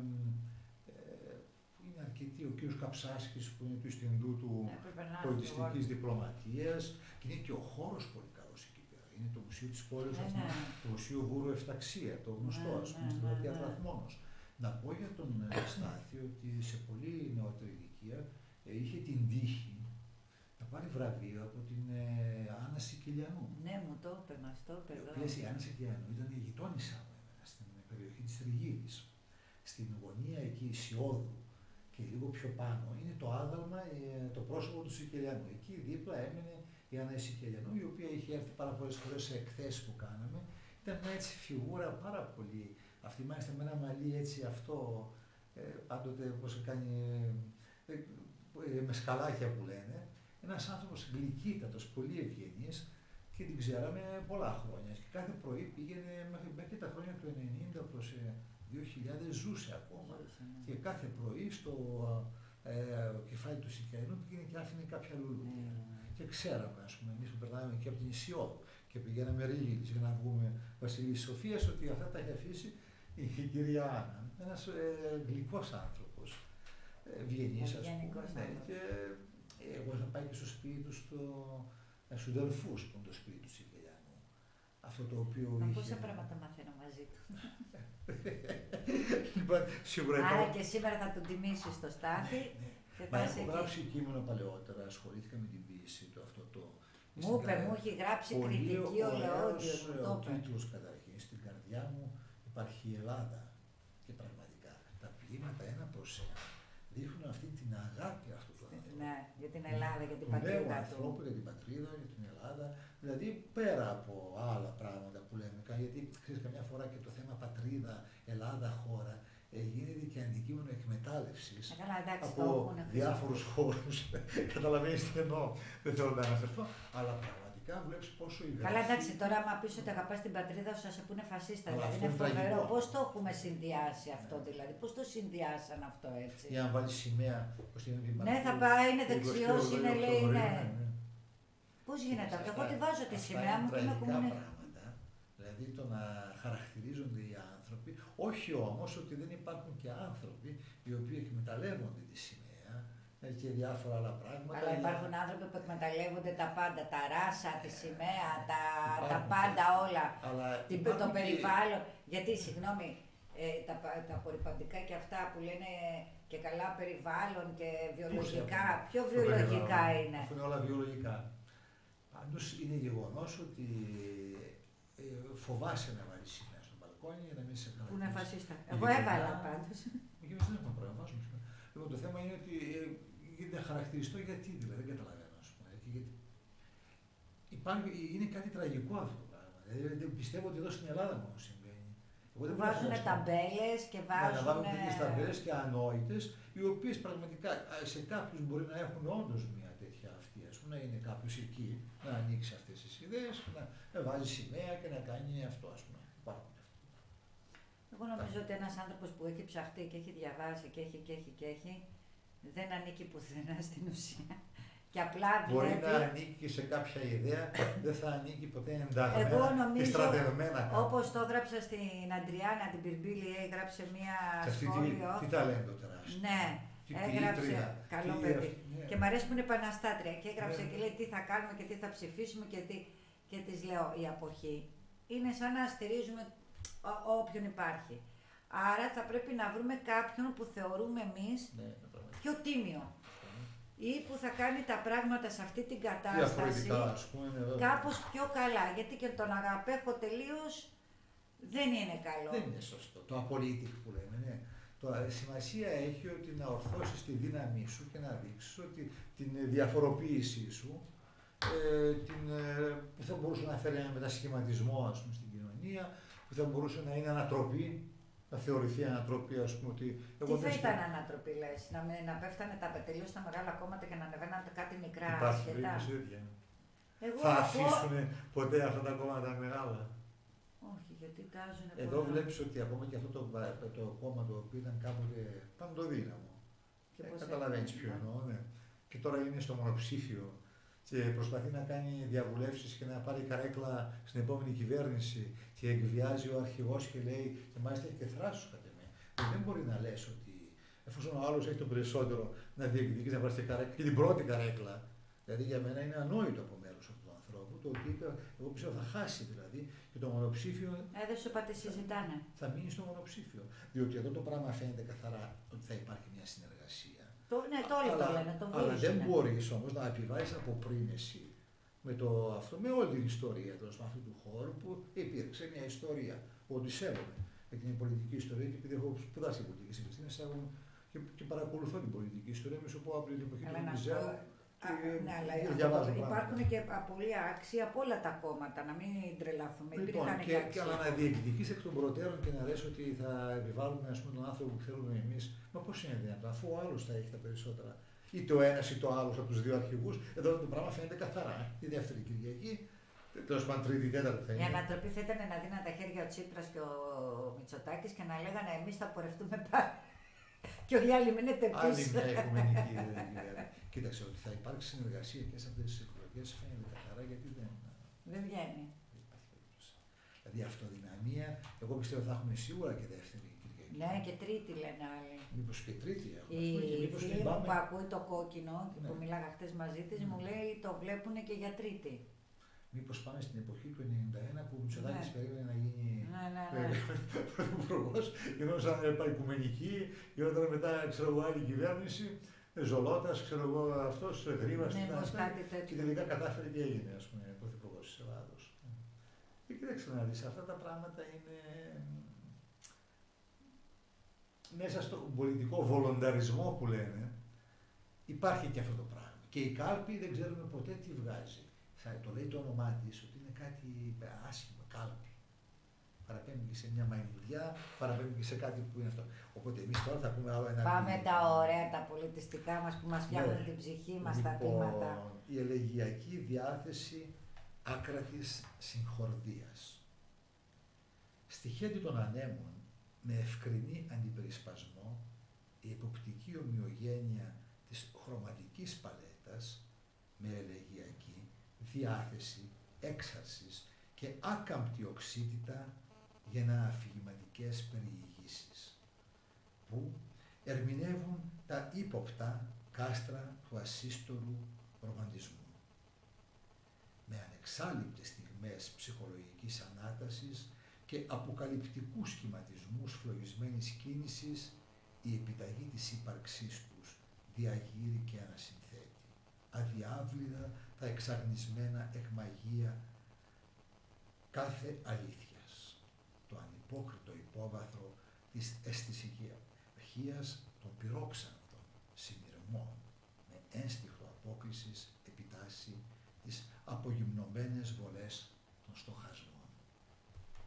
αρκετοί, ο κύριος Καψάσκης που είναι του Ινστιτούτου Πολιτιστικής Διπλωματίας και είναι και ο χώρος πολύ καλός εκεί πέρα. Είναι το Μουσείο της Πόλεως, το Μουσείο Βούρου Εφταξία, το γνωστό ας πούμε, στην πλατεία Αθραθμόνος. Να πω για τον Στάθη ότι σε πολύ νεότερη ηλικία είχε την τύχη να πάρει βραβείο από την Άννα Σικελιανού. Ναι, μου το είπε, μας το είπε. Η οποία η Άννα Σικελιανού ήταν η γειτόνισσα μου στην περιοχή της Τριγύρης. Στην γωνία εκεί Ισιώδου και λίγο πιο πάνω είναι το άγαλμα, το πρόσωπο του Σικελιανού. Εκεί δίπλα έμενε η Άννα Σικελιανού, η οποία είχε έρθει πάρα πολλές φορές σε εκθέσεις που κάναμε. Ήταν μια έτσι φιγούρα πάρα πολύ. Αυτή μάλιστα με ένα μαλλί έτσι αυτό, πάντοτε όπως κάνει, με σκαλάκια που λένε. Ένας άνθρωπος γλυκύτατος, πολύ ευγενής και την ξέραμε πολλά χρόνια. Και κάθε πρωί πήγαινε μέχρι τα χρόνια του 90 προς 2000 ζούσε ακόμα. Και κάθε πρωί στο κεφάλι του Σικελιανού πήγαινε και άφηνε κάποια λουλούδια. Και ξέραμε, ας πούμε, εμείς που περνάμε και από την Ισιώδου και πηγαίναμε Ρήγιλης για να βγούμε Βασιλής Σοφίας, ότι αυτά τα έχει αφήσει η κυρία Άννα. Ένας γλυκός άνθρωπος, ευγενής, ας πούμε. Και εγώ είχα πάει και στο σπίτι του στους Δελφούς, που είναι το σπίτι του Σικελιανού. Αυτό το οποίο είχε... Πόσα πράγματα μαθαίνω μαζί του. Λοιπόν, σίγουρα άρα και σήμερα θα τον τιμήσεις στο Στάθη. Μα έχω γράψει κείμενο παλαιότερα, ασχολήθηκα με την ποίηση του αυτό το... Μου έχει γράψει κριτική ο Λεόντιος. Ο τίτλος καταρχήν, στην καρδιά μου υπάρχει η Ελλάδα. Και πραγματικά τα ποίηματα ένα προς ένα δείχνουν αυτή την αγάπη αυτού του ανθρώπου. Ναι, για την Ελλάδα, για την πατρίδα του. Ανθρώπου, για την πατρίδα, για την Ελλάδα. Δηλαδή πέρα από άλλα πράγματα που λέμε, γιατί ξέρεις καμιά φορά και το θέμα πατρίδα, Ελλάδα, χώρα, γίνεται και αντικείμενο εκμετάλλευσης από διάφορους χώρους. Καταλαβαίνεις τι εννοώ. Δεν θέλω να αναφερθώ, αλλά πραγματικά βλέπεις πόσο η γραφή... Καλά, εντάξει, τώρα άμα πεις ότι αγαπάς την πατρίδα σου, θα σε πούνε φασίστα. Δηλαδή είναι φοβερό. Πώς το έχουμε συνδυάσει αυτό, δηλαδή, πώς το συνδυάσαν αυτό έτσι. Ή αν βάλεις σημαία, πώς την πατρίδα. Ναι, θα πάει, είναι δεξιός, είναι λέει, ναι. Πώς γίνεται αυτό, εγώ τη βάζω τη σημαία μου και είμαι κομμουνιστής. Δηλαδή το να χαρακτηρίζονται οι άνθρωποι, όχι όμως ότι δεν υπάρχουν και άνθρωποι οι οποίοι εκμεταλλεύονται τη σημαία και διάφορα άλλα πράγματα. Αλλά υπάρχουν άνθρωποι που εκμεταλλεύονται τα πάντα, τα ράσα, τη σημαία, τα πάντα όλα, το περιβάλλον. Γιατί, συγγνώμη, τα απορριπαντικά και αυτά που λένε και καλά περιβάλλον και βιολογικά, πιο βιολογικά είναι. Αυτό είναι όλα βιολογικά. Πάντως είναι γεγονός ότι φοβάσαι να βάλεις σημαία στο μπαλκόνι για να μην σε χαρακτηρίσει. Που είναι φασίστα. Εγώ έβαλα πάντως. Και εμείς δεν έχουμε πρόβλημα, βάζουμε σημαία. Λοιπόν, το θέμα είναι ότι να χαρακτηριστώ γιατί, δηλαδή δεν καταλαβαίνω, ας πούμε. Είναι κάτι τραγικό αυτό το πράγμα. Δηλαδή, πιστεύω ότι εδώ στην Ελλάδα μόνο συμβαίνει. Βάζουν ταμπέλες και βάζουν. Να βάλουν τέτοιες ταμπέλες και ανόητες, οι οποίες πραγματικά σε κάποιους μπορεί να έχουν όντως μια τέτοια αυτή, ας πούμε, να είναι κάποιος εκεί, να ανοίξει αυτές τις ιδέες, να βάζει σημαία και να κάνει αυτό, ας πούμε. Υπάρχουν αυτά. Εγώ νομίζω ότι ένας άνθρωπος που έχει ψαχτεί και έχει διαβάσει και έχει, δεν ανήκει πουθενά στην ουσία. Και απλά μπορεί να ανήκει και σε κάποια ιδέα, δεν θα ανήκει ποτέ ενταγμένα και στρατευμένα. Όπως το έγραψα στην Αντριάννα την Πυρμπίλη, έγραψε μία σχόλιο. Τι ταλέντο τεράστιο. Ναι, έγραψε, καλό παιδί. Ναι. Και μ' αρέσει που είναι επαναστάτρια και έγραψε και λέει τι θα κάνουμε και τι θα ψηφίσουμε και της λέω η αποχή είναι σαν να στηρίζουμε όποιον υπάρχει. Άρα θα πρέπει να βρούμε κάποιον που θεωρούμε εμείς πιο τίμιο. Ή που θα κάνει τα πράγματα σε αυτή την κατάσταση κάπως πιο καλά. Γιατί και τον αγαπέχω τελείως δεν είναι καλό. Δεν είναι σωστό. Το απολύτικ που λέμε. Ναι. Σημασία έχει ότι να ορθώσεις τη δύναμή σου και να δείξεις ότι την διαφοροποίησή σου που θα μπορούσε να φέρει ένα μετασχηματισμό, ας πούμε, στην κοινωνία, που θα μπορούσε να είναι ανατροπή. Να θεωρηθεί ανατροπή, ας πούμε, ότι. Τι θα ήταν ανατροπή, λες, να πέφτανε τελείως τα μεγάλα κόμματα και να ανεβαίναν κάτι μικρά ασχετά. Θα αφήσουν ποτέ αυτά τα κόμματα μεγάλα? Όχι, γιατί τάζουν. Εδώ βλέπεις ότι ακόμα και αυτό το κόμμα το οποίο ήταν κάποτε παντοδύναμο. Καταλαβαίνεις ποιο εννοώ, ναι. Και τώρα είναι στο μονοψήφιο και προσπαθεί να κάνει διαβουλεύσεις και να πάρει καρέκλα στην επόμενη κυβέρνηση και εκβιάζει ο αρχηγός και λέει, και μάλιστα έχει και θράσος κατά εμέ. Δεν μπορεί να λες ότι εφόσον ο άλλος έχει το περισσότερο να διεκδικείς να πάρεις και καρέκλα, και την πρώτη καρέκλα. Δηλαδή για μένα είναι ανόητο από μέρους αυτού του ανθρώπου, το οποίο εγώ πιστεύω θα χάσει δηλαδή και το μονοψήφιο. Δεν σου είπα τι συζητάνε. Θα μείνει στο μονοψήφιο. Διότι εδώ το πράγμα φαίνεται καθαρά ότι θα υπάρχει μια συνεργασία. Ναι, το όλοι το λένε, το αλλά δεν μπορείς όμως να επιβάλλεις από πριν εσύ με όλη την ιστορία αυτού του χώρου που υπήρξε μια ιστορία που σέβομαι με την πολιτική ιστορία και επειδή έχω σπουδάσει πολιτικές επιστήμες και παρακολουθώ την πολιτική ιστορία μέσω από την εποχή του Μιζέου. Ναι, αλλά υπάρχουν και πολύ άξιοι από όλα τα κόμματα, να μην τρελαθούμε. Λοιπόν, και αλλά να διεκδικείς εκ των προτέρων και να λες ότι θα επιβάλλουμε, ας πούμε, τον άνθρωπο που θέλουμε εμείς. Μα πώς είναι δυνατόν, αφού ο άλλος θα έχει τα περισσότερα. Είτε ο ένας είτε ο άλλος από τους δύο αρχηγούς. Εδώ το πράγμα φαίνεται καθαρά. Τη δεύτερη Κυριακή, τέλος πάντων τρίτη, τέταρτη θα είναι. Η ανατροπή θα ήταν να δίναν τα χέρια ο Τσίπρας και ο Μητσοτάκης και να λέγανε εμείς θα πορευτούμε πάλι. Και όλοι οι άλλοι μείνετε πίσω. Άλλη μια οικουμενική ιδέα. Κοίταξε, ότι θα υπάρξει συνεργασία και σε αυτές τις εκλογές φαίνεται καθαρά γιατί δεν βγαίνει. Δηλαδή αυτοδυναμία, εγώ πιστεύω θα έχουμε σίγουρα και δεύτερη Κυριακή. Ναι, και τρίτη λένε άλλοι. Μήπως και τρίτη έχουμε. Η φίλη μου που ακούει το κόκκινο και που μιλάγα χτες μαζί της μου λέει το βλέπουν και για τρίτη. Μήπως πάμε στην εποχή του 91 που ο Μητσοτάκης περίμενε να γίνει πρωθυπουργός, γινόταν οικουμενική, γινόταν μετά άλλη κυβέρνηση, Ζολότας, ξέρω εγώ, αυτός, Γρήβας, και τελικά κατάφερε και έγινε, ας πούμε, πρωθυπουργός της Ελλάδος. Και κοίταξε να δεις, αυτά τα πράγματα είναι μέσα στον πολιτικό βολονταρισμό που λένε, υπάρχει και αυτό το πράγμα. Και η κάλπη δεν ξέρουμε ποτέ τι βγάζει. Το λέει το όνομά της ότι είναι κάτι άσχημο, κάλπη. Παραπέμπει και σε μια μαϊμουδιά, παραπέμπει και σε κάτι που είναι αυτό. Οπότε εμείς τώρα θα πούμε άλλο ένα. Πάμε τα ωραία, τα πολιτιστικά μας που μας φτιάχνουν την ψυχή μας, τα πείματα. Η ελεγγυακή διάθεση άκρατης συγχορδίας. Στη χέντη των ανέμων, με ευκρινή αντιπερισπασμό, η εποπτική ομοιογένεια της χρωματικής παλέτας, με ελεγγυακή διάθεση έξαρσης και άκαμπτη οξύτητα για να αφηγηματικές περιηγήσεις, που ερμηνεύουν τα ύποπτα κάστρα του ασύστορου ρομαντισμού. Με ανεξάλληπτες στιγμές ψυχολογικής ανάτασης και αποκαλυπτικούς σχηματισμούς φλογισμένης κίνησης, η επιταγή της ύπαρξής τους διαγείρει και ανασυνθέτει, αδιάβλητα τα εξαγνισμένα εκμαγεία κάθε αλήθειας, το ανυπόκριτο υπόβαθρο της αισθησικίας των πυρόξανθων συνειρμών, με ένστιχτο απόκλησης επιτάσσει τις απογυμνωμένες βολές των στοχασμών.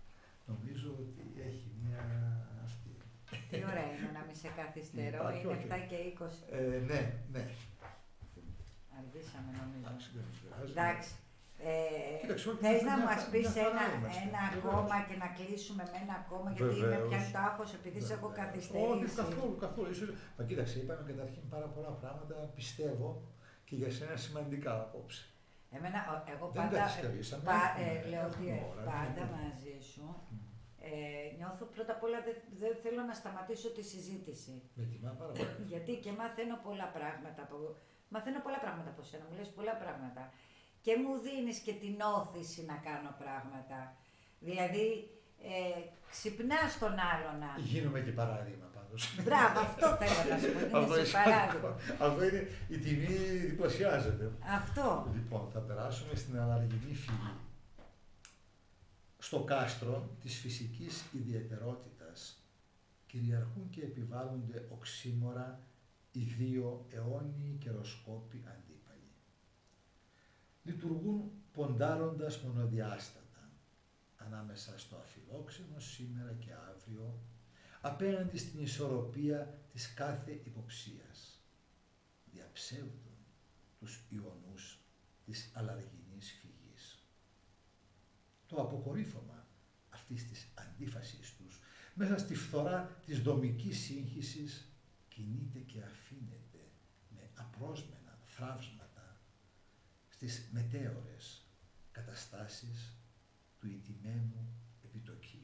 νομίζω ότι έχει μια αυτή. Τι ωραία είναι να μην σε καθυστερώ, είναι 7 και 20. Ναι, ναι. Αργήσαμε νομίζω. Εντάξει. Εντάξει. Θες να μας πεις ένα ακόμα και να κλείσουμε με ένα ακόμα, γιατί με πιάνει το άγχος επειδή σε έχω καθυστερήσει. Όχι, καθόλου. Μα κοίταξε, είπαμε καταρχήν πάρα πολλά πράγματα, πιστεύω, και για σένα σημαντικά απόψε. Εγώ πάντα λέω ότι πάντα μαζί σου νιώθω πρώτα απ' όλα δεν θέλω να σταματήσω τη συζήτηση. Με τιμά πάρα πολύ. Γιατί και μαθαίνω πολλά πράγματα από σένα, μου λες πολλά πράγματα. Και μου δίνεις και την όθηση να κάνω πράγματα. Δηλαδή, ξυπνάς τον άλλον. Γίνομαι και παράδειγμα πάντως. Μπράβο, αυτό θέλω να σου πω, γίνεσαι παράδειγμα. Αυτό είναι, η τιμή διπλασιάζεται. Αυτό. Λοιπόν, θα περάσουμε στην αναργινή φυλή. Στο κάστρο της φυσικής ιδιαιτερότητας κυριαρχούν και επιβάλλονται οξύμορα οι δύο αιώνιοι καιροσκόποι αντίπαλοι. Λειτουργούν ποντάροντας μονοδιάστατα ανάμεσα στο αφιλόξενο σήμερα και αύριο, απέναντι στην ισορροπία της κάθε υποψίας. Διαψεύδουν τους ιονούς της αλλαργινής φυγής. Το αποκορύφωμα αυτής της αντίφασης τους μέσα στη φθορά της δομικής σύγχυσης κινείται και αφήνεται με απρόσμενα θραύσματα στις μετέωρες καταστάσεις του ηττημένου επιτοκίου.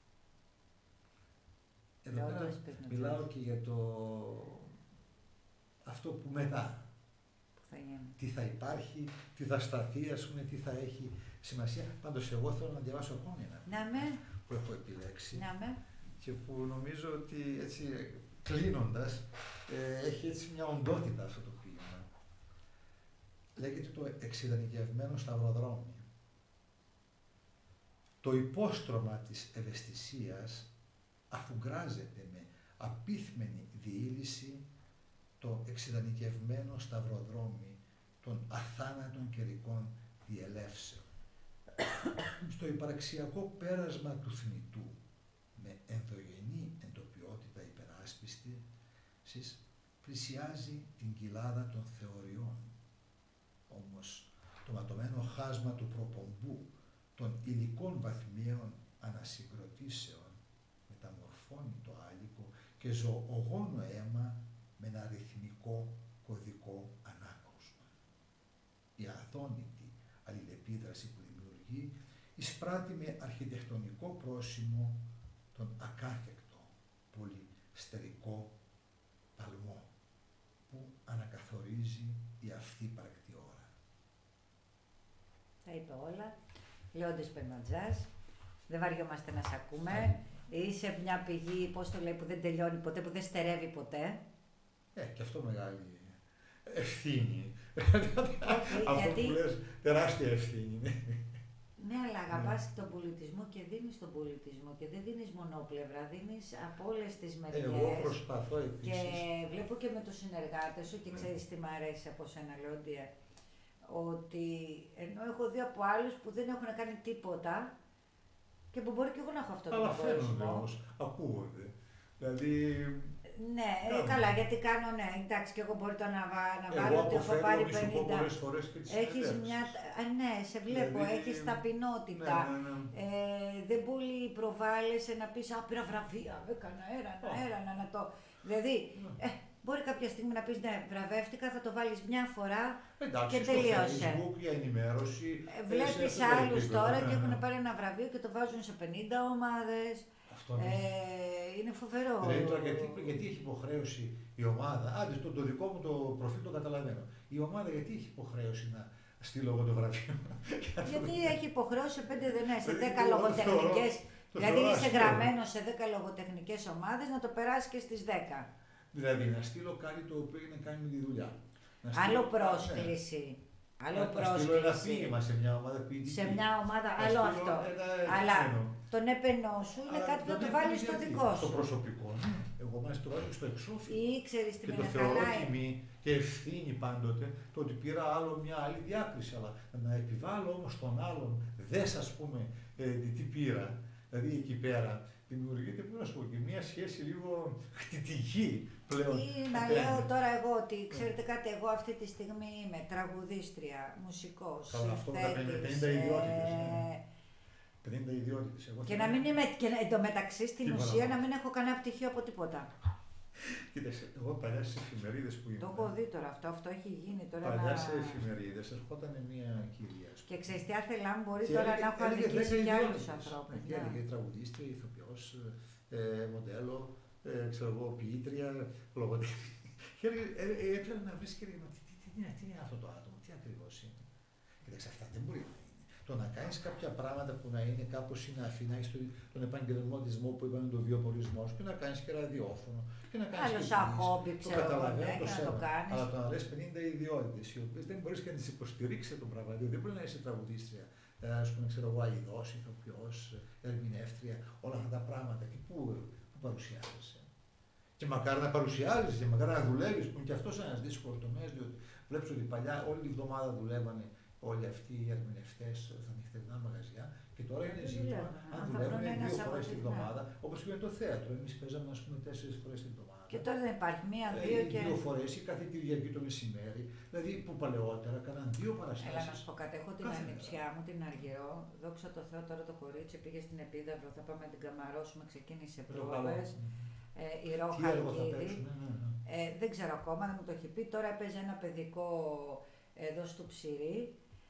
Εδώ πέρα μιλάω και για αυτό που μετά. Τι θα υπάρχει, τι θα σταθεί, ας πούμε, τι θα έχει σημασία. Πάντως εγώ θέλω να διαβάσω ακόμη ένα που έχω επιλέξει και που νομίζω ότι έτσι κλείνοντας έχει έτσι μια οντότητα αυτό το ποίημα. Λέγεται το εξειδανικευμένο σταυροδρόμι. Το υπόστρωμα της ευαισθησίας αφουγκράζεται με απίθμενη διήλυση το εξειδανικευμένο σταυροδρόμι των αθάνατων καιρικών διελεύσεων. Στο υπαρξιακό πέρασμα του θνητού, με ενδογενή εντοπιότητα υπεράσπιστη, πλησιάζει την κοιλάδα των θεωριών. Όμως το ματωμένο χάσμα του προπομπού των υλικών βαθμίων ανασυγκροτήσεων μεταμορφώνει το άλικο και ζωογόνο αίμα με ένα ρυθμικό κωδικό ανάκρουσμα. Η αδόνητη αλληλεπίδραση που δημιουργεί εισπράττει με αρχιτεκτονικό πρόσημο τον ακάθεκτο πολυστερικό παλμό που ανακαθορίζει η αυθύπαρκτη ώρα. Τα είπε όλα. Λέοντες Περνατζάς, δεν βαριόμαστε να σ' ακούμε. Είσαι μια πηγή, πώς το λέει, που δεν τελειώνει ποτέ, που δεν στερεύει ποτέ. Και αυτό μεγάλη ευθύνη. Αυτό που λες, τεράστια ευθύνη. Ναι, αλλά αγαπάς τον πολιτισμό και δίνεις τον πολιτισμό και δεν δίνεις μονόπλευρα, δίνεις από όλες τις μεριές. Εγώ προσπαθώ επίσης. Και βλέπω και με τους συνεργάτες σου και ξέρεις τι μ' αρέσει από σένα, Λέοντι, ότι ενώ έχω δει από άλλους που δεν έχουν κάνει τίποτα και που μπορεί και εγώ να έχω αυτό το κόσμο. Αλλά φαίνονται όμως, ακούγονται. Δηλαδή... Ναι, καλά, γιατί κάνω, ναι, εντάξει, και εγώ μπορεί το να βάλω ότι έχω πάρει 50. Έχεις μια, ναι, σε βλέπω, δηλαδή... έχεις ταπεινότητα. Ναι. Δεν πολύ προβάλλεσαι να πεις, πήρα βραβεία, έκανα ένα, να το... Δηλαδή, μπορεί κάποια στιγμή να πεις, ναι, βραβεύτηκα, θα το βάλεις μια φορά και τελείωσε. Στο Facebook για ενημέρωση. Βλέπεις άλλους τώρα και έχουν πάρει ένα βραβείο και το βάζουν σε 50 ομάδες. Είναι φοβερό. Δηλαδή τώρα γιατί έχει υποχρέωση η ομάδα, άντε το δικό μου το προφίλ το καταλαβαίνω. Η ομάδα γιατί έχει υποχρέωση να στείλω εγώ το βραβείο. Γιατί έχει υποχρέωση σε 10 λογοτεχνικές, δηλαδή είσαι γραμμένο σε 10 λογοτεχνικές ομάδες να το περάσει και στις 10. Δηλαδή να στείλω κάτι το οποίο είναι να κάνει με τη δουλειά. Άλλο πρόσκληση. Άλλο πρόσκληση. Ένα σε μια ομάδα ποιητική. Σε μια ομάδα, άλλο αυτό. Αλλά τον έπαινό σου είναι κάτι που θα το βάλεις στο δικό σου. Στο προσωπικό. Εγώ μάλιστα το βάζω στο εξώφυλλο. Ή ξέρεις τι με χαλάει. Και το θεωρώ τιμή και ευθύνη πάντοτε το ότι πήρα μια άλλη διάκριση. Αλλά να επιβάλλω όμως τον άλλον, δες ας πούμε τι πήρα. Δηλαδή εκεί πέρα δημιουργείται, πώς να σου πω, και μια σχέση λίγο χτυτική πλέον. Ή να λέω τώρα εγώ ότι ξέρετε κάτι, εγώ αυτή τη στιγμή είμαι τραγουδίστρια, μουσικός, συνθέτης. 50 ιδιότητες. 50 ιδιότητες. Και να μην είμαι, και εντωμεταξύ στην ουσία να μην έχω κανένα πτυχίο από τίποτα. Κοίταξε, εγώ παλιά στις εφημερίδες που ήμουν. Το έχω δει τώρα αυτό έχει γίνει τώρα. Παλιά σε εφημερίδες ερχόταν μια κυρία. Και ξέρεις τι άθελά μου μπορεί τώρα να έχω αδικήσει και άλλους ανθρώπους. Και έλεγε τραγουδίστρια, ηθοποιός, μοντέλο, ξέρω εγώ, ποιήτρια, λογοτέχνη. Και έπρεπε να βρεις και έλεγε, τι είναι αυτό το άτομο, τι ακριβώς είναι. Κοίταξε, αυτά δεν μπορεί να είναι. Το να κάνεις κάποια πράγματα που να είναι κάπως συναφή, να έχεις τον επαγγελματισμό που είπαμε, τον βιοπορισμό σου, και να κάνεις και ραδιόφωνο. Και να κάνεις άλλο σαν χόμπι, ξέρω εγώ, να το κάνεις. Αλλά το να λες 50 ιδιότητες, οι οποίες δεν μπορείς και να τις υποστηρίξεις τον πράγμα. Δεν μπορεί να είσαι τραγουδίστρια, ας πούμε, ξέρω εγώ, αηδός, ηθοποιός, ερμηνεύτρια, όλα αυτά τα πράγματα. Και πού παρουσιάζεσαι. Και μακάρι να παρουσιάζεσαι, και μακάρι να δουλεύεις, που είναι και αυτός ένας δύσκολος τομέας, διότι βλέπεις ότι παλιά όλη τη βδομάδα δουλεύανε όλοι αυτοί οι ερμηνευτές στα νυχτερινά μαγαζιά, και τώρα είναι ζήτημα αν δουλεύουν 2 φορές την εβδομάδα, όπως και το θέατρο. Εμείς παίζαμε, ας πούμε, 4 φορές την εβδομάδα. Και τώρα δεν υπάρχει μία, 2 και. 2 φορές ή κάθε Κυριακή το μεσημέρι. Δηλαδή που παλαιότερα έκαναν 2 παραστάσεις. Έλα να σου πω κάτι. Έχω την ανιψιά μου, την Αργυρό. Δόξα τω Θεώ, τώρα το κορίτσι πήγε στην Επίδαυρο. Θα πάμε να την καμαρώσουμε. Ξεκίνησε πρόβες. Η Ρόχα Αλκίδη. Δεν ξέρω ακόμα, δεν μου το έχει πει. Τώρα έπαιζε ένα παιδικό εδώ στο Ψηρή.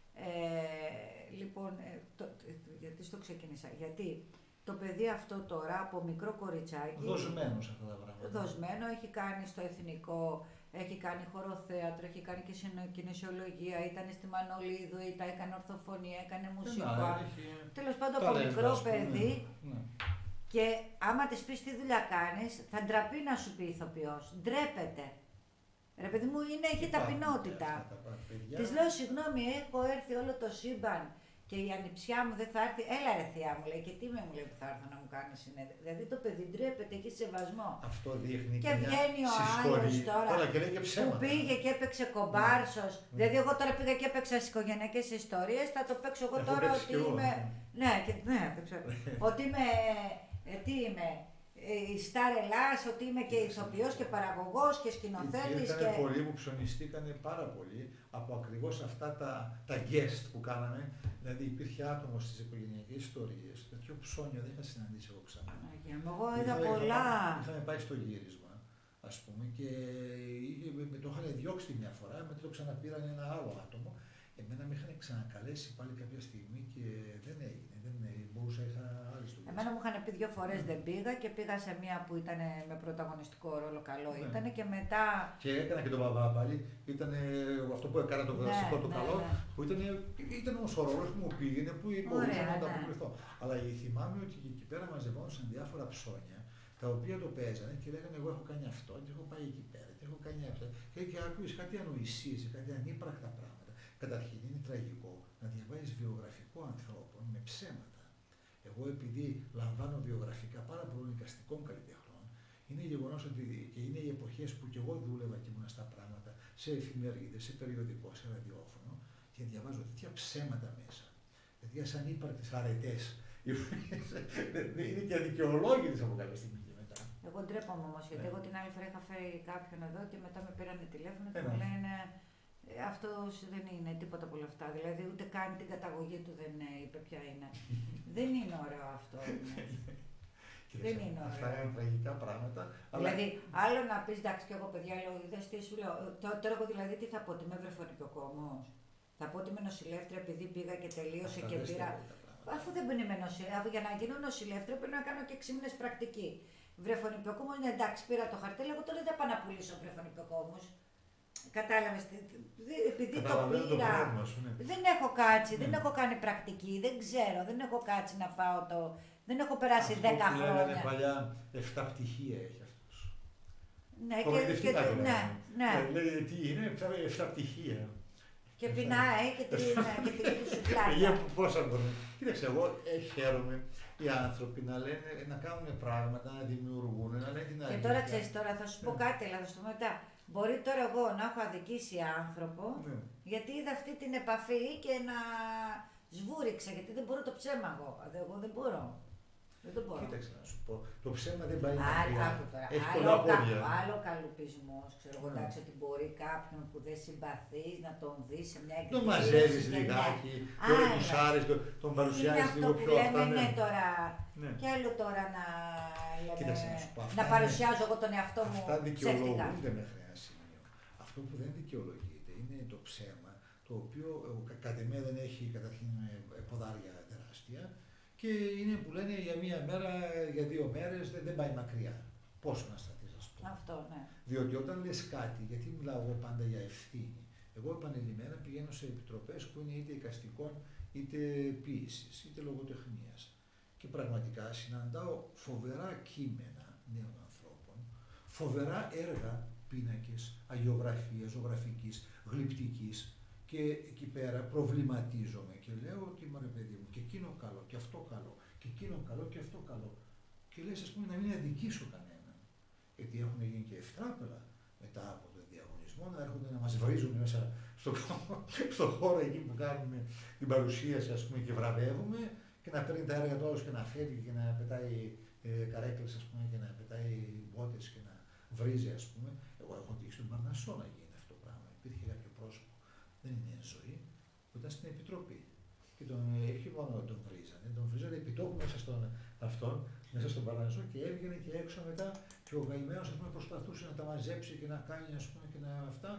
Λοιπόν, γιατί στο ξεκίνησα. Γιατί το παιδί αυτό τώρα από μικρό κοριτσάκι. Δοσμένο σε αυτά τα πράγματα. Δοσμένο, έχει κάνει στο εθνικό, έχει κάνει χοροθέατρο, έχει κάνει και κινησιολογία, ήταν στη Μανολίδου, έκανε ορθοφωνία, έκανε μουσικό. Τέλος πάντων από μικρό παιδί. Ναι. Και άμα της πεις τι δουλειά κάνεις, θα ντραπεί να σου πει ηθοποιός. Ντρέπεται. Ρε παιδί μου, έχει ταπεινότητα. Της λέω, συγγνώμη, έχω έρθει όλο το σύμπαν και η ανιψιά μου δεν θα έρθει. Έλα ρε θεία μου, λέει, και τι μου λέει που θα έρθω να μου κάνει συνέντευξη. Δηλαδή το παιδί ντρέπεται, έχει σεβασμό. Αυτό δείχνει και βγαίνει ο άλλος τώρα που πήγε και έπαιξε κομπάρσος. Δηλαδή εγώ τώρα πήγα και έπαιξα στις οικογενειακές ιστορίες, θα το παίξω εγώ τώρα ότι είμαι. Ναι, ότι είμαι. Τι είμαι. Η Σταρ Ελλάς, ότι είμαι και ηθοποιός και παραγωγός και σκηνοθέτης. Ήταν πολλοί που ψωνιστήκανε πάρα πολύ από ακριβώς αυτά τα guest που κάναμε. Δηλαδή υπήρχε άτομο στις οικογενειακές ιστορίες, τέτοιο ψώνιο δεν είχα συναντήσει εγώ ξανά. Εγώ είδα πολλά. Είχαμε πάει στο γύρισμα, ας πούμε, και με το είχαν διώξει μια φορά, μετά το ξαναπήραν ένα άλλο άτομο. Εμένα με είχαν ξανακαλέσει πάλι κάποια στιγμή και δεν έγινε. Μπορούσα, είχα άλλες δουλειές. Εμένα μου είχαν πει 2 φορές δεν πήγα και πήγα σε μία που ήταν με πρωταγωνιστικό ρόλο, καλό ήταν και μετά. Και έκανα και τον Παπά πάλι. Ήταν αυτό που έκανα το κλασικό το καλό, που ήταν όμως ο ρόλος που μου πήγαινε, που μπορούσα να ανταποκριθώ. Αλλά θυμάμαι ότι εκεί πέρα μαζευόντουσαν διάφορα ψώνια, τα οποία το παίζανε και λέγανε: εγώ έχω κάνει αυτό και έχω πάει εκεί πέρα και έχω κάνει αυτό. Και άκουγες κάτι ανοησίες, κάτι ανύπρακτα πράγματα. Καταρχήν είναι τραγικό να διαβάζεις βιογραφικό ανθρώπων με ψέματα. Εγώ επειδή λαμβάνω βιογραφικά πάρα πολλών εικαστικών καλλιτεχνών, είναι γεγονός ότι και είναι οι εποχές που και εγώ δούλευα και ήμουν στα πράγματα, σε εφημερίδες, σε περιοδικό, σε ραδιόφωνο, και διαβάζω τέτοια ψέματα μέσα. Τέτοια σαν ύπαρκτες αρετές. Είναι και αδικαιολόγητες από κάποια στιγμή και μετά. Εγώ ντρέπομαι όμως, γιατί εγώ την άλλη φορά είχα φέρει κάποιον εδώ και μετά με πήρανε τηλέφωνο και μου λένε. Αυτός δεν είναι τίποτα από όλα αυτά. Δηλαδή, ούτε καν την καταγωγή του δεν είπε ποια είναι. Δεν είναι ωραίο αυτό. Δεν είναι ωραίο. Αυτά είναι τραγικά πράγματα. Δηλαδή, άλλο να πει εντάξει, και εγώ παιδιά λέω, είδες τι σου λέω. Τώρα εγώ δηλαδή τι θα πω, ότι είμαι βρεφονιπιοκόμος. Θα πω ότι είμαι νοσηλεύτρια επειδή πήγα και τελείωσε και πήρα. Αφού δεν είμαι νοσηλεύτρια, για να γίνω νοσηλεύτρια πρέπει να κάνω και 6 μήνες πρακτική. Βρεφονιπιοκόμος, ναι, εντάξει, πήρα το χαρτί, εγώ τώρα δεν πάω να πουλήσω βρεφονιπιοκόμους. Κατάλαβες, επειδή το πήρα, δεν έχω κάτσει, δεν έχω κάνει πρακτική, δεν ξέρω, δεν έχω κάτσει να φάω το, δεν έχω περάσει 10 χρόνια. Λέγανε παλιά 7 πτυχία έχει αυτός. Ναι, και ναι. Λέει τι είναι, 7 πτυχία. Και πεινάει και τρίβει σου πλάκα. Πόσα μπορούν. Κοίταξε, εγώ χαίρομαι οι άνθρωποι να λένε, να κάνουν πράγματα, να δημιουργούν, να λένε την αλήθεια. Και τώρα ξέρεις, τώρα θα σου πω κάτι, αλλά θα σου πω μετά. Μπορεί τώρα εγώ να έχω αδικήσει άνθρωπο, γιατί είδα αυτή την επαφή και να σβούριξα, γιατί δεν μπορώ το ψέμα εγώ δεν μπορώ. Δεν το μπορώ. Κοίταξε να σου πω, το ψέμα δεν πάει Άλλο, μακριά. Έχει πολλά πόδια. Άλλο καλουπισμός, ξέρω εγώ, εντάξει, ότι μπορεί κάποιον που δεν συμπαθείς να τον δεις σε μια εκδήλωση. Τον μαζεύεις λιγάκι, τον ρεκουσάρεις, τον παρουσιάζεις λίγο πιο αυτά. Αυτό που λέμε, ναι, τώρα, ναι. και άλλο τώρα να, Κοίταξε, να παρουσιάζω εγώ τον εαυτό μου ψεύτικα. Αυτά δικαιολογούνται ψεύτικα. μέχρι ένα σημείο. Αυτό που δεν δικαιολογείται είναι το ψέμα, το οποίο κατά εμέ δεν έχει καταρχήν ποδάρια τεράστια και είναι που λένε για μία μέρα, για 2 μέρες δεν πάει μακριά. Πόσο να σταθείς, ας πούμε. Αυτό, ναι. Διότι όταν λες κάτι, γιατί μιλάω εγώ πάντα για ευθύνη, εγώ επανειλημμένα πηγαίνω σε επιτροπές που είναι είτε εικαστικών, είτε ποίησης, είτε λογοτεχνίας. Και πραγματικά συναντάω φοβερά κείμενα νέων ανθρώπων, φοβερά έργα, πίνακες, αγιογραφίας, ζωγραφικής, γλυπτικής. Και εκεί πέρα προβληματίζομαι και λέω ότι μα ρε παιδί μου, και εκείνο καλό, και αυτό καλό, και εκείνο καλό, και αυτό καλό. Και λες, ας πούμε, να μην αδικήσω κανέναν. Γιατί έχουν γίνει και ευτράπελα μετά από τον διαγωνισμό να έρχονται να μας βρίζουν μέσα στο χώρο εκεί που κάνουμε την παρουσίαση, ας πούμε, και βραβεύουμε και να παίρνει τα έργα του άλλου και να φεύγει και να πετάει καρέκλες, ας πούμε, και να πετάει μπότες και να βρίζει, ας πούμε. Εγώ έχω τύχει στον Παρνασσό να γίνει αυτό το πράγμα. Υπήρχε κάποιο πρόσωπο, δεν είναι εν ζωή, που ήταν στην Επιτροπή. Και όχι μόνο τον βρίζανε επιτόπου μέσα στον αυτόν, μέσα στον Παρνασσό και έβγαινε και έξω μετά και ο καημένος, ας πούμε, προσπαθούσε να τα μαζέψει και να κάνει, ας πούμε, και να αυτά.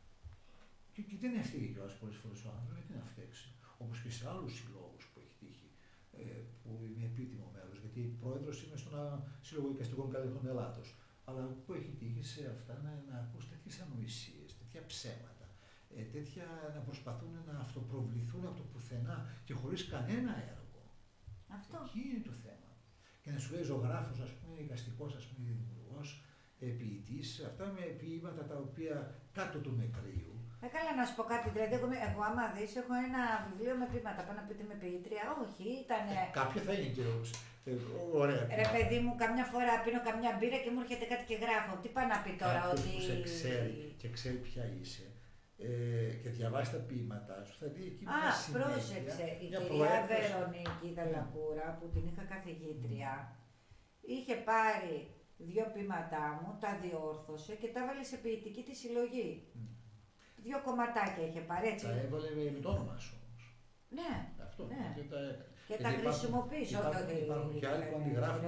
Και δεν έφυγε κιόλας πολλές φορές ο άνθρωπος, γιατί να φταίξει. Όπως και σε άλλους συλλόγους που έχει τύχει, που είναι επίτιμο μέρος, γιατί πρόεδρος είμαι στον Σύλλογο Εικαστικών Καλλιτεχνών Ελλάδος. Αλλά που έχει τύχει σε αυτά να ακούς τέτοιες ανοησίες, τέτοια ψέματα, τέτοια να προσπαθούν να αυτοπροβληθούν από το πουθενά και χωρίς κανένα έργο. Αυτό. Εκεί είναι το θέμα. Και να σου λέει ζωγράφος, ας πούμε, εικαστικός, ας πούμε, δημιουργός, ποιητής, αυτά με ποίηματα τα οποία κάτω του μετρίου. Καλά, να σου πω κάτι. Δηλαδή, εγώ άμα δεις, έχω ένα βιβλίο με ποίηματα. Πάω να πείτε με ποιήτρια. Όχι, ήταν. Κάποια θα είναι και ωραία. Ρε παιδί μου, καμιά φορά πίνω καμιά μπύρα και μου έρχεται κάτι και γράφω. Τι πάει να πει τώρα, κάποιος ότι. Που σε ξέρει και ξέρει ποια είσαι και διαβάσει τα ποίηματά σου, θα δει εκεί μια συνέχεια. Πρόσεξε. Η κυρία Βερονίκη Δαλακούρα, που την είχα καθηγήτρια, είχε πάρει 2 ποίηματά μου, τα διόρθωσε και τα έβαλε σε ποιητική τη συλλογή. 2 κομματάκια είχε πάρει, έτσι. Τα έβαλε με το όνομα σου όμως. Ναι. Αυτό. Ναι. Και τα χρησιμοποιήσω. Υπάρχουν και άλλοι που αντιγράφουν.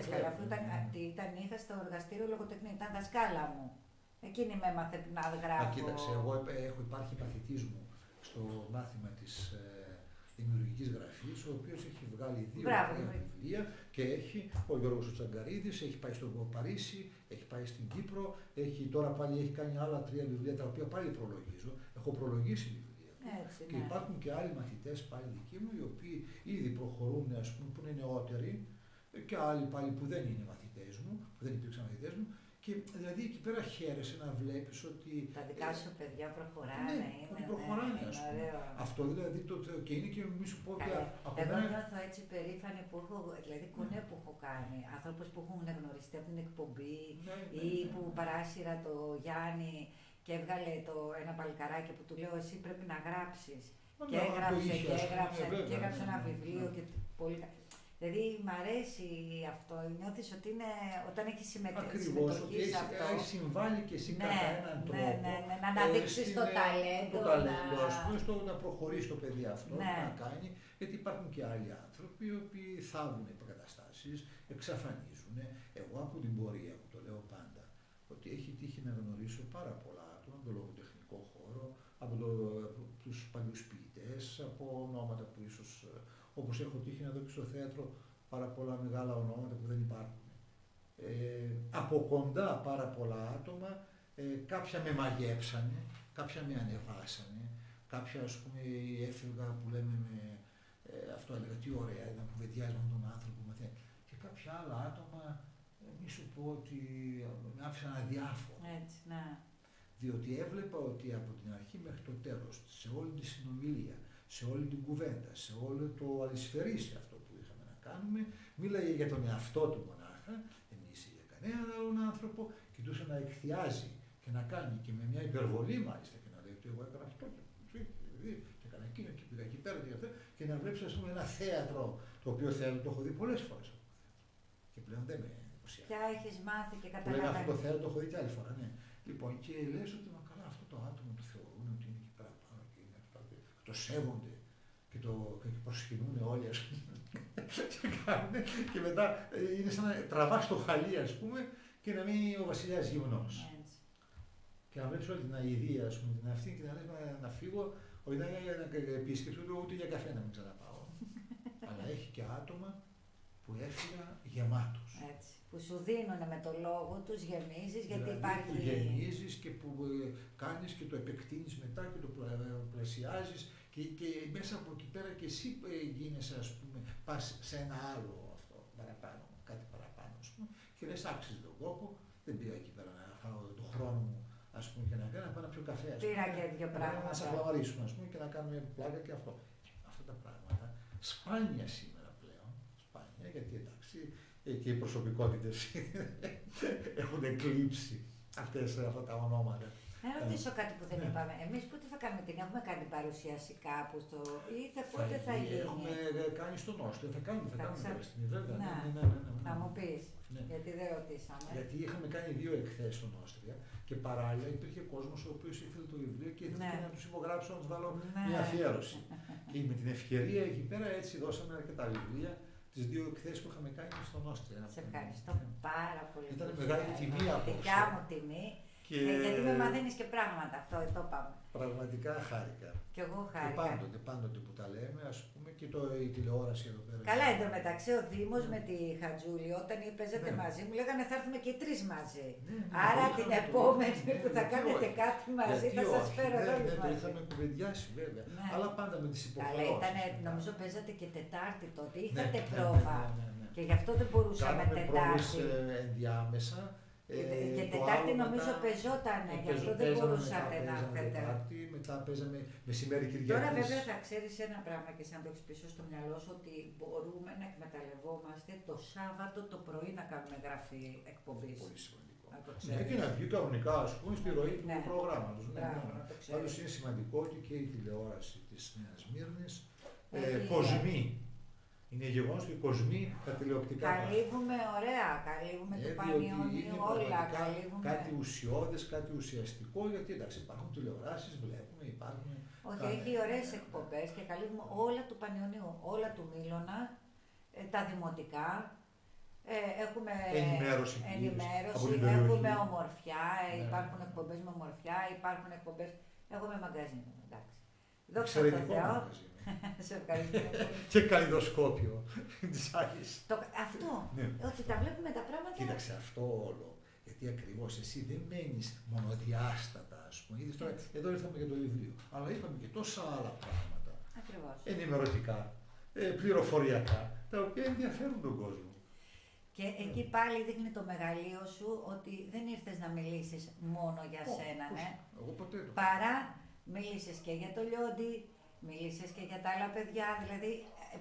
Είχα στο εργαστήριο λογοτεχνία, ήταν δασκάλα μου. Εκείνη με έμαθε να γράφω. Κοίταξε, εγώ υπάρχει παθητής μου στο μάθημα της δημιουργικής γραφής, ο οποίος έχει βγάλει 2 βιβλία και έχει ο Γιώργος Τσαγκαρίδης, έχει πάει στο Παρίσι, έχει πάει στην Κύπρο, τώρα πάλι έχει κάνει άλλα 3 βιβλία τα οποία πάλι προλογίζω. Έχω προλογίσει βιβλία. Έτσι, και υπάρχουν και άλλοι μαθητές πάλι δικοί μου, οι οποίοι ήδη προχωρούν, ας πούμε, που είναι νεότεροι, και άλλοι πάλι που δεν είναι μαθητές μου, που δεν υπήρξαν μαθητές μου. Και δηλαδή εκεί πέρα χαίρεσαι να βλέπεις ότι. Τα δικά σου παιδιά προχωράνε. Ναι, ότι προχωράνε, ας πούμε. Αυτό δηλαδή και είναι και μη σου πω ότι. Εγώ νιώθω έτσι περήφανη που έχω, δηλαδή κονέ που έχω κάνει. Ανθρώπους που έχουν γνωριστεί από την εκπομπή ή που παράσυρα το Γιάννη και έβγαλε ένα παλικαράκι που του λέω εσύ πρέπει να γράψεις. Και έγραψε ένα βιβλίο και πολύ. Δηλαδή, μ' αρέσει αυτό, νιώθεις ότι είναι, όταν έχεις συμμετοχή σε αυτό. Έχει συμβάλει και εσύ κατά έναν τρόπο. Ναι, να αναδείξεις το ταλέντο. Το ταλέντο, ας πούμε, να προχωρήσει το παιδί αυτό, ναι. να κάνει. Γιατί υπάρχουν και άλλοι άνθρωποι οι οποίοι θάβουν υποκαταστάσεις, εξαφανίζουν. Εγώ από την πορεία μου το λέω πάντα, ότι έχει τύχει να γνωρίσω πάρα πολλά άτομα από το λογοτεχνικό χώρο, από τους παλιούς ποιητές, από ονόματα που ίσως. Όπως έχω τύχει να δω και στο θέατρο πάρα πολλά μεγάλα ονόματα που δεν υπάρχουν. Από κοντά πάρα πολλά άτομα, κάποια με μαγέψανε, κάποια με ανεβάσανε, κάποια, ας πούμε, έφευγα που λέμε αυτό έλεγα, τι ωραία ήταν που κουβεντιάζει με τον άνθρωπο, και κάποια άλλα άτομα, μη σου πω ότι με άφησαν αδιάφορο. Έτσι, ναι. Διότι έβλεπα ότι από την αρχή μέχρι το τέλος, σε όλη τη συνομιλία, σε όλη την κουβέντα, σε όλο το αλυσφαιρίσι αυτό που είχαμε να κάνουμε, μίλαγε για τον εαυτό του μονάχα, δεν μίλησε για κανέναν άλλον άνθρωπο, κοιτούσε να εκθιάζει και να κάνει και με μια υπερβολή μάλιστα και να λέει ότι εγώ έκανα αυτό και έκανα εκείνο και πήγα εκεί πέρα και αυτό, και να βλέπεις, ας πούμε, ένα θέατρο, το οποίο θέλω, το έχω δει πολλές φορές. Και πλέον δεν με εντυπωσιάζει. Πια έχεις μάθει και Που λένε καταλαβαίνεις. αυτό το θέατρο, το έχω δει και άλλη φορά, ναι. Λοιπόν, και λες ότι μα καλά, αυτό το άτομο το θεωρούν ότι είναι εκεί πέρα πάνω και είναι αυτά, το σέβονται και το προσκυνούν όλοι, ας πούμε. Και μετά είναι σαν να τραβάς το χαλί, ας πούμε, και να μείνει ο βασιλιάς γυμνός. Και να βλέπεις όλη την αηδία, ας πούμε, την αυτή και να λες να φύγω, όχι να είναι επίσκεψη, ούτε για καφέ να μην ξαναπάω. Αλλά έχει και άτομα που έφυγα γεμάτους. Έτσι. Που σου δίνουν με το λόγο τους, γεμίζεις, γιατί δηλαδή, υπάρχει. Που γεμίζεις και που κάνεις και το επεκτείνεις μετά και το πλαισιάζεις και μέσα από εκεί πέρα και εσύ γίνεσαι, ας πούμε, πας σε ένα άλλο αυτό παραπάνω, κάτι παραπάνω, ας πούμε, και λες άξιζε τον κόπο, δεν πήγα εκεί πέρα να φάω τον χρόνο μου, ας πούμε, και να πάω να πιω καφέ, ας πούμε. Πήρα και δύο πράγματα. Να σε ακλαμαρίσουμε, ας πούμε, και να κάνουμε πλάκα και αυτό. Αυτά τα πράγματα σπάνια σήμερα πλέον, σπάνια, γιατί εντάξει, και οι προσωπικότητες έχουν εκλείψει αυτά τα ονόματα. Να ρωτήσω κάτι που δεν είπαμε. Εμείς πότε θα κάνουμε έχουμε κάνει παρουσίαση κάπου στο. Ή πότε θα γίνει. Έχουμε κάνει στον Όστριο, θα κάνουμε στιγμή, βέβαια. Ναι. Θα μου πεις, ναι. Γιατί δεν ρωτήσαμε. Γιατί είχαμε κάνει 2 εκθέσεις στον Όστρια και παράλληλα υπήρχε κόσμος ο οποίος ήθελε το βιβλίο και ήθελε να τους υπογράψω, να τους βάλω μια αφιέρωση. Και με την ευκαιρία εκεί πέρα έτσι δώσαμε αρκετά βιβλία. Τις 2 εκθέσεις που είχαμε κάνει στον Όστρια. Σε ευχαριστώ πάρα πολύ. Ήταν μεγάλη τιμή από αυτό. Δικιά μου τιμή. Γιατί με μαθαίνεις και πράγματα, αυτό το πάμε. Πραγματικά χάρηκα. Και εγώ χάρηκα. Και πάντοτε που τα λέμε, ας πούμε, και η τηλεόραση εδώ πέρα. Καλά, εντωμεταξύ ο Δήμος με τη Χατζούλη, όταν παίζατε μαζί, μου λέγανε θα έρθουμε και οι 3 μαζί. Άρα την επόμενη που θα κάνετε κάτι μαζί θα σας φέρω εδώ μαζί. Το είχαμε κουβεντιάσει βέβαια. Αλλά πάντα με τις υποχρεώσεις. Καλά, νομίζω παίζατε και Τετάρτη τότε, είχατε πρόβα. Και γι' αυτό δεν μπορούσαμε Τετάρτη. Κάναμε πρόβες ενδιάμεσα. Και Τετάρτη νομίζω πεζόταν, γι' αυτό δεν μπορούσατε να έρθετε. Μετά παίζαμε μεσημέρι Κυριακής. Τώρα βέβαια θα ξέρεις ένα πράγμα και σαν το έχεις πίσω στο μυαλό σου, ότι μπορούμε να εκμεταλλευόμαστε το Σάββατο το πρωί να κάνουμε γραφή εκπομπής. Πολύ σημαντικό. Και να βγει κανονικά, ας πούμε, στη ροή του προγράμματος. Πάντως είναι σημαντικό ότι και η τηλεόραση της Νέας Σμύρνης κοσμεί. Είναι γεγονός ότι κοσμεί τα τηλεοπτικά. Καλύβουμε ωραία, καλύβουμε το Πανιόνιο, όλα. Καλύβουμε. Κάτι ουσιώδες, κάτι ουσιαστικό, γιατί εντάξει υπάρχουν τηλεοράσεις, βλέπουμε, υπάρχουν. Όχι, έχει ωραίες εκπομπές και καλύβουμε όλα του Πανιονίου, όλα του Μήλωνα, τα δημοτικά. Έχουμε ενημέρωση, έχουμε ομορφιά, υπάρχουν εκπομπές με ομορφιά, υπάρχουν εκπομπές. Εγώ με μαγκαζίνο, εντάξει. Δόξα τω Θεώ. Σε ευχαριστώ πολύ. Και καλλιδοσκόπιο της άλλης. Αυτό, ότι τα βλέπουμε τα πράγματα. Κοίταξε αυτό όλο. Γιατί ακριβώς εσύ δεν μένεις μονοδιάστατα, ας πούμε. Εδώ ήρθαμε για το βιβλίο. Αλλά είπαμε και τόσα άλλα πράγματα. Ακριβώς. Ενημερωτικά, πληροφοριακά, τα οποία ενδιαφέρουν τον κόσμο. Και εκεί πάλι δείχνει το μεγαλείο σου ότι δεν ήρθες να μιλήσεις μόνο για σένα, ναι. Εγώ ποτέ το. Παρά μίλησες και για το Λιόντι, μίλησες και για τα άλλα παιδιά, δηλαδή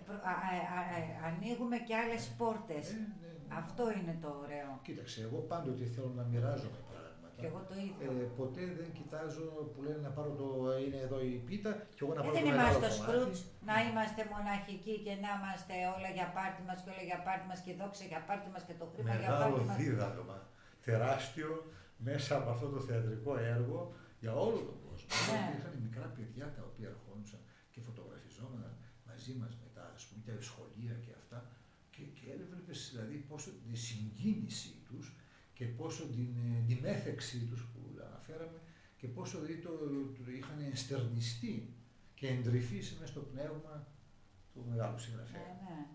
ανοίγουμε και άλλες πόρτες. Αυτό είναι το ωραίο. Κοίταξε, εγώ πάντοτε θέλω να μοιράζομαι πράγματα. Και εγώ το ίδιο. Ποτέ δεν κοιτάζω που λένε να πάρω είναι εδώ η πίτα και εγώ να πάρω το δεν μεγάλο είμαστε κομμάτι. Σκρούτς, να είμαστε μοναχικοί και να είμαστε όλα για πάρτι μας και όλα για πάρτι μας και δόξα για πάρτι μας και το χρήμα για πάρτι μας. Μεγάλο δίδαγμα, τεράστιο, μέσα από αυτό το θεατρικό έργο για όλο τον κόσμο. Είχαν μικρά παιδιά τα οποία ερχόντουσαν και φωτογραφιζόμασταν μαζί μας μετά, ας πούμε, τα σχολεία και αυτά. Και έβλεπες δηλαδή πόσο τη συγκίνησή τους και πόσο την μέθεξή τους που αναφέραμε και πόσο δηλαδή το είχαν ενστερνιστεί και εντρυφήσει μέσα στο πνεύμα του μεγάλου συγγραφέα.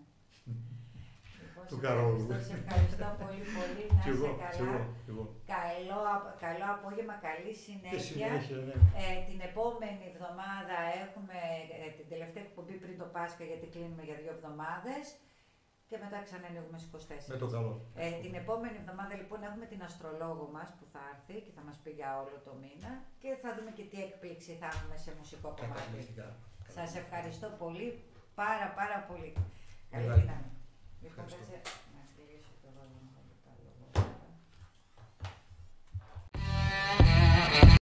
Του Καρόλου. Σε ευχαριστώ πολύ, να είσαι καλά. Καλό απόγευμα, καλή συνέχεια. Την επόμενη εβδομάδα έχουμε την τελευταία εκπομπή πριν το Πάσχα, γιατί κλείνουμε για 2 εβδομάδες. Και μετά ξανανοίγουμε στις 24. Με το καλό. Την επόμενη εβδομάδα λοιπόν έχουμε την αστρολόγο μας που θα έρθει και θα μας πει για όλο το μήνα και θα δούμε και τι έκπληξη θα έχουμε σε μουσικό κομμάτι. Σας ευχαριστώ πολύ, πάρα πολύ. Καλή δύναμη.